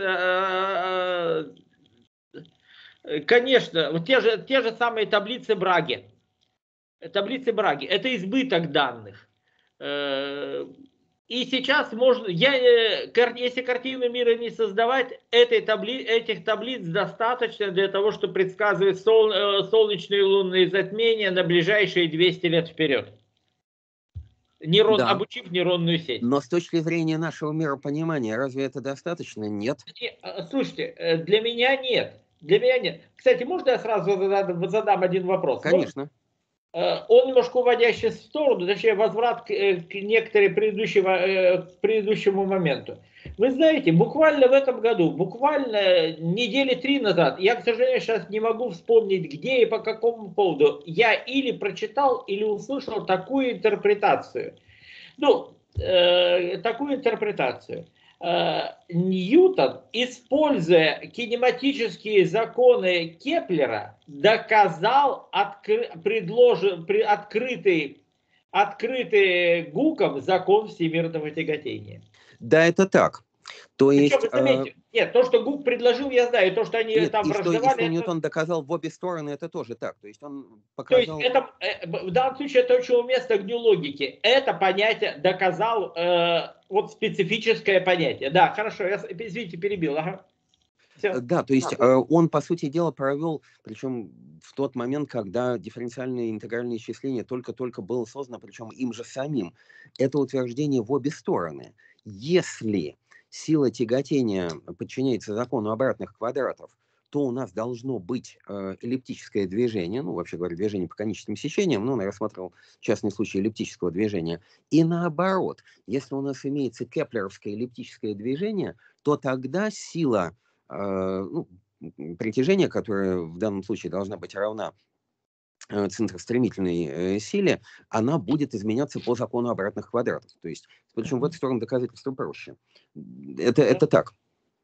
конечно, вот те же, те же самые таблицы Браги, таблицы Браги, это избыток данных. И сейчас можно, я, если картину мира не создавать, этой табли, этих таблиц достаточно для того, чтобы предсказывать сол, солнечные и лунные затмения на ближайшие двести лет вперед. Нейрон, да. Обучив нейронную сеть. Но с точки зрения нашего миропонимания, разве это достаточно? Нет. Слушайте, для меня нет. Для меня нет. Кстати, можно я сразу задам, задам один вопрос? Конечно. Он немножко уводящий в сторону, точнее, возврат к, к некоторым предыдущему, к предыдущему моменту. Вы знаете, буквально в этом году, буквально недели три назад, я, к сожалению, сейчас не могу вспомнить, где и по какому поводу, я или прочитал, или услышал такую интерпретацию. Ну, э, такую интерпретацию. Э, Ньютон, используя кинематические законы Кеплера, доказал откры, предложен, при, открытый, открытый Гуком закон всемирного тяготения. Да, это так. То Причем, есть, заметьте, э... нет, то, что Гук предложил, я знаю, и то, что они нет, там и враждовали... Что, и что это... Ньютон доказал в обе стороны, это тоже так. То есть он показал... То есть это, в данном случае это очень уместно к дню логики. Это понятие доказал, э, вот специфическое понятие. Да, хорошо, я, извините, перебил. Ага. Все. Да, то есть э, он, по сути дела, провел, причем в тот момент, когда дифференциальное интегральное исчисление только-только было создано, причем им же самим. Это утверждение в обе стороны. Если сила тяготения подчиняется закону обратных квадратов, то у нас должно быть э, эллиптическое движение, ну, вообще говоря, движение по коническим сечениям, ну, я рассматривал частный случай эллиптического движения. И наоборот, если у нас имеется кеплеровское эллиптическое движение, то тогда сила э, ну, притяжения, которая в данном случае должна быть равна э, центростремительной э, силе, она будет изменяться по закону обратных квадратов. То есть, причем в эту сторону доказательство проще. Это, это так.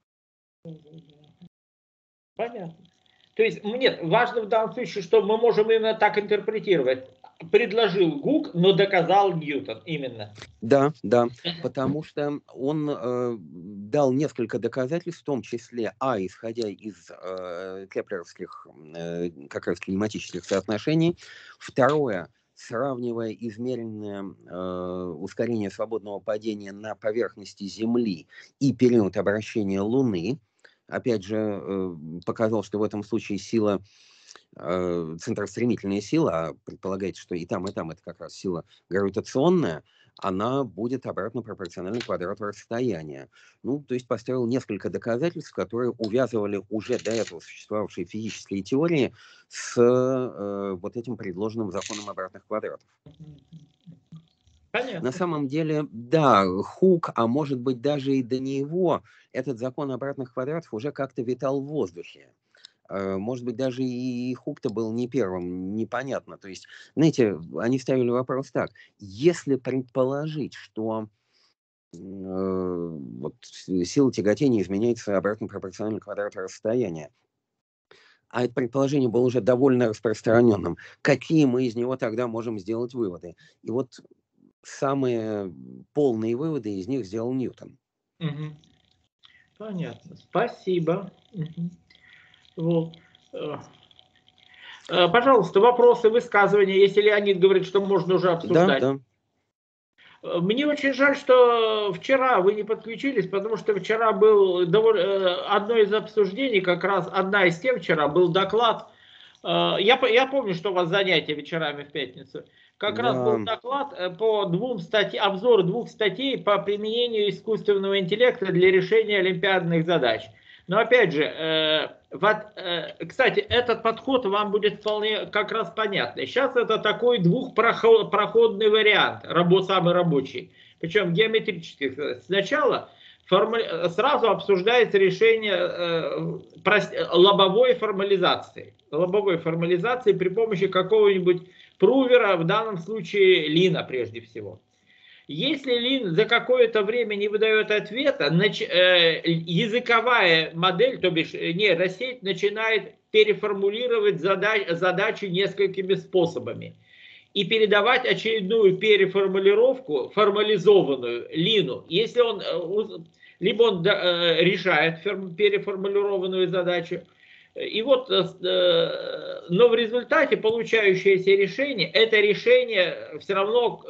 Понятно. То есть, нет, важно в данном случае, что мы можем именно так интерпретировать. Предложил Гук, но доказал Ньютон. Именно. Да, да, потому что он э, дал несколько доказательств, в том числе, а, исходя из э, кеплеровских э, как раз кинематических соотношений, второе, сравнивая измеренное э, ускорение свободного падения на поверхности Земли и период обращения Луны, опять же, э, показал, что в этом случае сила, э, центростремительная сила, а предполагается, что и там, и там это как раз сила гравитационная, она будет обратно пропорциональна квадрату расстояния. Ну, то есть поставил несколько доказательств, которые увязывали уже до этого существовавшие физические теории с э, вот этим предложенным законом обратных квадратов. Понятно. На самом деле, да, Хук, а может быть даже и до него, этот закон обратных квадратов уже как-то витал в воздухе. Может быть, даже и Хукта был не первым, непонятно. То есть, знаете, они ставили вопрос так. Если предположить, что э, вот, сила тяготения изменяется обратно пропорционально квадрату расстояния, а это предположение было уже довольно распространенным, какие мы из него тогда можем сделать выводы? И вот самые полные выводы из них сделал Ньютон. Угу. Понятно. Спасибо. Угу. Вот. Пожалуйста, вопросы, высказывания. Если Леонид говорит, что можно уже обсуждать. Да, да. Мне очень жаль, что вчера вы не подключились, потому что вчера был довольно, одно из обсуждений, как раз одна из тем вчера был доклад. Я, я помню, что у вас занятия вечерами в пятницу. Как Да. раз был доклад по двум статьям, обзор двух статей по применению искусственного интеллекта для решения олимпиадных задач. Но опять же, э, вот, э, кстати, этот подход вам будет вполне как раз понятный. Сейчас это такой двухпроходный вариант, рабо, самый рабочий. Причем геометрический. Сначала форми- сразу обсуждается решение э, прост- лобовой формализации. Лобовой формализации при помощи какого-нибудь прувера, в данном случае Лина прежде всего. Если Лин за какое-то время не выдает ответа, нач, э, языковая модель, то бишь нейросеть, начинает переформулировать задач, задачи несколькими способами и передавать очередную переформулировку, формализованную Лину. Если он, либо он э, решает переформулированную задачу, и вот, но в результате получающееся решение, это решение все равно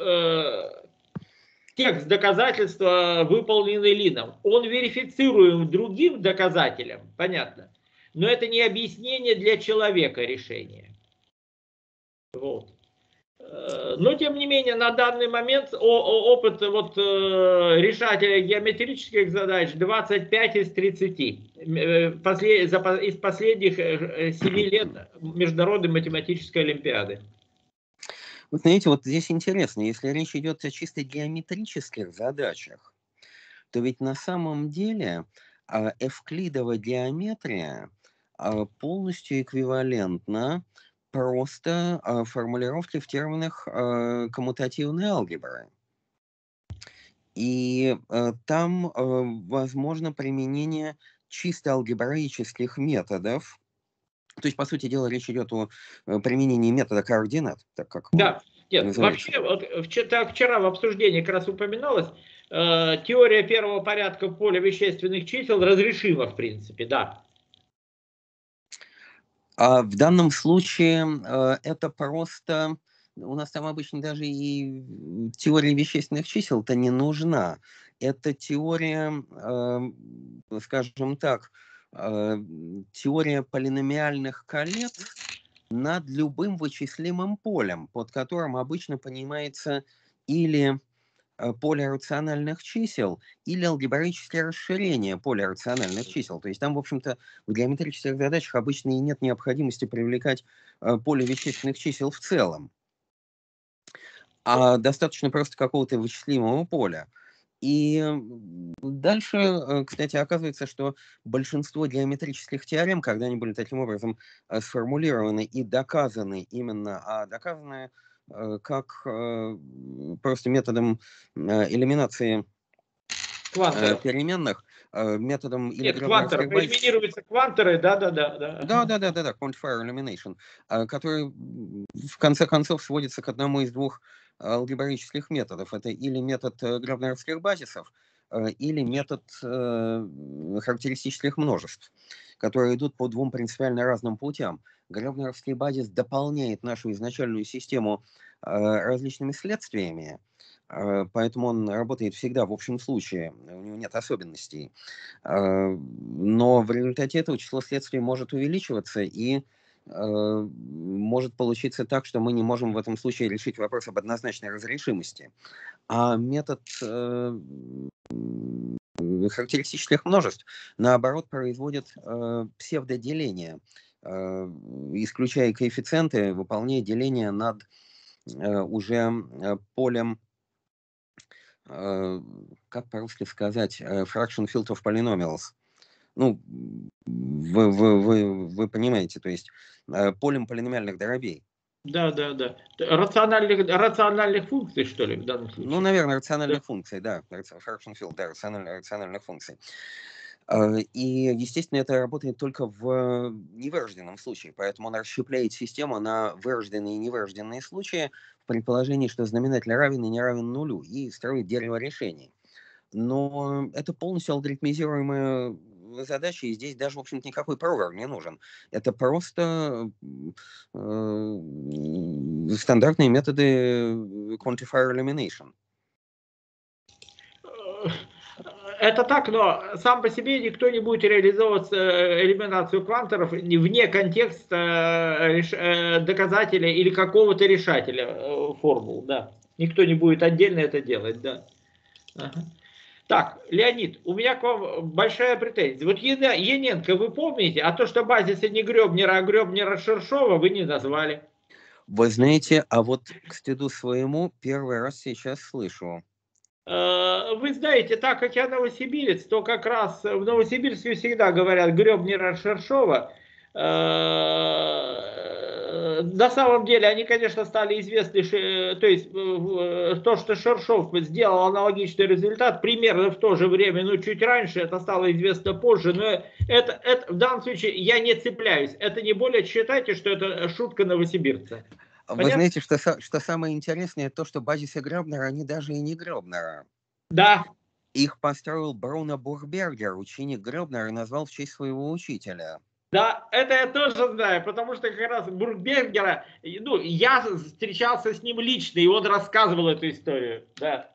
текст доказательства, выполненный Лином, он верифицируем другим доказателем, понятно, но это не объяснение для человека решения. Вот. Но, тем не менее, на данный момент опыт вот, решателя геометрических задач двадцать пять из тридцати из последних семи лет Международной математической олимпиады. Вы знаете, вот здесь интересно, если речь идет о чисто геометрических задачах, то ведь на самом деле эвклидова геометрия полностью эквивалентна просто формулировке в терминах коммутативной алгебры. И там возможно применение чисто алгебраических методов. То есть, по сути дела, речь идет о применении метода координат, так как да, нет, называется. Вообще, вот, вчера, вчера в обсуждении как раз упоминалось, э, теория первого порядка в поле вещественных чисел разрешима, в принципе, да. А в данном случае э, это просто... У нас там обычно даже и теория вещественных чисел-то не нужна. Это теория, э, скажем так, э, теория полиномиальных колец над любым вычислимым полем, под которым обычно понимается или поле рациональных чисел, или алгебраическое расширение поля рациональных чисел. То есть там, в общем-то, в геометрических задачах обычно и нет необходимости привлекать поле вещественных чисел в целом, а достаточно просто какого-то вычислимого поля. И дальше, кстати, оказывается, что большинство геометрических теорем, когда они были таким образом сформулированы и доказаны именно, а доказаны как просто методом элиминации Квантеров. переменных, методом или Нет, квантеры. Элиминируются квантеры, да-да-да. Да, да, да, да, да, quantifier elimination, который в конце концов сводится к одному из двух алгебраических методов. Это или метод гребнеровских базисов, или метод характеристических множеств, которые идут по двум принципиально разным путям. Гребнеровский базис дополняет нашу изначальную систему различными следствиями, поэтому он работает всегда в общем случае, у него нет особенностей. Но в результате этого число следствий может увеличиваться, и может получиться так, что мы не можем в этом случае решить вопрос об однозначной разрешимости. А метод характеристических множеств, наоборот, производит псевдоделение, исключая коэффициенты, выполняя деление над уже полем, как по-русски сказать, fraction field of polynomials. ну, вы, вы, вы, вы понимаете, то есть э, полем полиномиальных дробей. Да, да, да. Рациональных, рациональных функций, что ли, в данном случае? Ну, наверное, рациональных Да. функций, да. Fraction field, да, рациональных, рациональных функций. Э, И, естественно, это работает только в невырожденном случае, поэтому он расщепляет систему на вырожденные и невырожденные случаи в предположении, что знаменатель равен и не равен нулю, и строит дерево решений. Но это полностью алгоритмизируемая задача, и здесь даже, в общем-то, никакой программ не нужен. Это просто э, стандартные методы quantifier elimination. Это так, но сам по себе никто не будет реализовывать элиминацию кванторов вне контекста доказателя или какого-то решателя формул. Да. Никто не будет отдельно это делать. Да. Ага. Так, Леонид, у меня к вам большая претензия. Вот Яненко вы помните, а то, что базисы не Гребнера, а Гребнера Шершова вы не назвали. Вы знаете, а вот к стыду своему первый раз сейчас слышу. Вы знаете, так как я новосибирец, то как раз в Новосибирске всегда говорят Гребнера Шершова. На самом деле они, конечно, стали известны, то есть то, что Шершов сделал аналогичный результат примерно в то же время, но чуть раньше, это стало известно позже, но это, это в данном случае я не цепляюсь. Это не более считайте, что это шутка новосибирца. Вы Понятно? знаете, что, что самое интересное, то, что базисы Гребнера, они даже и не Гребнера. Да. Их построил Бруно Бурхбергер, ученик Гребнера, и назвал в честь своего учителя. Да, это я тоже знаю, потому что как раз Бурхбергера, ну, я встречался с ним лично, и он рассказывал эту историю, да.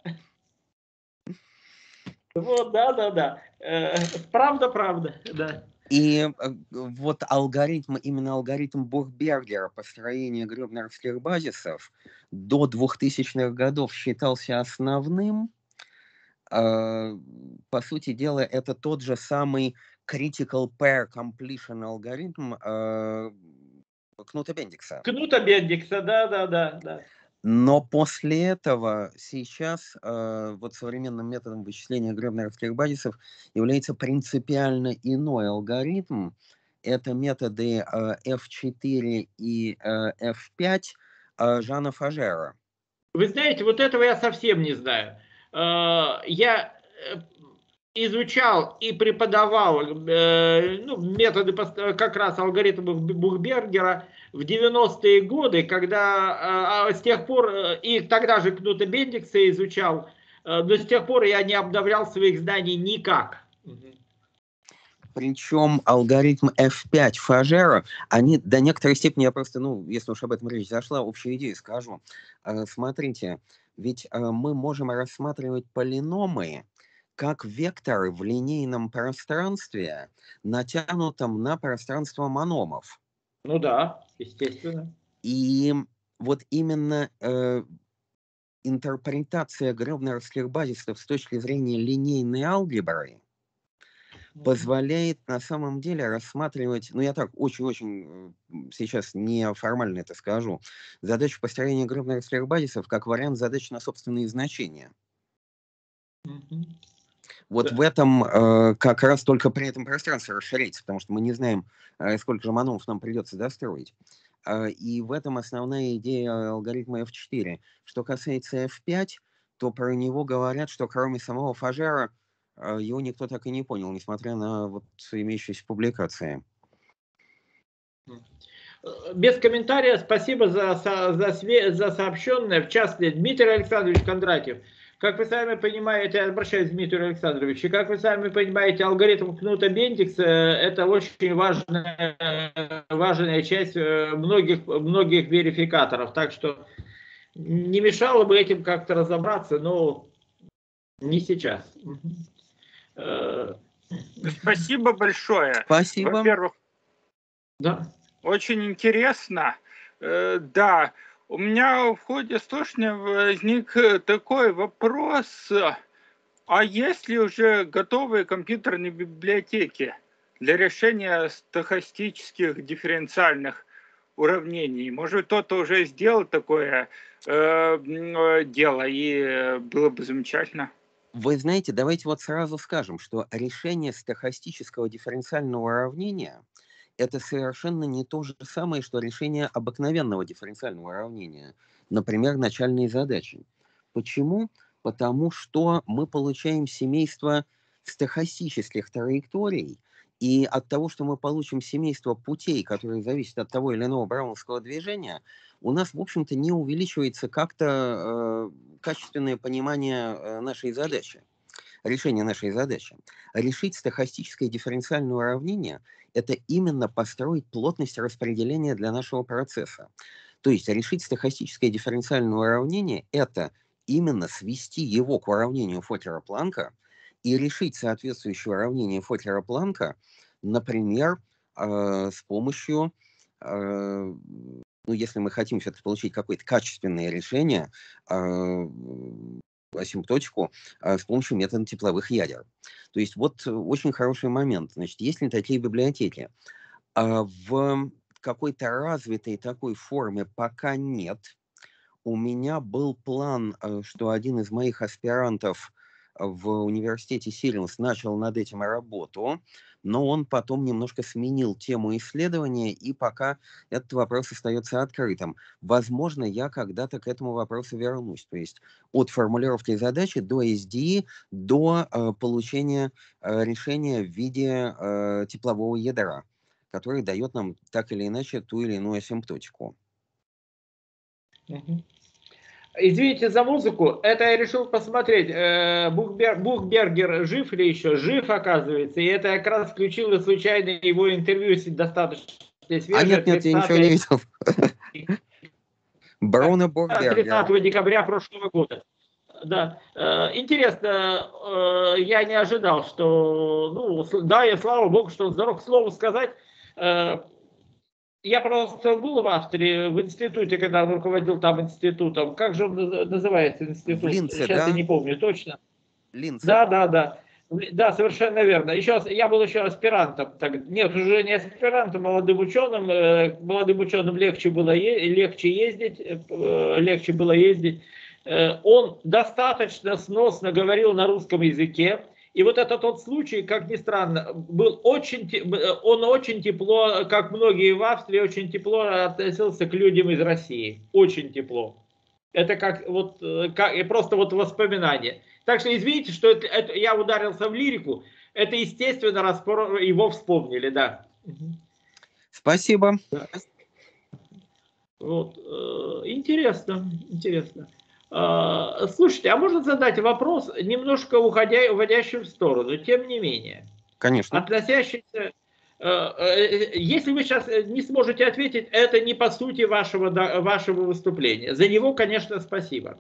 Вот, да, да, да. Правда, правда, да. И вот алгоритм, именно алгоритм Бурхбергера построения гребнеровских базисов до двухтысячных годов считался основным. По сути дела, это тот же самый critical pair completion алгоритм Кнута Бендикса. Кнута Бендикса, да, да, да, да. Но после этого сейчас э, вот современным методом вычисления гребнеровских базисов является принципиально иной алгоритм. Это методы э, эф четыре и э, эф пять э, Жана Фажера. Вы знаете, вот этого я совсем не знаю. Э, я изучал и преподавал э, ну, методы, как раз алгоритмов Бурхбергера в девяностые годы, когда э, с тех пор, и тогда же Кнута Бендикса изучал, э, но с тех пор я не обновлял своих знаний никак. Причем алгоритм эф пять Фажера, они до некоторой степени, я просто, ну, если уж об этом речь зашла, общую идею скажу. Э, смотрите, ведь э, мы можем рассматривать полиномы как векторы в линейном пространстве, натянутом на пространство мономов. Ну да, естественно. И вот именно э, интерпретация гребнеровских базисов с точки зрения линейной алгебры позволяет на самом деле рассматривать, ну я так очень-очень сейчас неформально это скажу, задачу построения гребнеровских базисов как вариант задач на собственные значения. Mm-hmm. Вот да. В этом э, как раз только при этом пространстве расширяется, потому что мы не знаем, э, сколько же мономов нам придется достроить. Э, и в этом основная идея алгоритма эф четыре. Что касается эф пять, то про него говорят, что кроме самого Фажера э, его никто так и не понял, несмотря на вот имеющиеся публикации. Без комментариев, спасибо за, за, за сообщенное. В частности, Дмитрий Александрович Кондратьев. Как вы сами понимаете, я обращаюсь к Дмитрию Александровичу, как вы сами понимаете, алгоритм Кнута Бендикса – это очень важная, важная часть многих, многих верификаторов. Так что не мешало бы этим как-то разобраться, но не сейчас. Спасибо большое. Спасибо. Во-первых, да. Очень интересно. Да. У меня в ходе слушания возник такой вопрос, а есть ли уже готовые компьютерные библиотеки для решения стохастических дифференциальных уравнений? Может, кто-то уже сделал такое э, дело, и было бы замечательно. Вы знаете, давайте вот сразу скажем, что решение стохастического дифференциального уравнения – это совершенно не то же самое, что решение обыкновенного дифференциального уравнения, например, начальной задачи. Почему? Потому что мы получаем семейство стохастических траекторий, и от того, что мы получим семейство путей, которые зависят от того или иного браунского движения, у нас, в общем-то, не увеличивается как-то э, качественное понимание э, нашей задачи, решение нашей задачи. Решить стохастическое дифференциальное уравнение – это именно построить плотность распределения для нашего процесса. То есть решить стохастическое дифференциальное уравнение – это именно свести его к уравнению Фокера-Планка и решить соответствующее уравнение Фокера-Планка, например, э, с помощью, э, ну, если мы хотим все-таки получить какое-то качественное решение, э, асимптотику, э, с помощью метода тепловых ядер. То есть вот очень хороший момент. Значит, есть ли такие библиотеки? Э, в какой-то развитой такой форме пока нет. У меня был план, э, что один из моих аспирантов в университете Сириус начал над этим работу, но он потом немножко сменил тему исследования, и пока этот вопрос остается открытым. Возможно, я когда-то к этому вопросу вернусь. То есть от формулировки задачи до эс ди и, до э, получения э, решения в виде э, теплового ядра, который дает нам так или иначе ту или иную асимптотику. Извините за музыку, это я решил посмотреть, э, Бухбер, Бухбергер жив ли еще? Жив, оказывается, и это я как раз включил случайно его интервью достаточно свежее. А нет, нет, я ничего не видел. Бруно Бухбергер. тридцатого декабря прошлого года. Да, интересно, я не ожидал, что, ну, да, я слава богу, что он здоров. К слову сказать, я просто был в Австрии, в институте, когда он руководил там институтом. Как же он называется институт? В Линце, Сейчас да? я не помню точно. Линце. Да, да, да. Да, совершенно верно. Еще, я был еще аспирантом. Так, нет, уже не аспирантом, молодым ученым. Молодым ученым легче было легче ездить, легче было ездить. Он достаточно сносно говорил на русском языке. И вот это тот случай, как ни странно, был очень, он очень тепло, как многие в Австрии, очень тепло относился к людям из России. Очень тепло. Это как вот как, просто вот воспоминание. Так что извините, что это, это, я ударился в лирику. Это естественно, раз его вспомнили, да. Спасибо. Да. Вот. Интересно, интересно. Слушайте, а можно задать вопрос, немножко уходя, уходящий в сторону, тем не менее. Конечно. Относящийся... Если вы сейчас не сможете ответить, это не по сути вашего, вашего выступления. За него, конечно, спасибо.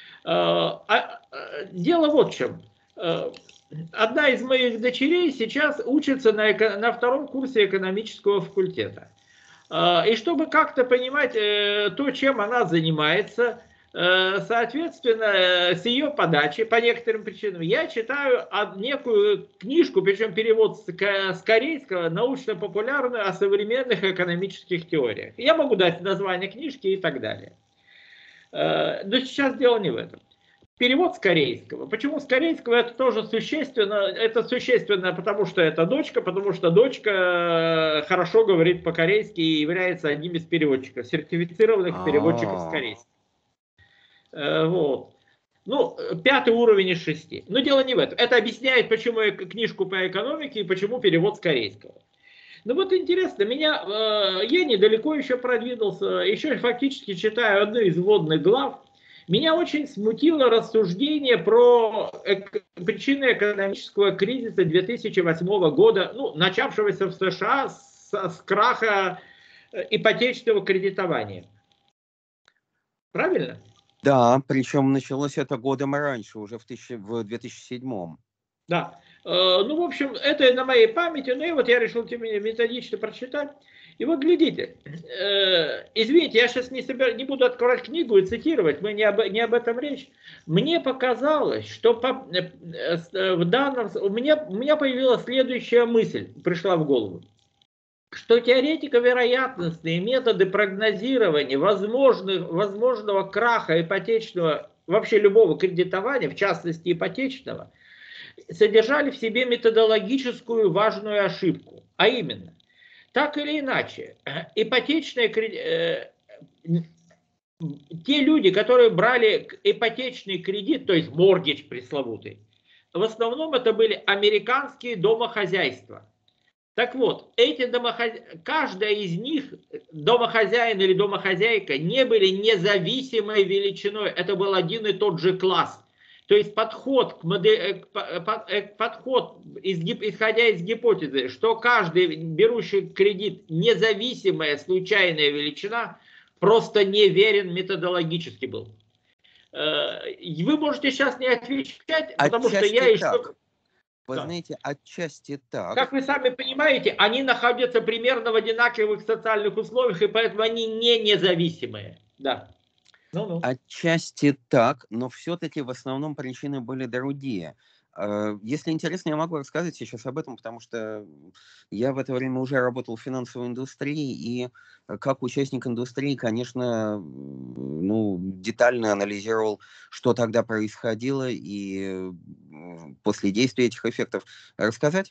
Дело вот в чем. Одна из моих дочерей сейчас учится на, на втором курсе экономического факультета. И чтобы как-то понимать то, чем она занимается, соответственно, с ее подачи, по некоторым причинам, я читаю некую книжку, причем перевод с корейского, научно-популярную о современных экономических теориях. Я могу дать название книжки и так далее. Но сейчас дело не в этом. Перевод с корейского. Почему с корейского? Это тоже существенно. Это существенно, потому что это дочка, потому что дочка хорошо говорит по-корейски и является одним из переводчиков, сертифицированных переводчиков с корейского. Вот. Ну, пятый уровень из шести. Но дело не в этом. Это объясняет, почему я книжку по экономике и почему перевод с корейского. Ну вот интересно, меня, я недалеко еще продвинулся, еще фактически читаю одну из вводных глав. Меня очень смутило рассуждение про эк причины экономического кризиса две тысячи восьмого года, ну, начавшегося в США с, с краха ипотечного кредитования. Правильно? Да, причем началось это годом раньше, уже в, тысячи, в две тысячи седьмом. Да. Ну, в общем, это на моей памяти, ну и вот я решил тем не менее методично прочитать. И вот глядите, извините, я сейчас не, собер... не буду открывать книгу и цитировать, мы не об, не об этом речь. Мне показалось, что по... в данном... у, меня... у меня появилась следующая мысль, пришла в голову. Что теоретико-вероятностные методы прогнозирования возможных, возможного краха ипотечного вообще любого кредитования, в частности ипотечного, содержали в себе методологическую важную ошибку. А именно, так или иначе, ипотечное кредит... Те люди, которые брали ипотечный кредит, то есть моргидж пресловутый, в основном это были американские домохозяйства. Так вот, эти домохозяйства, каждая из них, домохозяин или домохозяйка, не были независимой величиной. Это был один и тот же класс. То есть подход, к модель, подход исходя из гипотезы, что каждый берущий кредит независимая случайная величина, просто неверен методологически был. Вы можете сейчас не отвечать, потому отчасти что я еще... Так. Вы да. знаете, отчасти так. Как вы сами понимаете, они находятся примерно в одинаковых социальных условиях, и поэтому они не независимые. Да. Ну-ну. Отчасти так, но все-таки в основном причины были другие. Если интересно, я могу рассказать сейчас об этом, потому что я в это время уже работал в финансовой индустрии, и как участник индустрии, конечно, ну, детально анализировал, что тогда происходило, и после действия этих эффектов. Рассказать?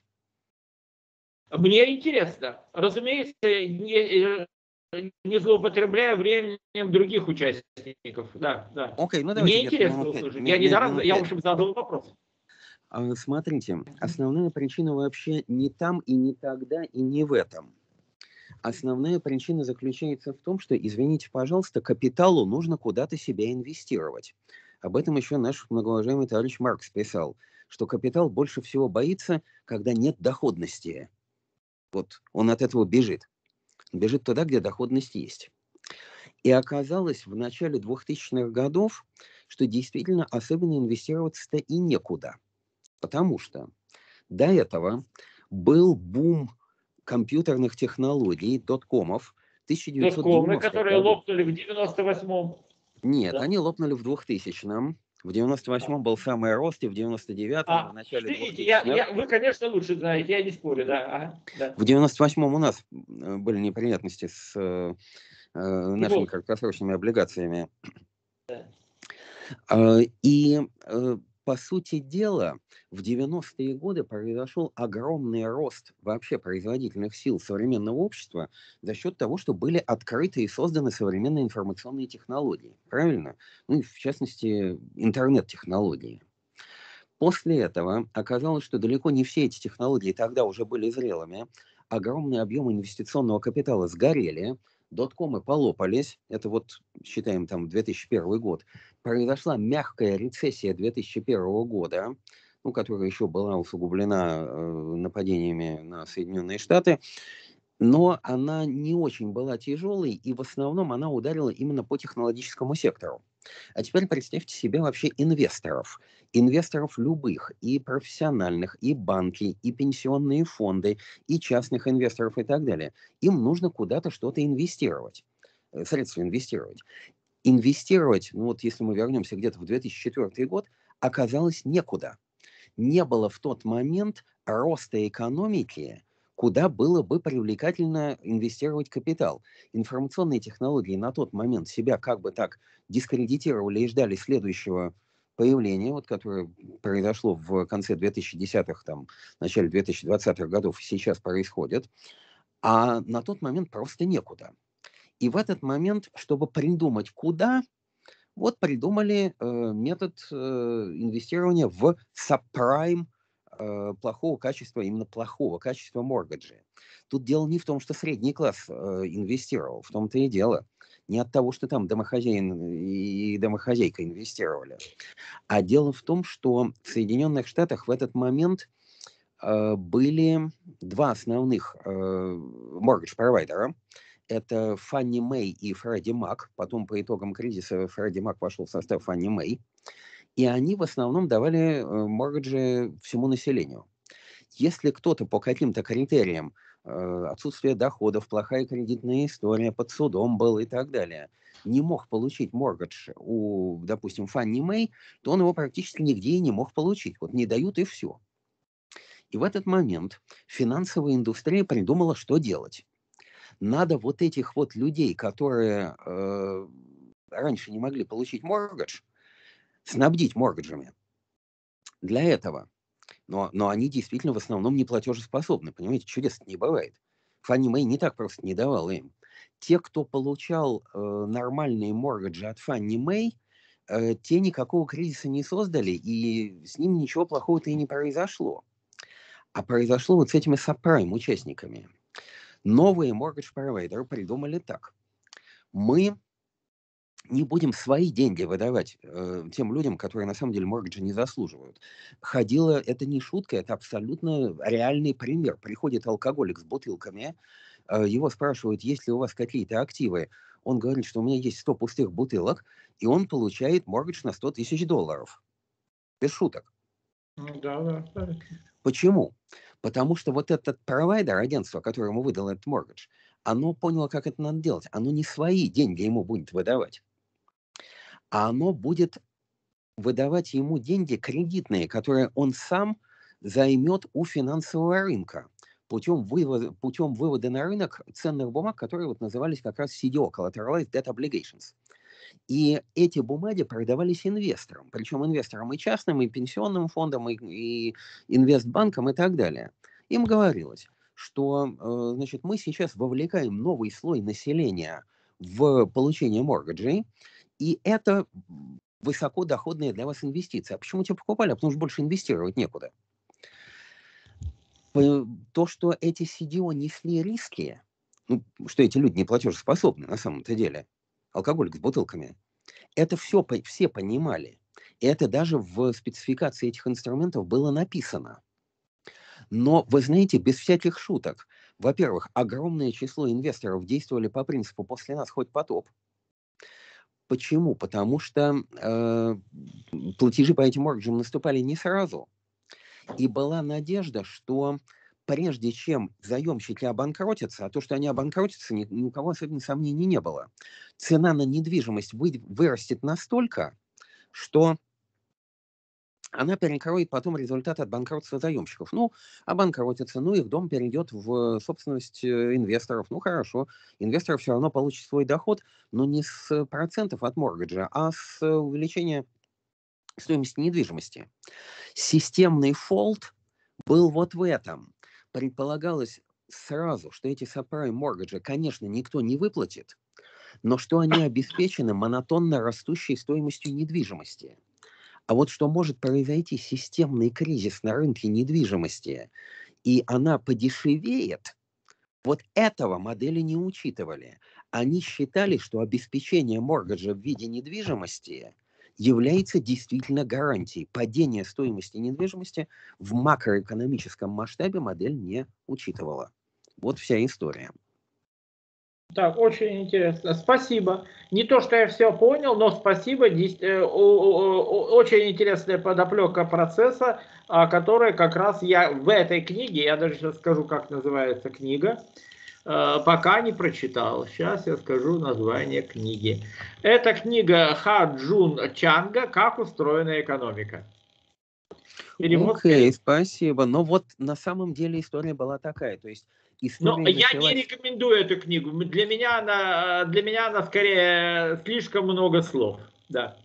Мне интересно. Разумеется, не, не злоупотребляя временем других участников. Да, да. Окей, ну Мне давайте интересно услышать. Я недаром, я, в общем, задал вопрос. Смотрите, основная причина вообще не там и не тогда и не в этом. Основная причина заключается в том, что, извините, пожалуйста, капиталу нужно куда-то себя инвестировать. Об этом еще наш многоуважаемый товарищ Маркс писал, что капитал больше всего боится, когда нет доходности. Вот он от этого бежит. Бежит туда, где доходность есть. И оказалось в начале двухтысячных годов, что действительно особенно инвестироваться-то и некуда. Потому что до этого был бум компьютерных технологий, доткомов, тысяча девятьсот девяностых Доткомы, которые году. лопнули в девяносто восьмом. Нет, да. Они лопнули в двухтысячном. В девяносто восьмом был самый рост, и в девяносто девятом, а, в начале видите, я, двухтысячных. я, вы, конечно, лучше знаете, я не спорю, да. Ага, да. В девяносто восьмом у нас были неприятности с э, нашими вот. краткосрочными облигациями. Да. И, по сути дела, в девяностые годы произошел огромный рост вообще производительных сил современного общества за счет того, что были открыты и созданы современные информационные технологии. Правильно? Ну и, в частности, интернет-технологии. После этого оказалось, что далеко не все эти технологии тогда уже были зрелыми. Огромные объемы инвестиционного капитала сгорели, доткомы полопались, это вот считаем там две тысячи первый год, произошла мягкая рецессия две тысячи первого года, ну, которая еще была усугублена э, нападениями на Соединенные Штаты, но она не очень была тяжелой, и в основном она ударила именно по технологическому сектору. А теперь представьте себе вообще инвесторов. Инвесторов любых, и профессиональных, и банки, и пенсионные фонды, и частных инвесторов и так далее. Им нужно куда-то что-то инвестировать, средства инвестировать. Инвестировать, ну вот если мы вернемся где-то в две тысячи четвёртый год, оказалось некуда. Не было в тот момент роста экономики, куда было бы привлекательно инвестировать капитал. Информационные технологии на тот момент себя как бы так дискредитировали и ждали следующего появления, вот, которое произошло в конце две тысячи десятых, там, начале две тысячи двадцатых годов, сейчас происходит. А на тот момент просто некуда. И в этот момент, чтобы придумать куда, вот придумали э, метод э, инвестирования в сабпрайм плохого качества, именно плохого качества моргаджи. Тут дело не в том, что средний класс э, инвестировал, в том-то и дело. Не от того, что там домохозяин и домохозяйка инвестировали. А дело в том, что в Соединенных Штатах в этот момент э, были два основных э, моргидж-провайдера. Это Фанни Мэй и Фредди Мак. Потом по итогам кризиса Фредди Мак вошел в состав Фанни Мэй. И они в основном давали моргаджи всему населению. Если кто-то по каким-то критериям, отсутствие доходов, плохая кредитная история, под судом был и так далее, не мог получить моргадж у, допустим, Фанни Мэй, то он его практически нигде и не мог получить. Вот не дают и все. И в этот момент финансовая индустрия придумала, что делать. Надо вот этих вот людей, которые э, раньше не могли получить моргадж, снабдить моргаджами. Для этого. Но, но они действительно в основном не платежеспособны. Понимаете, чудес не бывает. Фанни Мэй не так просто не давала им. Те, кто получал э, нормальные моргаджи от Фанни Мэй, э, те никакого кризиса не создали, и с ним ничего плохого-то и не произошло. А произошло вот с этими сабпрайм участниками. Новые моргадж-провайдеры придумали так. Мы не будем свои деньги выдавать э, тем людям, которые на самом деле моргаджа не заслуживают. Ходила, это не шутка, это абсолютно реальный пример. Приходит алкоголик с бутылками, э, его спрашивают, есть ли у вас какие-то активы. Он говорит, что у меня есть сто пустых бутылок, и он получает моргадж на сто тысяч долларов. Без шуток. Да, да, да. Почему? Потому что вот этот провайдер, агентство, которое ему выдало этот моргадж, оно поняло, как это надо делать. Оно не свои деньги ему будет выдавать, а оно будет выдавать ему деньги кредитные, которые он сам займет у финансового рынка путем вывода, путем вывода на рынок ценных бумаг, которые вот назывались как раз си ди о, Collateralized Debt Obligations. И эти бумаги продавались инвесторам, причем инвесторам и частным, и пенсионным фондам, и, и инвестбанкам, и так далее. Им говорилось, что э, значит, мы сейчас вовлекаем новый слой населения в получение моргаджей, и это высокодоходные для вас инвестиции. А почему тебя покупали? А потому что больше инвестировать некуда. То, что эти си ди о несли риски, ну, что эти люди не платежеспособны на самом-то деле, алкоголик с бутылками, это все, все понимали. И это даже в спецификации этих инструментов было написано. Но, вы знаете, без всяких шуток. Во-первых, огромное число инвесторов действовали по принципу «после нас хоть потоп». Почему? Потому что э, платежи по этим моргаджам наступали не сразу. И была надежда, что прежде чем заемщики обанкротятся, а то, что они обанкротятся, ни, ни у кого особенно сомнений не было, цена на недвижимость вы, вырастет настолько, что она перекроет потом результат от банкротства заемщиков. Ну, обанкротятся, ну, их дом перейдет в собственность инвесторов. Ну, хорошо, инвестор все равно получит свой доход, но не с процентов от моргаджа, а с увеличения стоимости недвижимости. Системный фолд был вот в этом. Предполагалось сразу, что эти сабпрайм-моргаджи, конечно, никто не выплатит, но что они обеспечены монотонно растущей стоимостью недвижимости. А вот что может произойти системный кризис на рынке недвижимости, и она подешевеет, вот этого модели не учитывали. Они считали, что обеспечение моргаджа в виде недвижимости является действительно гарантией. Падение стоимости недвижимости в макроэкономическом масштабе модель не учитывала. Вот вся история. Так, очень интересно. Спасибо. Не то, что я все понял, но спасибо. Очень интересная подоплека процесса, которая как раз я в этой книге, я даже сейчас скажу, как называется книга, пока не прочитал. Сейчас я скажу название книги. Это книга Ха Джун Чанга «Как устроена экономика». Перевод. Окей, okay, спасибо. Но вот на самом деле история была такая. То есть история Но я началась... не рекомендую эту книгу. Для меня она, для меня она скорее слишком много слов. Да.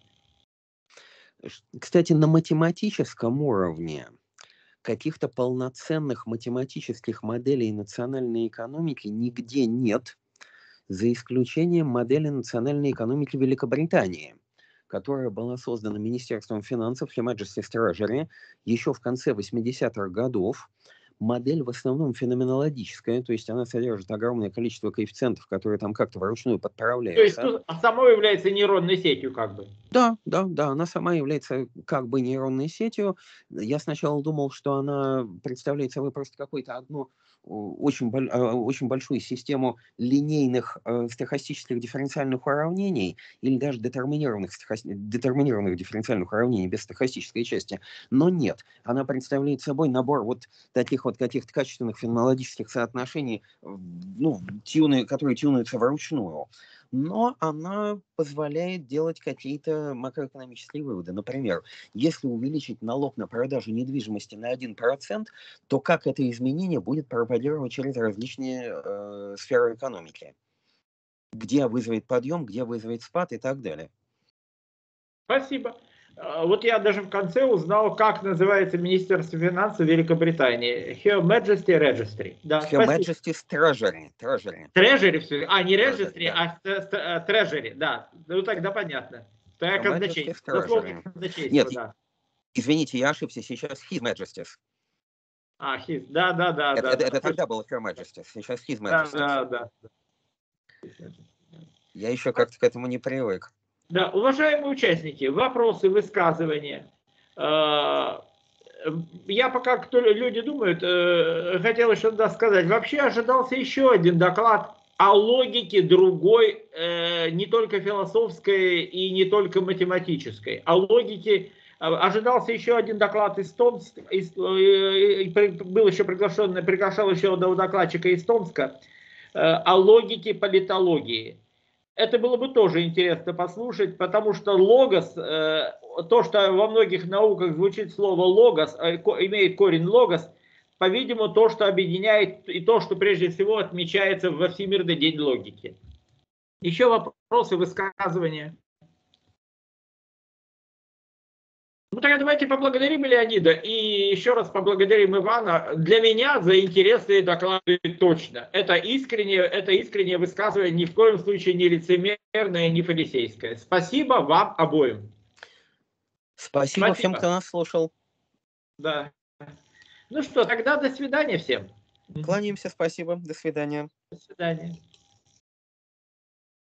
Кстати, на математическом уровне каких-то полноценных математических моделей национальной экономики нигде нет, за исключением модели национальной экономики Великобритании, которая была создана Министерством финансов Her Majesty's Treasury еще в конце восьмидесятых годов. Модель в основном феноменологическая, то есть она содержит огромное количество коэффициентов, которые там как-то вручную подправляются. То есть а само является нейронной сетью как бы? Да, да, да, она сама является как бы нейронной сетью. Я сначала думал, что она представляет собой просто какую-то одну очень, очень большую систему линейных э, стохастических дифференциальных уравнений или даже детерминированных, детерминированных дифференциальных уравнений без стохастической части. Но нет, она представляет собой набор вот таких вот каких-то качественных феноменологических соотношений, ну, тюны, которые тюнуются вручную. Но она позволяет делать какие-то макроэкономические выводы. Например, если увеличить налог на продажу недвижимости на один процент, то как это изменение будет пропагировать через различные э, сферы экономики? Где вызовет подъем, где вызовет спад и так далее. Спасибо. Вот я даже в конце узнал, как называется Министерство финансов Великобритании. Her Majesty Registry. Да, Her Majesty's Treasury. Treasury. Treasury все. А, не Registry, Да. а Treasury, да. Ну тогда понятно. То Her казначейство. Majesty's Дословно Treasury. казначейство, Нет, да. извините, я ошибся. Сейчас His Majesty's. А, his. Да, да, да. Это, да, это, да. это тогда было Her Majesty's. Сейчас His Да, Majesty's. да, да. Я еще как-то к этому не привык. Да, уважаемые участники, вопросы, высказывания. Я пока, кто люди думают, хотел еще сказать, вообще ожидался еще один доклад о логике другой, не только философской и не только математической, о логике. Ожидался еще один доклад из Томска, из, был еще приглашен, приглашал еще одного докладчика из Томска о логике политологии. Это было бы тоже интересно послушать, потому что логос, то, что во многих науках звучит слово логос, имеет корень логос, по-видимому, то, что объединяет и то, что прежде всего отмечается во Всемирный день логики. Еще вопросы, высказывания? Ну тогда давайте поблагодарим Леонида и еще раз поблагодарим Ивана. Для меня за интересные доклады точно. Это искреннее, это искреннее высказывание, ни в коем случае не лицемерное, не фарисейское. Спасибо вам обоим. Спасибо, Спасибо всем, кто нас слушал. Да. Ну что, тогда до свидания всем. Кланяемся, спасибо. До свидания. До свидания.